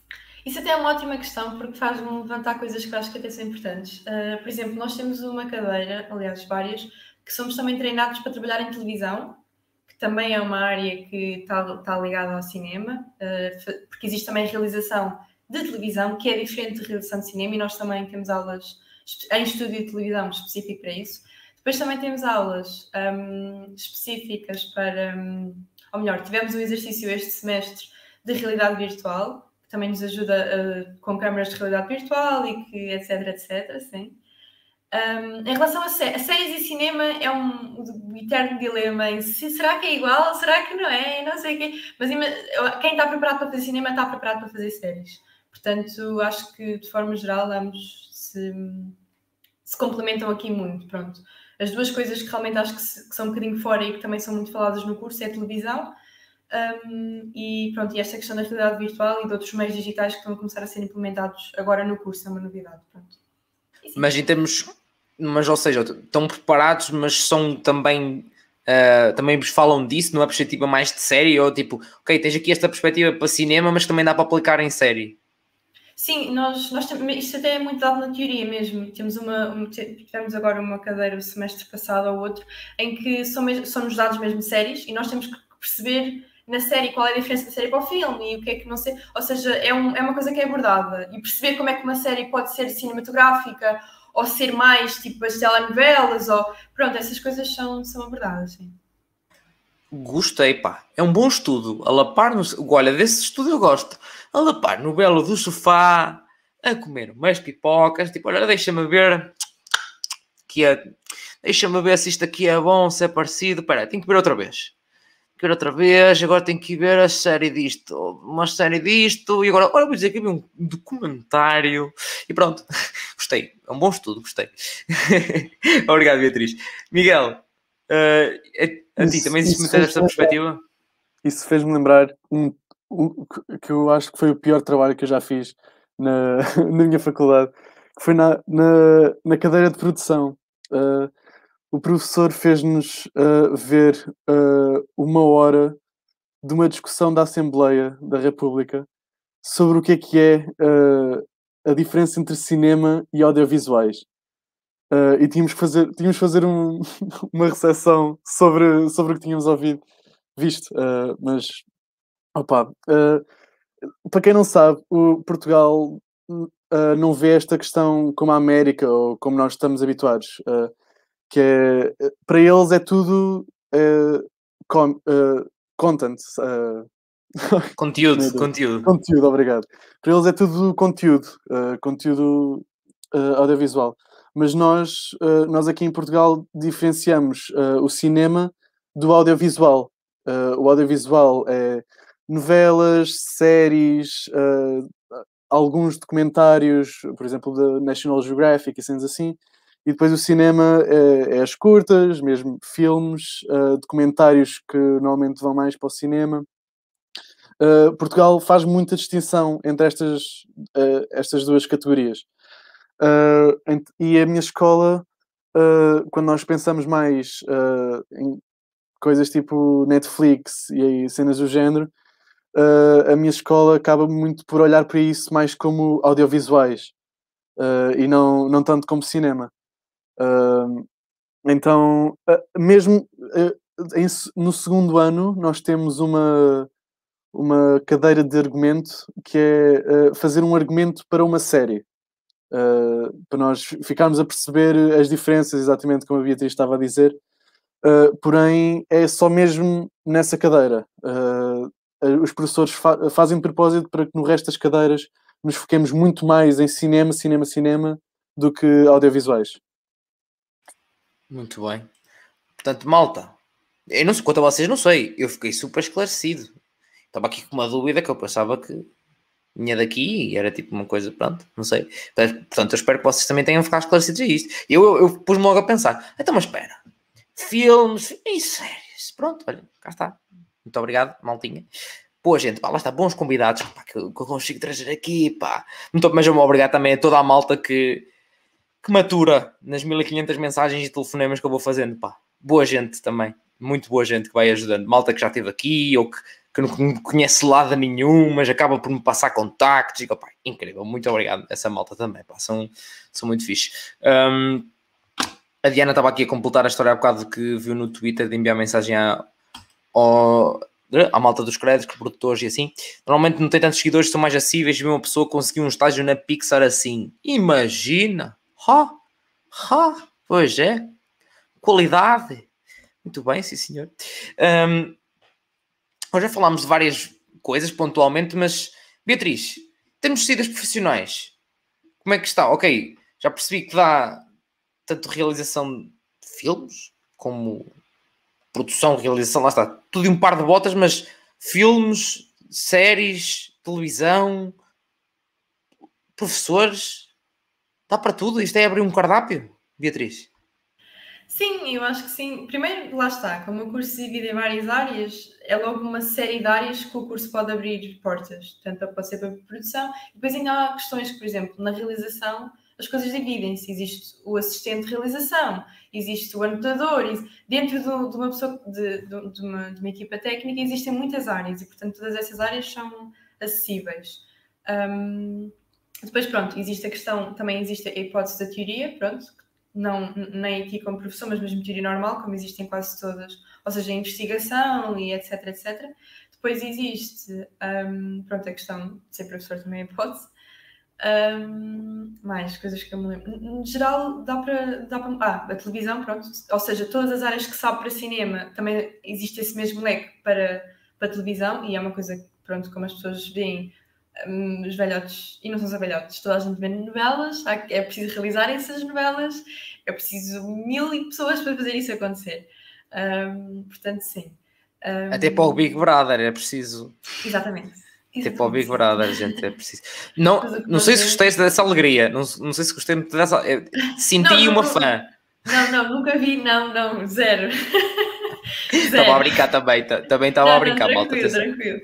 Isso até é uma ótima questão, porque faz-me levantar coisas que eu acho que até são importantes. Por exemplo, nós temos uma cadeira, aliás, várias, que somos também treinados para trabalhar em televisão, que também é uma área que está ligada ao cinema, porque existe também realização de televisão, que é diferente de realização de cinema, e nós também temos aulas em estúdio de televisão específico para isso. Depois também temos aulas específicas para... ou melhor, tivemos um exercício este semestre de realidade virtual, que também nos ajuda com câmaras de realidade virtual e que etc, etc, sim. Em relação a séries e cinema, é um eterno dilema em será que é igual, será que não é, não sei o quê. Mas quem está preparado para fazer cinema está preparado para fazer séries. Portanto, acho que de forma geral ambos se complementam aqui muito, pronto. As duas coisas que realmente acho que são um bocadinho fora e que também são muito faladas no curso é a televisão e pronto, e esta questão da realidade virtual e de outros meios digitais que estão a começar a ser implementados agora no curso, é uma novidade, pronto. Mas em termos, ou seja, estão preparados, mas são também também vos falam disso numa perspectiva mais de série, ou tipo, ok, tens aqui esta perspectiva para cinema, mas também dá para aplicar em série. Sim, nós temos, isto até é muito dado na teoria mesmo. Tivemos agora uma cadeira o semestre passado ou outro, em que são-nos dados mesmo séries e nós temos que perceber na série qual é a diferença da série para o filme e o que é que não sei. Ou seja, é uma coisa que é abordada e perceber como é que uma série pode ser cinematográfica ou ser mais tipo as telenovelas ou... Pronto, essas coisas são abordadas, sim. Gostei, pá. É um bom estudo. A lapar no... Olha, desse estudo eu gosto. A lapar no belo do sofá, a comer umas pipocas. Tipo, olha, deixa-me ver... Deixa-me ver se isto aqui é bom, se é parecido. Espera, tenho que ver outra vez. Quero outra vez. Agora tenho que ver a série disto. Uma série disto. E agora, olha, vou dizer que vi um documentário. E pronto. Gostei. É um bom estudo. Gostei. Obrigado, Beatriz. Miguel... a ti também se meter esta perspectiva? Isso fez-me lembrar que eu acho que foi o pior trabalho que eu já fiz na minha faculdade, que foi na cadeira de produção. O professor fez-nos ver 1 hora de uma discussão da Assembleia da República sobre o que é a diferença entre cinema e audiovisuais. E tínhamos que fazer uma recepção sobre o que tínhamos visto. Mas, opa, para quem não sabe, o Portugal não vê esta questão como a América ou como nós estamos habituados. Que é, para eles é tudo content. Conteúdo, obrigado. Para eles é tudo conteúdo audiovisual. Mas nós aqui em Portugal diferenciamos o cinema do audiovisual. O audiovisual é novelas, séries, alguns documentários, por exemplo, da National Geographic e cenas assim. E depois o cinema é as curtas, mesmo filmes, documentários que normalmente vão mais para o cinema. Portugal faz muita distinção entre estas duas categorias. E a minha escola, quando nós pensamos mais em coisas tipo Netflix e cenas do género, a minha escola acaba muito por olhar para isso mais como audiovisuais e não tanto como cinema. Então, mesmo no segundo ano, nós temos uma cadeira de argumento que é fazer um argumento para uma série. Para nós ficarmos a perceber as diferenças, exatamente como a Beatriz estava a dizer. Porém, é só mesmo nessa cadeira. Os professores fazem de propósito para que no resto das cadeiras nos foquemos muito mais em cinema do que audiovisuais. Muito bem. Portanto, malta, eu não sei quanto a vocês, não sei. Eu fiquei super esclarecido. Estava aqui com uma dúvida que eu pensava que vinha daqui e era tipo uma coisa, pronto, não sei. Portanto, eu espero que vocês também tenham ficado esclarecidos a isto. Eu pus-me logo a pensar, então, mas espera, filmes e séries, pronto, olha, cá está. Muito obrigado, maltinha. Boa gente, pá, lá está, bons convidados, pá, que eu consigo trazer aqui, pá. Mas eu me obrigado também a toda a malta que matura nas 1500 mensagens e telefonemas que eu vou fazendo, pá. Boa gente também, muito boa gente que vai ajudando. Malta que já esteve aqui ou que que não conhece lado nenhum, mas acaba por me passar contactos. E, pá, incrível, muito obrigado. Essa malta também, pá, são muito fixe. A Diana estava aqui a completar a história há bocado que viu no Twitter de enviar mensagem à malta dos créditos, produtores e assim. Normalmente não tem tantos seguidores, são mais acessíveis. Vi uma pessoa conseguir um estágio na Pixar assim. Imagina! Pois é. Qualidade. Muito bem, sim senhor. Hoje já falámos de várias coisas pontualmente, mas Beatriz, temos sido profissionais. Como é que está? Ok, já percebi que dá tanto realização de filmes como produção, realização, lá está, tudo em um par de botas, mas filmes, séries, televisão, professores, dá para tudo? Isto é abrir um cardápio, Beatriz? Sim, eu acho que sim. Primeiro, lá está, como o curso se divide em várias áreas, é logo uma série de áreas que o curso pode abrir portas. Portanto, pode ser para a produção. E depois ainda há questões que, por exemplo, na realização, as coisas dividem-se. Existe o assistente de realização, existe o anotador. Dentro de uma pessoa, de uma equipa técnica, existem muitas áreas e, portanto, todas essas áreas são acessíveis. Depois, pronto, existe a questão, também existe a hipótese da teoria, pronto, não nem aqui como professor, mas mesmo teoria normal, como existem quase todas, ou seja, a investigação e etc, etc. Depois existe, pronto, a questão de ser professor também é hipótese. Mais coisas que eu me lembro. No geral, dá para a televisão, pronto, ou seja, todas as áreas que sabe para cinema, também existe esse mesmo leque para televisão, e é uma coisa que, pronto, como as pessoas veem, os velhotes, e não são só velhotes, toda a gente vê novelas, é preciso realizar essas novelas, é preciso 1000 pessoas para fazer isso acontecer. Portanto, sim. Até para o Big Brother é preciso. Exatamente. Até para o Big Brother, gente, é preciso. Não sei se gostei dessa alegria, não sei se gostei muito dessa. Senti uma fã. Não, nunca vi, não, zero. Estava a brincar também estava a brincar, malta. Tranquilo.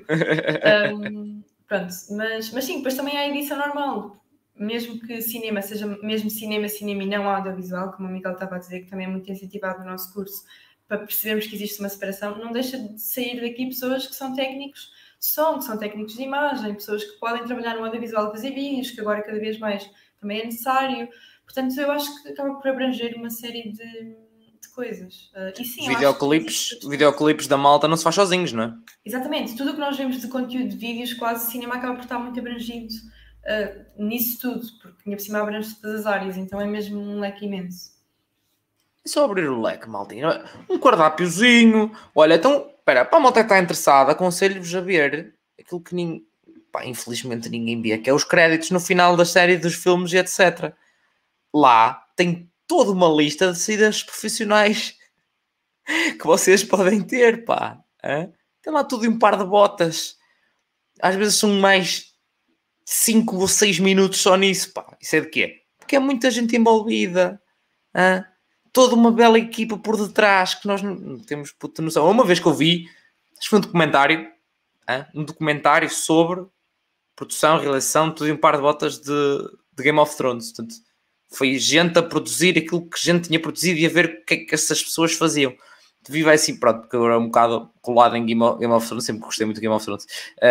Pronto, mas sim, depois também há a edição normal, mesmo que cinema seja mesmo cinema e não audiovisual, como o Miguel estava a dizer, que também é muito incentivado no nosso curso, para percebermos que existe uma separação, não deixa de sair daqui pessoas que são técnicos de som, que são técnicos de imagem, pessoas que podem trabalhar no audiovisual, fazer vídeos, que agora cada vez mais também é necessário. Portanto, eu acho que acaba por abranger uma série de coisas. E sim, videoclipes da malta não se faz sozinhos, não é? Exatamente. Tudo o que nós vemos de conteúdo de vídeos, quase o cinema acaba por estar muito abrangido nisso tudo, porque ainda por cima abrange todas as áreas, então é mesmo um leque imenso. É só abrir o leque, maltinho. Um cardápiozinho. Olha, então, espera, para a malta que está interessada, aconselho-vos a ver aquilo que infelizmente ninguém vê, que é os créditos no final da série dos filmes e etc. Lá tem toda uma lista de saídas profissionais que vocês podem ter, pá. Tem lá tudo em um par de botas. Às vezes são mais 5 ou 6 minutos só nisso, pá. Isso é de quê? Porque é muita gente envolvida. Toda uma bela equipa por detrás que nós não temos puta noção. Uma vez que eu vi, acho que foi um documentário sobre produção, realização, tudo em um par de botas de Game of Thrones. Portanto, foi gente a produzir aquilo que gente tinha produzido e a ver o que é que essas pessoas faziam. Vivo assim, pronto, porque eu era um bocado colado em Game of Thrones, sempre gostei muito de Game of Thrones.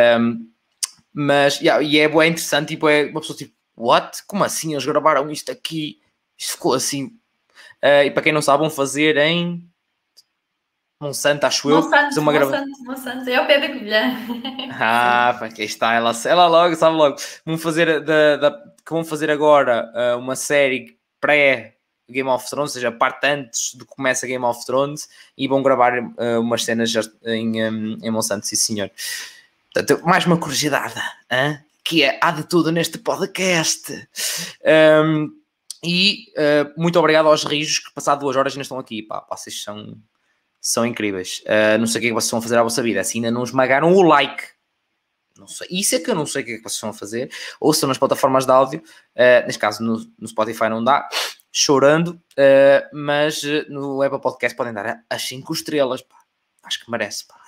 Mas, e é bem interessante, tipo, é uma pessoa tipo, what? Como assim? Eles gravaram isto aqui? Isto ficou assim. E para quem não sabe, vão fazer em Monsanto, acho eu. Monsanto, é ao pé da Covilhã. Aqui está, ela logo, sabe logo. Vão fazer agora uma série pré-Game of Thrones, ou seja, a parte antes de que comece a Game of Thrones, e vão gravar umas cenas em Monsanto, sim senhor. Portanto, mais uma curiosidade, que há de tudo neste podcast. Muito obrigado aos rijos que passado 2 horas ainda estão aqui, pá, vocês são incríveis. Não sei o que é que vocês vão fazer à vossa vida, assim ainda não esmagaram o like. Não sei. Isso é que eu não sei o que é que vocês vão fazer. Ou são nas plataformas de áudio, neste caso no Spotify não dá, chorando, mas no Apple Podcast podem dar as 5 estrelas, pá. Acho que merece, pá,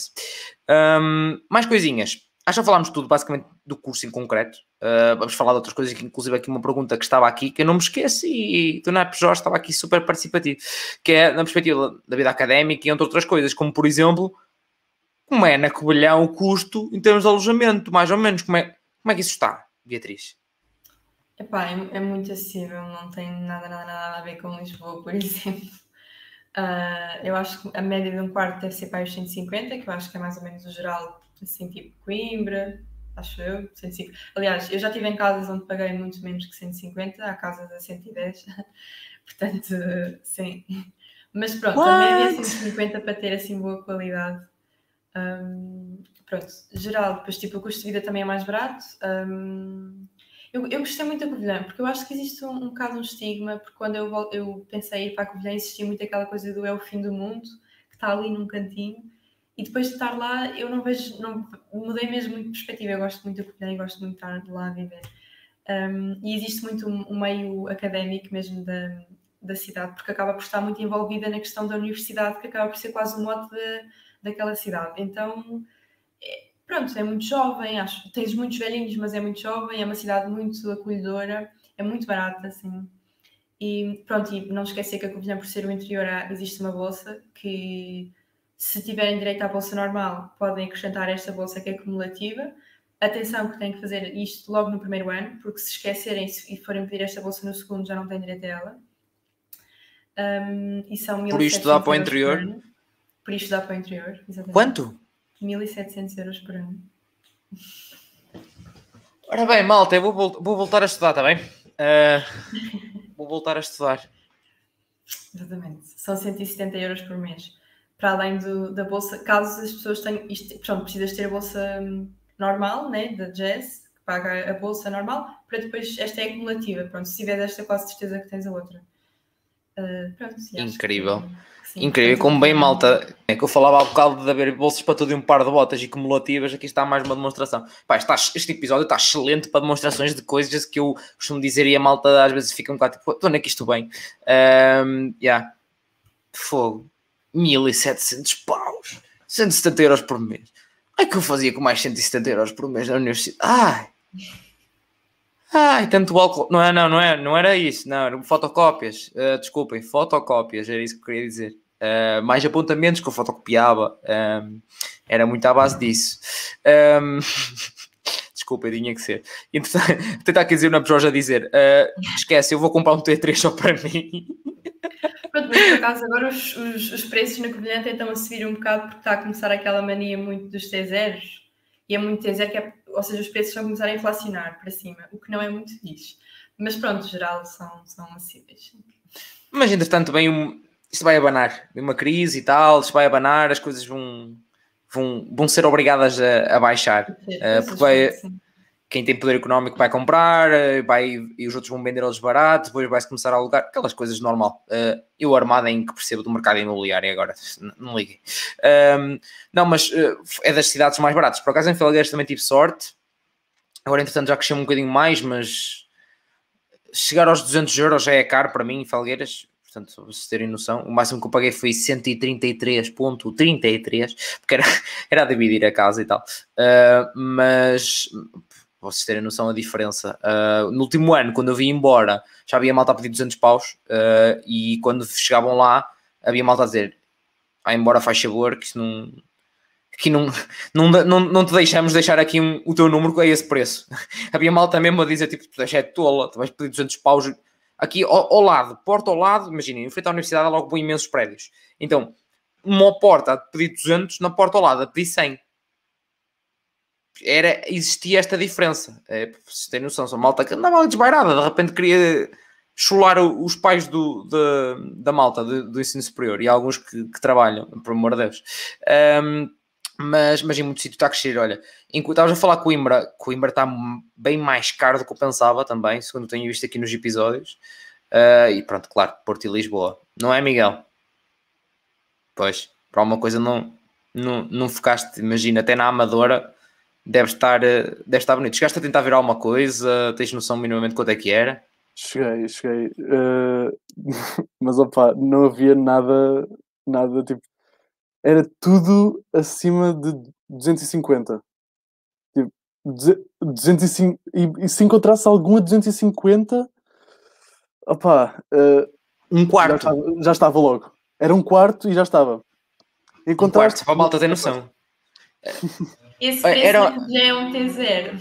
mais coisinhas. Acho que falámos tudo basicamente do curso em concreto. Vamos falar de outras coisas, que inclusive aqui uma pergunta que estava aqui, que eu não me esqueci, e do Naip Jorge estava aqui super participativo, que é na perspectiva da vida académica e entre outras coisas, como por exemplo, como é na Covilhã o custo em termos de alojamento, mais ou menos? Como é que isso está, Beatriz? Epá, é muito acessível, não tem nada a ver com Lisboa, por exemplo. Eu acho que a média de um quarto deve ser para os 150, que eu acho que é mais ou menos o geral, assim, tipo Coimbra, acho eu, 150. Aliás, eu já estive em casas onde paguei muito menos que 150, há casas a 110, portanto, sim. Mas pronto, a média é 150 para ter assim boa qualidade. Pronto, geral, depois tipo o custo de vida também é mais barato. Eu gostei muito da Covilhã, porque eu acho que existe um bocado um estigma, porque quando eu pensei em ir para a Covilhã existia muito aquela coisa do é o fim do mundo, que está ali num cantinho, e depois de estar lá eu não vejo, mudei mesmo muito de perspectiva, eu gosto muito da Covilhã e gosto muito de estar lá a viver. E existe muito um meio académico mesmo da cidade, porque acaba por estar muito envolvida na questão da universidade, que acaba por ser quase o mote daquela cidade. Então, pronto, é muito jovem, acho. Tens muitos velhinhos, mas é muito jovem, é uma cidade muito acolhedora, é muito barata, assim. E pronto, e não esquecer que a Covilhã, por ser o interior, existe uma bolsa que, se tiverem direito à bolsa normal, podem acrescentar esta bolsa que é cumulativa. Atenção que têm que fazer isto logo no primeiro ano, porque se esquecerem e forem pedir esta bolsa no segundo, já não têm direito a ela. E são 1.700 Por isto dá para o interior? Por ano. Por isto dá para o interior, exatamente. Quanto? 1.700 euros por ano. Ora bem, malta, eu vou voltar a estudar, está bem? Vou voltar a estudar. Exatamente. São 170 euros por mês. Para além da bolsa, caso as pessoas tenham isto, pronto, precisas ter a bolsa normal, né, da Jazz, que paga a bolsa normal, para depois, esta é acumulativa. Pronto, se tiveres esta, quase certeza que tens a outra. Pronto, incrível. Sim, incrível. Como bem, malta, é que eu falava há bocado de haver bolsas para tudo e um par de botas e cumulativas, aqui está mais uma demonstração. Pá, este episódio está excelente para demonstrações de coisas que eu costumo dizer e a malta às vezes fica um bocado tipo, onde é que isto vem? Fogo. 1.700 paus. 170 euros por mês. Ai, que eu fazia com mais 170 euros por mês na universidade. Ai, tanto álcool. Não era isso. Não, eram fotocópias. Desculpem, fotocópias, era isso que eu queria dizer. Mais apontamentos que eu fotocopiava. Era muito à base disso. Desculpa, tinha que ser. Entretanto, tentar aqui dizer na Jorge a dizer: esquece, eu vou comprar um T3 só para mim. Pronto, mas por acaso agora os preços na Covilhã tentam a subir um bocado porque está a começar aquela mania muito dos T0s e é muito T0 que ou seja, os preços estão a começar a inflacionar para cima, o que não é muito fixe. Mas pronto, no geral são acessíveis. Mas entretanto isto vai abanar, vem uma crise e tal, isto vai abanar, as coisas vão ser obrigadas a baixar, porque quem tem poder económico vai comprar, e os outros vão vender aos baratos, depois vai-se começar a alugar, aquelas coisas normal. Eu armado em que percebo do mercado imobiliário agora, não liguem. Não, mas é das cidades mais baratas. Por acaso em Felgueiras também tive sorte, agora entretanto já cresceu um bocadinho mais, mas chegar aos 200 euros já é caro para mim em Felgueiras. Portanto, para vocês terem noção, o máximo que eu paguei foi 133,33, porque era a dividir a casa e tal. Mas vocês terem noção da diferença. No último ano, quando eu vim embora, já havia malta a pedir 200 paus, e quando chegavam lá, havia malta a dizer: vai embora, faz favor, que isto não... Aqui não te deixamos deixar aqui o teu número com esse preço. Havia malta mesmo a dizer, tipo, tu é tola, tu vais pedir 200 paus... Aqui ao lado, porta ao lado, imaginem, em frente à universidade há logo bem imensos prédios. Então, uma porta a pedir 200, na porta ao lado a pedir 100. Existia esta diferença. Para vocês terem noção, são malta que andava desbairada, de repente queria chular os pais da malta do ensino superior e alguns que trabalham, por amor de Deus. Mas em muito sítio está a crescer. Olha, enquanto estavas a falar Coimbra está bem mais caro do que eu pensava também, segundo tenho visto aqui nos episódios. E pronto, claro, Porto e Lisboa. Não é, Miguel? Pois, para alguma coisa não focaste. Imagina, até na Amadora deve estar bonito. Chegaste a tentar ver alguma coisa? Tens noção minimamente quanto é que era? Cheguei. Mas opa, não havia nada tipo. Era tudo acima de 250. Tipo, 205, e se encontrasse alguma 250, opá, um quarto. Já estava logo. Era um quarto e já estava. Um quarto, para a malta ter noção. Esse preço já é um T0.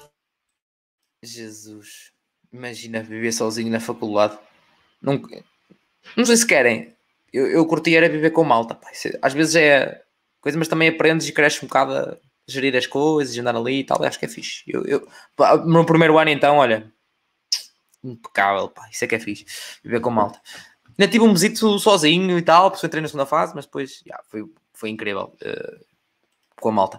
Jesus, imagina viver sozinho na faculdade. Não sei se querem. Eu curti era viver com malta. Pá. Às vezes é coisa, mas também aprendes e cresces um bocado a gerir as coisas, andar ali e tal. Acho que é fixe. No primeiro ano, então, olha, impecável, pá. Isso é que é fixe. Viver com malta. Ainda tive um mesito sozinho e tal, porque eu entrei na segunda fase, mas depois foi incrível com a malta.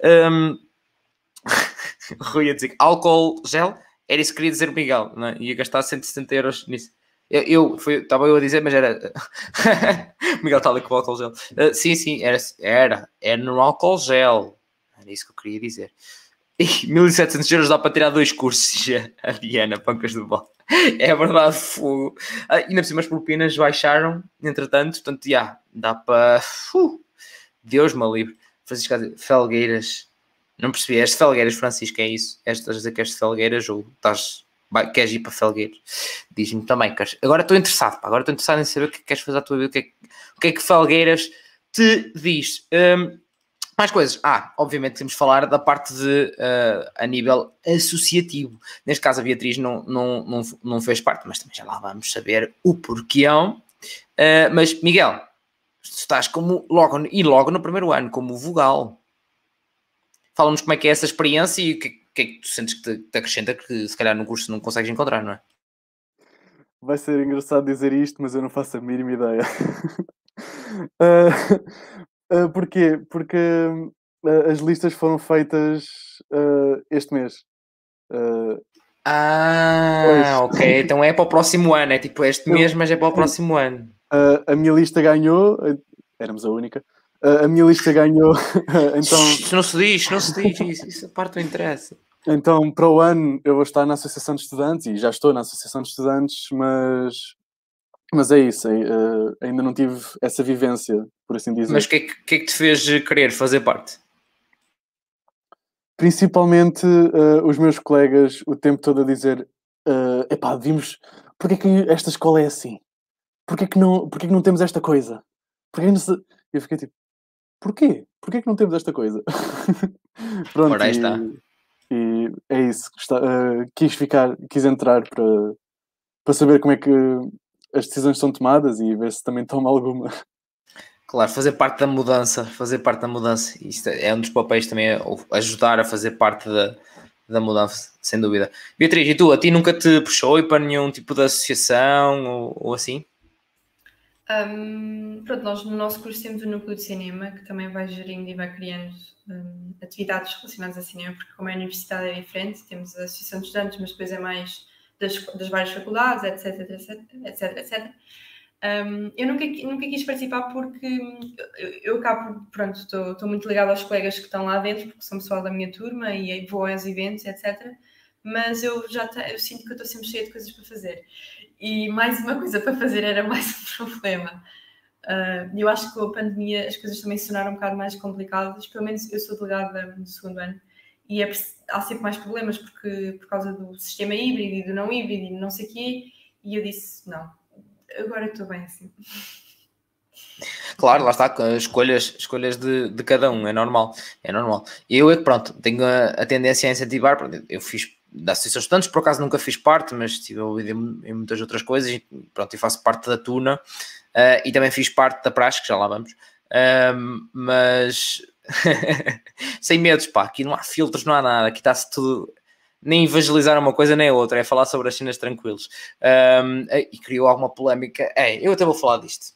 Rui a dizer que álcool gel, era isso que queria dizer o Miguel, não é? Ia gastar 170 euros nisso. Estava eu a dizer, mas era o Miguel está ali com o álcool gel. Sim, era no álcool gel, era isso que eu queria dizer. E 1.700 euros dá para tirar 2 cursos. A Diana, pancas do bol. É verdade, fogo. Ainda por cima as propinas baixaram, entretanto, portanto, dá para. Deus me livre. Francisco, Felgueiras. Não percebi, és de Felgueiras, Francisco, é isso? Estás a dizer que és de Felgueiras ou queres ir para Felgueiras? Diz-me também. Agora estou interessado, pá. Agora estou interessado em saber o que queres fazer à tua vida, o que é que Felgueiras te diz. Mais coisas. Obviamente temos de falar da parte de a nível associativo. Neste caso a Beatriz não fez parte, mas também já lá vamos saber o porquê. Mas Miguel, estás logo no primeiro ano, como vogal. Fala-nos como é que é essa experiência e o que é que tu sentes que te acrescenta que se calhar no curso não consegues encontrar, não é? Vai ser engraçado dizer isto, mas eu não faço a mínima ideia. Porquê? Porque as listas foram feitas este mês. Ok. Então é para o próximo ano. É tipo este mês, mas é para o próximo ano. A minha lista ganhou. Éramos a única. A minha lista ganhou. Então... Isso não se diz. Isso a parte não interessa. Então, para o ano, eu vou estar na Associação de Estudantes e já estou na Associação de Estudantes, mas é isso. Ainda não tive essa vivência, por assim dizer. Mas o que é que te fez querer fazer parte? Principalmente os meus colegas o tempo todo a dizer vimos... Porquê que esta escola é assim? Porquê que não temos esta coisa? Eu fiquei tipo, porquê? Porquê que não temos esta coisa? Pronto, Ora, aí está. E é isso. Quis entrar para saber como é que as decisões são tomadas e ver se também toma alguma. Claro, fazer parte da mudança. Isto é um dos papéis também, ajudar a fazer parte da mudança, sem dúvida. Beatriz, e tu? A ti nunca te puxou para nenhum tipo de associação ou assim? Pronto, nós no nosso curso temos o núcleo de cinema, que também vai gerindo e vai criando atividades relacionadas a cinema, porque como a universidade é diferente, temos a associação de estudantes, mas depois é mais das várias faculdades, etc. Eu nunca quis participar porque eu acabo, pronto, estou muito ligada aos colegas que estão lá dentro, porque são pessoal da minha turma e vou aos eventos, etc. Mas eu sinto que eu estou sempre cheia de coisas para fazer. E mais uma coisa para fazer era mais um problema. Eu acho que com a pandemia as coisas também se tornaram um bocado mais complicadas. Pelo menos eu sou delegada no segundo ano e há sempre mais problemas por causa do sistema híbrido e do não híbrido e não sei o quê. E eu disse, não, agora estou bem assim. Claro, lá está, escolhas de cada um, é normal. Eu é que, pronto, tenho a tendência a incentivar, eu fiz da Associação de Estudantes, por acaso nunca fiz parte, mas estive envolvido em muitas outras coisas, e pronto, eu faço parte da Tuna, e também fiz parte da Praxe, que já lá vamos, mas sem medos, pá, aqui não há filtros, não há nada, aqui está-se tudo... Nem evangelizar uma coisa nem a outra, é falar sobre as cenas tranquilos. E criou alguma polémica. Eu até vou falar disto.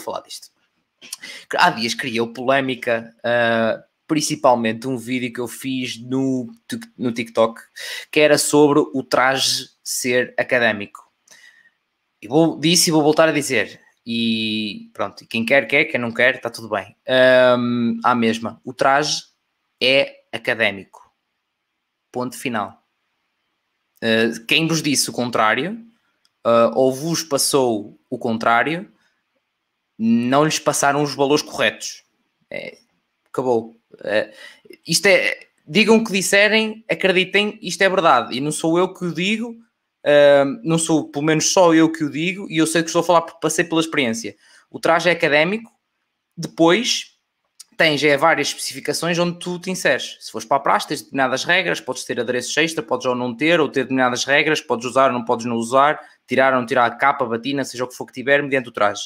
Há dias criou polémica, principalmente um vídeo que eu fiz no TikTok, que era sobre o traje ser académico. Vou voltar a dizer. E pronto, quem quer, quem não quer, está tudo bem. À mesma. O traje é académico. Ponto final. Quem vos disse o contrário, ou vos passou o contrário, não lhes passaram os valores corretos. Acabou. Digam o que disserem, acreditem, isto é verdade. E não sou eu que o digo, não sou pelo menos só eu que o digo, e eu sei que estou a falar porque passei pela experiência. O traje é académico, depois tens várias especificações onde tu te inseres. Se fores para a praxe, tens determinadas regras, podes ter adereços extra, podes ou não ter, ou ter determinadas regras, podes usar ou não podes não usar, tirar ou não tirar a capa, a batina, seja o que for que tiver, mediante o traje.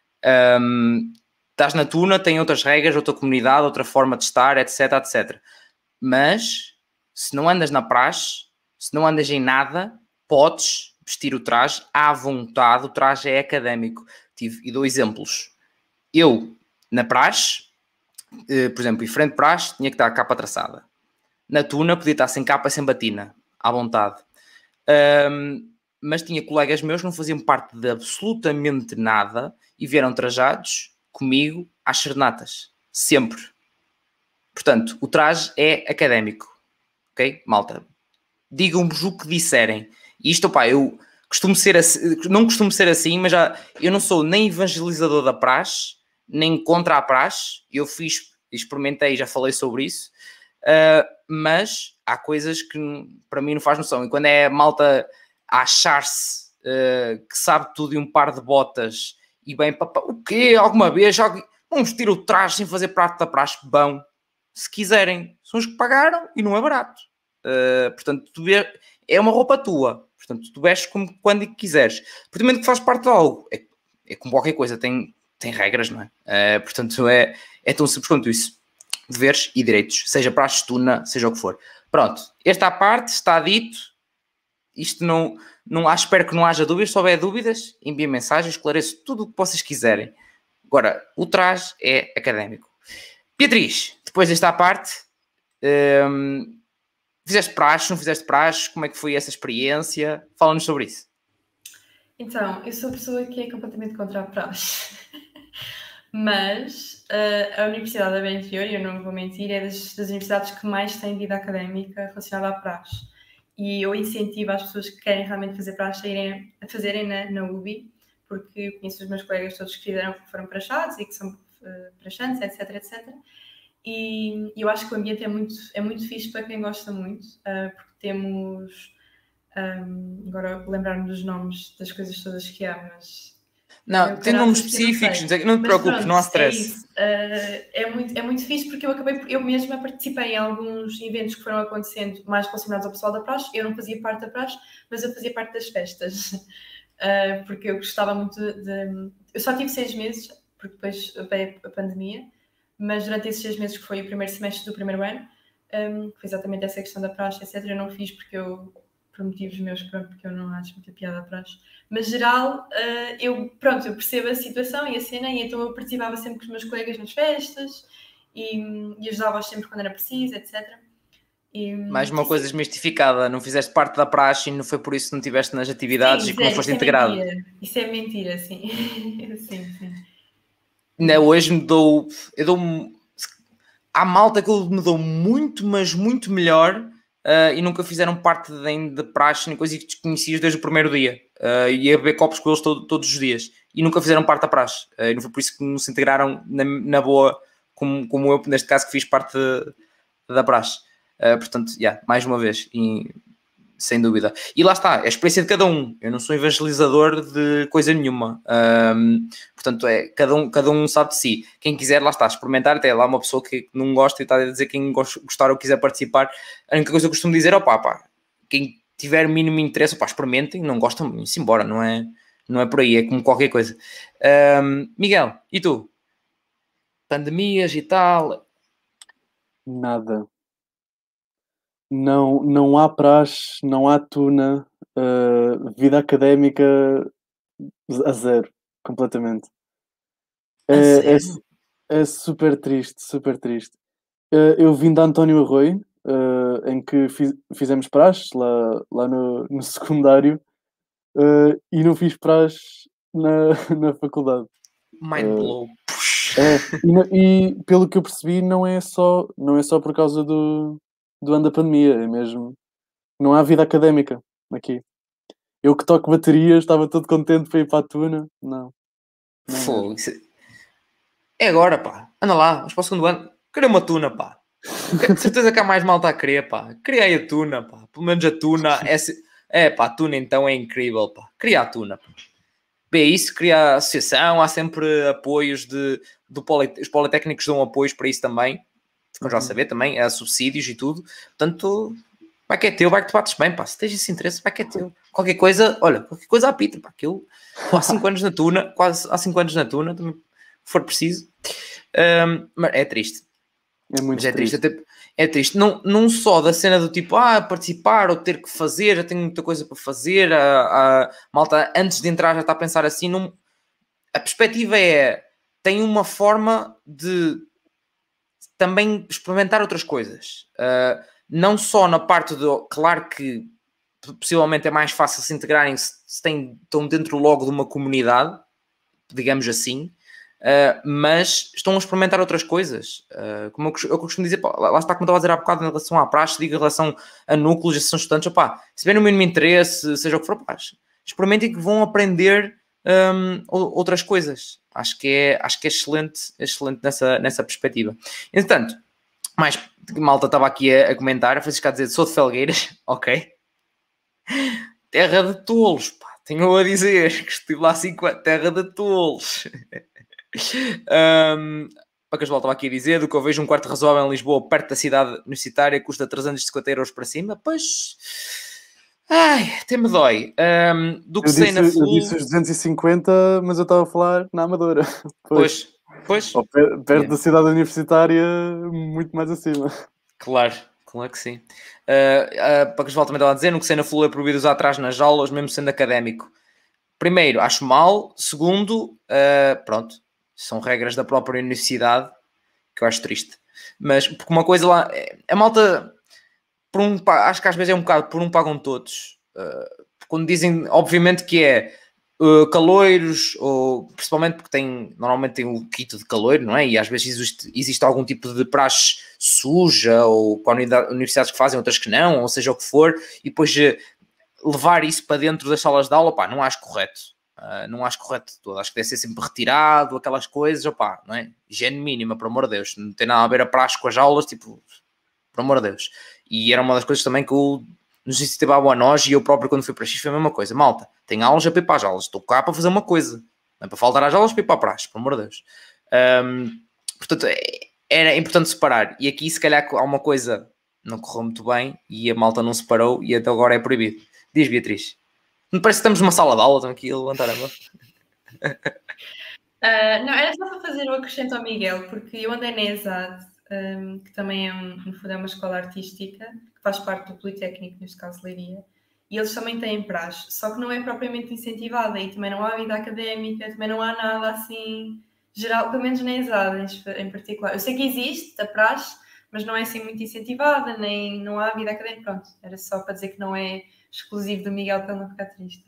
Estás na tuna, tem outras regras, outra comunidade, outra forma de estar, etc, etc. Mas, se não andas na praxe, se não andas em nada, podes vestir o traje à vontade, o traje é académico. E dou exemplos. Eu, na praxe, por exemplo, em frente praxe, tinha que estar a capa traçada. Na tuna, podia estar sem capa, sem batina, à vontade. Mas tinha colegas meus que não faziam parte de absolutamente nada e vieram trajados comigo às serenatas. Sempre. Portanto, o traje é académico. Ok? Malta, digam-vos o que disserem. E isto, pá, eu costumo ser assim, não costumo ser assim, mas eu não sou nem evangelizador da praxe, nem contra a praxe. Eu experimentei, já falei sobre isso, mas há coisas que para mim não faz noção. E quando é a malta a achar-se que sabe tudo e um par de botas e bem, papá, o quê? Alguma vez vão vestir o traje sem fazer parte da praxe? Bom, se quiserem, são os que pagaram e não é barato. Portanto, é uma roupa tua. Portanto, tu vestes como quando quiseres. Por momento que faz parte de algo, é como qualquer coisa, tem regras, não é? Portanto, é tão simples quanto isso. Deveres e direitos, seja praxe, tuna, seja o que for. Pronto, esta parte está dito. Isto não espero que não haja dúvidas. Se houver dúvidas, enviem mensagem, esclareço tudo o que vocês quiserem. Agora, o traje é académico. Beatriz, depois desta parte, fizeste praxe, não fizeste praxe? Como é que foi essa experiência? Fala-nos sobre isso. Então, eu sou a pessoa que é completamente contra a praxe. Mas a Universidade da Beira Interior, eu não vou mentir, é das universidades que mais têm vida académica relacionada à praxe. E eu incentivo as pessoas que querem realmente fazer praxe a fazerem na UBI, porque eu conheço os meus colegas todos que foram praxados e que são praxantes, etc, etc. E eu acho que o ambiente é muito fixe para quem gosta muito, porque temos... agora lembrar-me dos nomes das coisas todas que há, mas... Não, tem nomes específicos, não te preocupes, não há stress. É muito fixe porque eu mesma participei em alguns eventos que foram acontecendo mais relacionados ao pessoal da praxe. Eu não fazia parte da praxe, mas eu fazia parte das festas. Porque eu gostava muito de... Eu só tive 6 meses, porque depois veio a pandemia, mas durante esses 6 meses que foi o primeiro semestre do primeiro ano, foi exatamente essa questão da praxe, etc. Eu não fiz por motivos meus, porque eu não acho muita piada a praxe. Mas, geral, eu percebo a situação e a cena, e então eu participava sempre com os meus colegas nas festas e ajudava-os sempre quando era preciso, etc. Mais uma coisa desmistificada, não fizeste parte da praxe e não foi por isso que não estiveste nas atividades e que não foste integrado. Isso é mentira, sim. sim. Hoje há malta que eu me dou muito, mas muito melhor e nunca fizeram parte de praxe nem coisa e desconhecias desde o primeiro dia. Ia beber copos com eles todos os dias e nunca fizeram parte da praxe. E não foi por isso que não se integraram na boa, como eu, neste caso, que fiz parte da praxe. Portanto, mais uma vez, sem dúvida. E lá está, é a experiência de cada um. Eu não sou evangelizador de coisa nenhuma. Portanto, cada um sabe de si. Quem quiser, lá está, experimentar. Até lá uma pessoa que não gosta e está a dizer quem gostar ou quiser participar. A única coisa que eu costumo dizer é, quem tiver mínimo interesse, experimentem. Não gostam, isso embora. Não é por aí, é como qualquer coisa. Miguel, e tu? Pandemias e tal? Nada. Não há praxe, não há tuna, vida académica a zero, completamente. É super triste, super triste. Eu vim de António Arroio, em que fizemos praxe lá no secundário, e não fiz praxe na faculdade. Mind blow. E pelo que eu percebi, não é só por causa do ano da pandemia, é mesmo. Não há vida académica aqui. Eu que toco baterias, estava todo contente para ir para a tuna. Não. Fogo. É agora, anda lá, vamos para o segundo ano. Queria uma tuna, De certeza que há mais malta a querer, Queria aí a tuna, Pelo menos a tuna. A tuna então é incrível, Queria a tuna, vê isso, cria associação, há sempre apoios os politécnicos dão apoios para isso também, ficam já a saber também, há subsídios e tudo, portanto, vai que é teu, vai que tu bates bem, pá, se tens esse interesse, vai que é teu. Qualquer coisa apita, pá, aquilo, há 5 anos na Tuna, quase há 5 anos na Tuna, também, se for preciso, mas é triste. É muito triste. É triste, não só da cena do tipo, participar ou ter que fazer, já tenho muita coisa para fazer, a malta antes de entrar já está a pensar assim, a perspectiva tem uma forma de também experimentar outras coisas, não só na parte claro que possivelmente é mais fácil se integrarem se estão dentro logo de uma comunidade, digamos assim, mas estão a experimentar outras coisas, como eu costumo dizer, pá, lá está como estava a dizer há bocado em relação à praxe, digo em relação a núcleos, a sessões estudantes, opá, se bem no mínimo interesse, seja o que for, pá, experimentem que vão aprender outras coisas, acho que é excelente nessa perspectiva. Entretanto, mais malta estava aqui a comentar, a Francisca a dizer, sou de Felgueiras, ok, terra de tolos, pá, tenho a dizer que estive lá 5 anos, terra de tolos. Para que estava aqui a dizer, do que eu vejo um quarto razoável em Lisboa, perto da cidade universitária, custa 350 euros para cima, pois... Ai, até me dói. Do que sei na Full... Eu disse os 250, mas eu estava a falar na Amadora. Pois. Perto da cidade universitária, muito mais acima. Claro que sim. Para que os também estava a dizer, no que sei na Full é proibido usar atrás nas aulas, mesmo sendo académico. Primeiro, acho mal. Segundo, pronto, são regras da própria universidade, que eu acho triste. Mas, porque uma coisa lá... A malta... acho que às vezes é um bocado por um pagam todos. Quando dizem, obviamente que é caloiros, ou principalmente porque normalmente tem o kit de caloiro, não é? E às vezes existe algum tipo de praxe suja, ou com universidades que fazem, outras que não, ou seja o que for, e depois levar isso para dentro das salas de aula, pá, não acho correto. Não acho correto de todo. Acho que deve ser sempre retirado, aquelas coisas, opá, não é? Higiene mínima, por amor de Deus. Não tem nada a ver a praxe com as aulas, tipo, por amor de Deus. E era uma das coisas também que eu nos incentivava a nós, e eu próprio quando fui para X foi a mesma coisa. Malta, tem aulas a ir para as aulas, estou cá para fazer uma coisa, não é para faltar às aulas, para ir para a praxe, por amor de Deus. Portanto, era importante separar, e aqui se calhar há uma coisa não correu muito bem, e a malta não separou, e até agora é proibido. Diz, Beatriz. Me parece que estamos numa sala de aula, estão aqui a levantar a mão. Não, era só para fazer o acrescento ao Miguel, porque eu andei na ESAD, que também é no fundo é uma escola artística, que faz parte do Politécnico, neste caso Leiria, e eles também têm praxe, só que não é propriamente incentivada, e também não há vida académica, também não há nada assim geral, pelo menos na ESAD em particular. Eu sei que existe a praxe, mas não é assim muito incentivada, nem não há vida académica. Pronto, era só para dizer que não é exclusivo do Miguel para não ficar triste.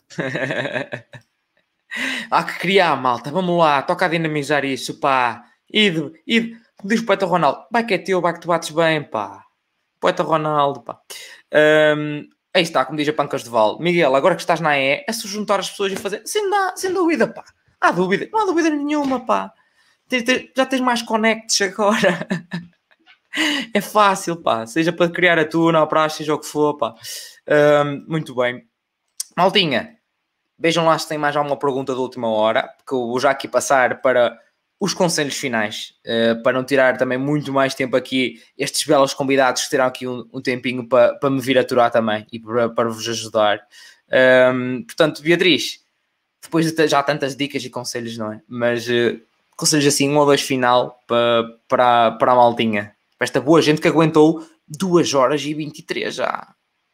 Há que criar, malta, vamos lá, toca a dinamizar isso, pá. Diz o poeta Ronaldo, vai que é teu, vai que tu bates bem, pá. Poeta Ronaldo, pá. Aí está, como diz a Pancas de Val. Miguel, agora que estás na E, é se juntar as pessoas e fazer, sem dúvida, pá. Há dúvida, não há dúvida nenhuma, pá. Já tens mais connects agora. É fácil, pá. Seja para criar a tuna, a praxe, seja o que for, pá. Muito bem. Maltinha, vejam lá se tem mais alguma pergunta da última hora, porque eu vou já aqui passar para os conselhos finais, para não tirar também muito mais tempo aqui, estes belos convidados que terão aqui um tempinho para me vir aturar também e para vos ajudar. Portanto, Beatriz, depois de já tantas dicas e conselhos, não é? Mas conselhos assim, 1 ou 2 final para a maltinha. Para esta boa gente que aguentou 2 horas e 23 já.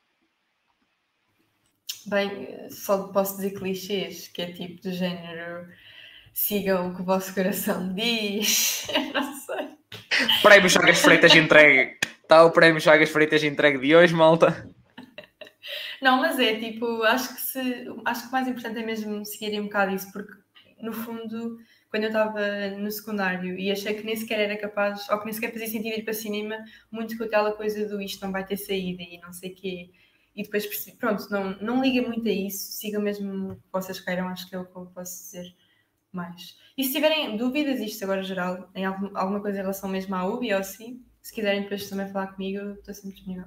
Bem, só posso dizer clichês, que é tipo do género, sigam o que o vosso coração diz. Não sei. Prémio Chagas Freitas entregue. Está o Prémio Chagas Freitas entregue de hoje, malta. Não, mas é tipo, acho que o mais importante é mesmo seguirem um bocado isso, porque no fundo, quando eu estava no secundário e achei que nem sequer era capaz, ou que nem sequer fazia sentido ir para cinema, muito com aquela coisa do isto não vai ter saída e não sei o quê. E depois percebi, pronto, não liga muito a isso, sigam mesmo o que vocês queiram, acho que é o que eu posso dizer mais. E se tiverem dúvidas, isto agora geral, em alguma coisa em relação mesmo à UBI ou assim, se quiserem depois também falar comigo, eu estou sempre disponível.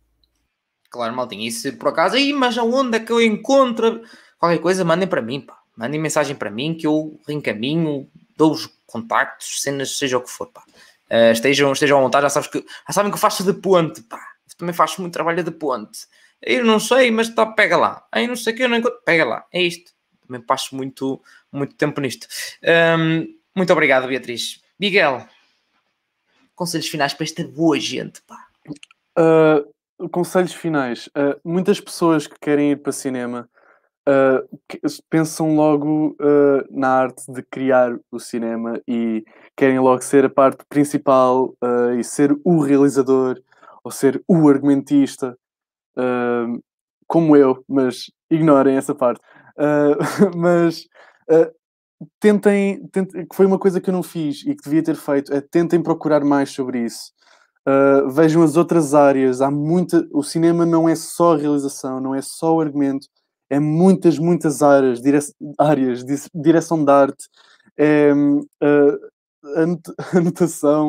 Claro, maltinha, e se por acaso, mas aonde é que eu encontro qualquer coisa, mandem para mim, pá. Mandem mensagem para mim que eu reencaminho, dou os contactos, cenas, seja o que for, pá. Estejam à vontade, já sabem que eu faço de ponte, pá. Eu também faço muito trabalho de ponte. Eu não sei, mas tá, pega lá. Aí não sei o que eu não encontro, pega lá. É isto. Também passo muito tempo nisto. Muito obrigado, Beatriz. Miguel, conselhos finais para esta boa gente, pá. Conselhos finais. Muitas pessoas que querem ir para cinema pensam logo na arte de criar o cinema e querem logo ser a parte principal e ser o realizador ou ser o argumentista, como eu, mas ignorem essa parte. Mas que foi uma coisa que eu não fiz e que devia ter feito, é tentem procurar mais sobre isso. Vejam as outras áreas. O cinema não é só a realização, não é só o argumento, é muitas áreas, direção de arte, é, anotação,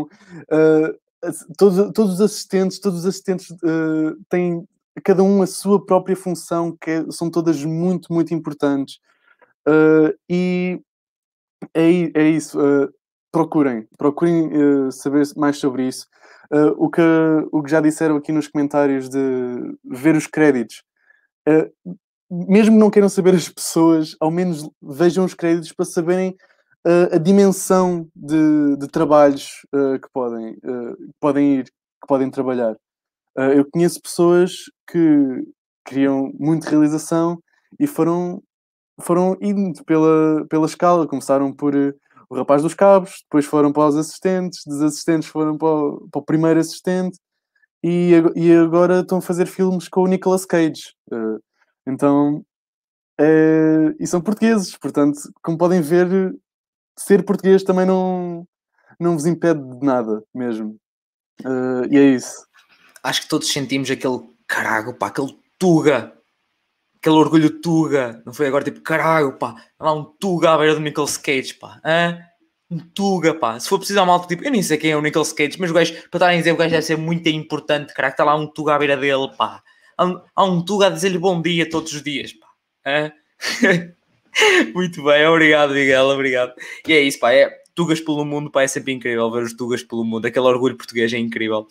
todos os assistentes têm cada um a sua própria função, são todas muito importantes. E é isso. Procurem saber mais sobre isso. O que já disseram aqui nos comentários de ver os créditos. Mesmo que não queiram saber as pessoas, ao menos vejam os créditos para saberem a dimensão de trabalhos que podem ir, que podem trabalhar. Eu conheço pessoas que queriam muito realização e foram indo pela escala. Começaram por o rapaz dos cabos, depois foram para os assistentes, dos assistentes foram para o primeiro assistente e agora estão a fazer filmes com o Nicolas Cage. Então, e são portugueses, portanto, como podem ver, ser português também não vos impede de nada mesmo. E é isso. Acho que todos sentimos aquele carago, pá, aquele tuga, aquele orgulho tuga, não foi agora tipo carago, pá, há lá um tuga à beira do Nicolas Cage, pá, um tuga, pá, se for preciso a malta, tipo, eu nem sei quem é o Nicolas Cage, mas o gajo, para estarem a dizer, o gajo deve ser muito importante, caraca, está lá um tuga à beira dele, pá, há um tuga a dizer-lhe bom dia todos os dias, pá, Muito bem, obrigado, Miguel, obrigado. E é isso, pá, tugas pelo mundo, pá, é sempre incrível ver os tugas pelo mundo, aquele orgulho português é incrível.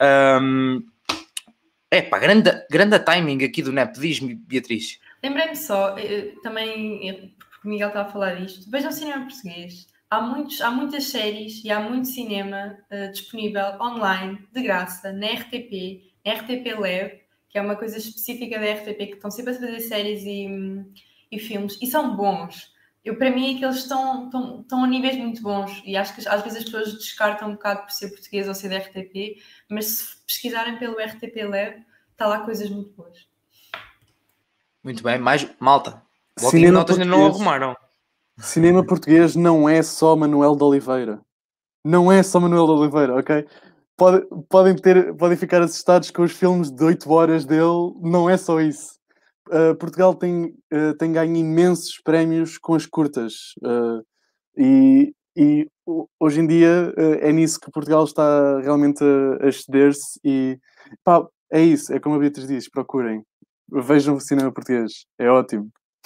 Pá, grande timing aqui do NEP, diz-me, Beatriz. Lembrei-me só, também, porque o Miguel estava a falar disto, vejam cinema português. Há muitas séries e há muito cinema disponível online, de graça, na RTP, na RTP Lab, que é uma coisa específica da RTP, que estão sempre a fazer séries e filmes, e são bons. Para mim, é que eles estão a níveis muito bons, e acho que às vezes as pessoas descartam um bocado por ser português ou ser da RTP, mas se pesquisarem pelo RTP Lab, está lá coisas muito boas. Muito bem, mais malta. Botinho de notas ainda não arrumaram. Cinema português não é só Manuel de Oliveira. Não é só Manuel de Oliveira, ok? Podem ficar assustados com os filmes de 8 horas dele. Não é só isso. Portugal tem ganho imensos prémios com as curtas. E hoje em dia é nisso que Portugal está realmente a exceder-se. E pá, é isso. É como a Beatriz diz. Procurem. Vejam o cinema português. É ótimo.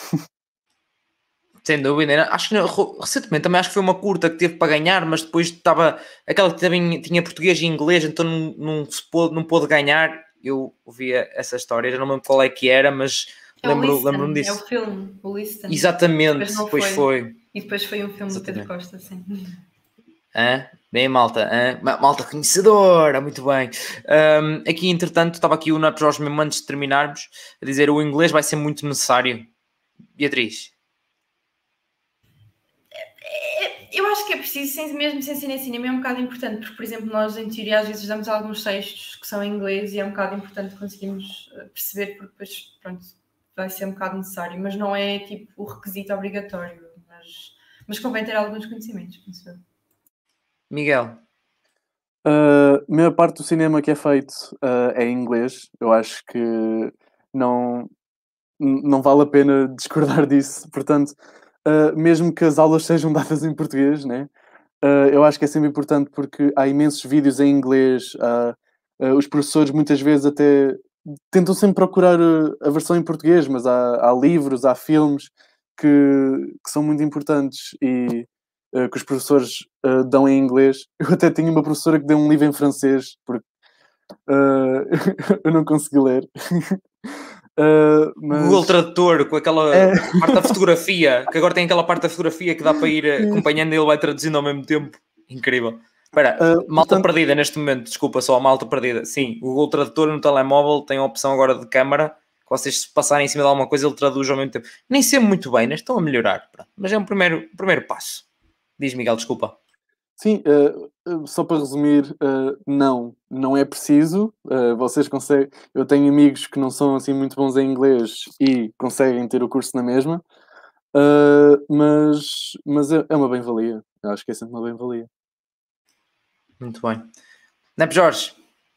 Sem dúvida. Acho que recentemente também acho que foi uma curta que teve para ganhar, mas depois estava aquela que também tinha português e inglês, então não pôde ganhar. Eu ouvia essa história, já não lembro qual é que era, mas lembro-me disso. É o filme, o Listen. Exatamente, depois foi. E depois foi um filme do Pedro Costa, sim. Bem, malta, malta conhecedora, muito bem. Aqui, entretanto, estava aqui o Nap Jorge mesmo antes de terminarmos a dizer o inglês vai ser muito necessário. Beatriz? Eu acho que é preciso, mesmo sem ser em cinema, é um bocado importante, porque, por exemplo, nós em teoria às vezes damos alguns textos que são em inglês e é um bocado importante conseguirmos perceber, porque depois, pronto, vai ser um bocado necessário, mas não é tipo o requisito obrigatório, mas convém ter alguns conhecimentos, penso eu. Miguel? A maior parte do cinema que é feito é em inglês. Eu acho que não vale a pena discordar disso. Portanto, mesmo que as aulas sejam dadas em português, né? Eu acho que é sempre importante porque há imensos vídeos em inglês. Os professores muitas vezes até tentam sempre procurar a versão em português, mas há livros, há filmes que são muito importantes e que os professores dão em inglês. Eu até tinha uma professora que deu um livro em francês, porque eu não consegui ler. O Google Tradutor, com aquela parte da fotografia, que agora tem aquela parte da fotografia que dá para ir acompanhando e ele vai traduzindo ao mesmo tempo. Incrível. Espera, malta perdida neste momento, desculpa, só a malta perdida. Sim, o Google Tradutor no telemóvel tem a opção agora de câmara, que vocês se passarem em cima de alguma coisa, ele traduz ao mesmo tempo. Nem sei muito bem, né? Estão a melhorar, mas é um primeiro passo. Diz, Miguel, desculpa. Sim, só para resumir, não é preciso. Vocês conseguem. Eu tenho amigos que não são assim muito bons em inglês e conseguem ter o curso na mesma, mas é uma bem-valia. Eu acho que é sempre uma bem-valia. Muito bem. Nep Jorge,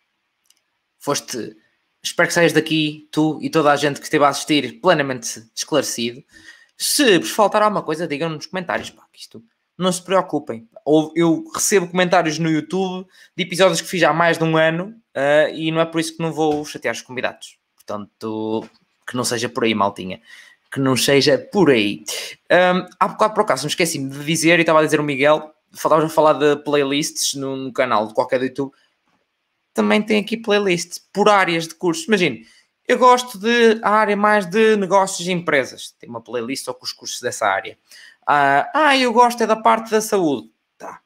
espero que saias daqui, tu e toda a gente que esteve a assistir, plenamente esclarecido. Se vos faltar alguma coisa, digam-me nos comentários, pá, que isto... Não se preocupem. Eu recebo comentários no YouTube de episódios que fiz há mais de um ano e não é por isso que não vou chatear os convidados. Portanto, que não seja por aí, maltinha. Que não seja por aí. Há bocado, por acaso, não esqueci-me de dizer, e estava a dizer o Miguel, estávamos a falar de playlists no canal de qualquer do YouTube. Também tem aqui playlists por áreas de cursos. Imagine, eu gosto de a área mais de negócios e empresas. Tem uma playlist só com os cursos dessa área. Eu gosto é da parte da saúde. Tá.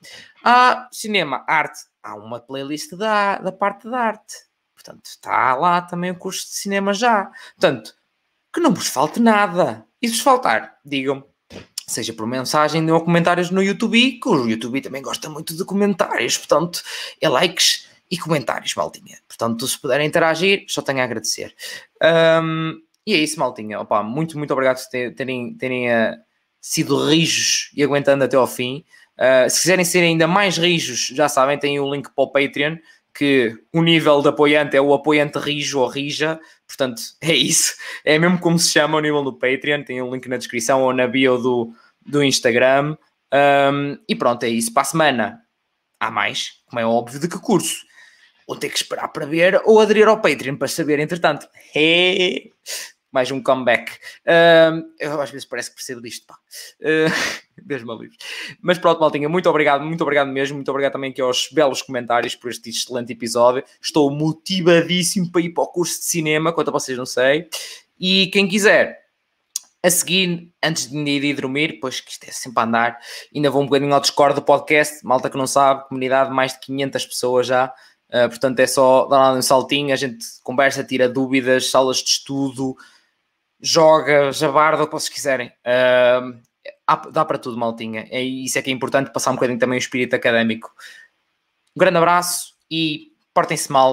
Cinema, arte. Há uma playlist da parte da arte. Portanto, está lá também o curso de cinema já. Portanto, que não vos falte nada. E se vos faltar, digam-me. Seja por mensagem ou comentários no YouTube, que o YouTube também gosta muito de comentários. Portanto, é likes e comentários, maltinha. Portanto, se puderem interagir, só tenho a agradecer. E é isso, maltinha. Opa, muito, muito obrigado por terem sido rijos e aguentando até ao fim. Se quiserem ser ainda mais rijos, já sabem, tem o link para o Patreon, que o nível de apoiante é o apoiante rijo ou rija, portanto é isso, é mesmo como se chama o nível do Patreon, tem um link na descrição ou na bio do Instagram. E pronto, é isso. Para a semana há mais, como é óbvio, de que curso? Vou ter que esperar para ver ou aderir ao Patreon para saber, entretanto. Mais um comeback. Eu às vezes parece que percebo disto, pá. Deus me livre. Mas pronto, maltinha, muito obrigado mesmo. Muito obrigado também aqui aos belos comentários por este excelente episódio. Estou motivadíssimo para ir para o curso de cinema, quanto a vocês não sei. E quem quiser, a seguir, antes de ir dormir, pois que isto é sempre a andar, ainda vou um bocadinho ao Discord do podcast, malta que não sabe, comunidade de mais de 500 pessoas já. Portanto, é só dar lá um saltinho, a gente conversa, tira dúvidas, salas de estudo, joga, jabarda, o que vocês quiserem. Dá para tudo, maltinha. Isso é que é importante, passar um bocadinho também o espírito académico. Um grande abraço e portem-se mal.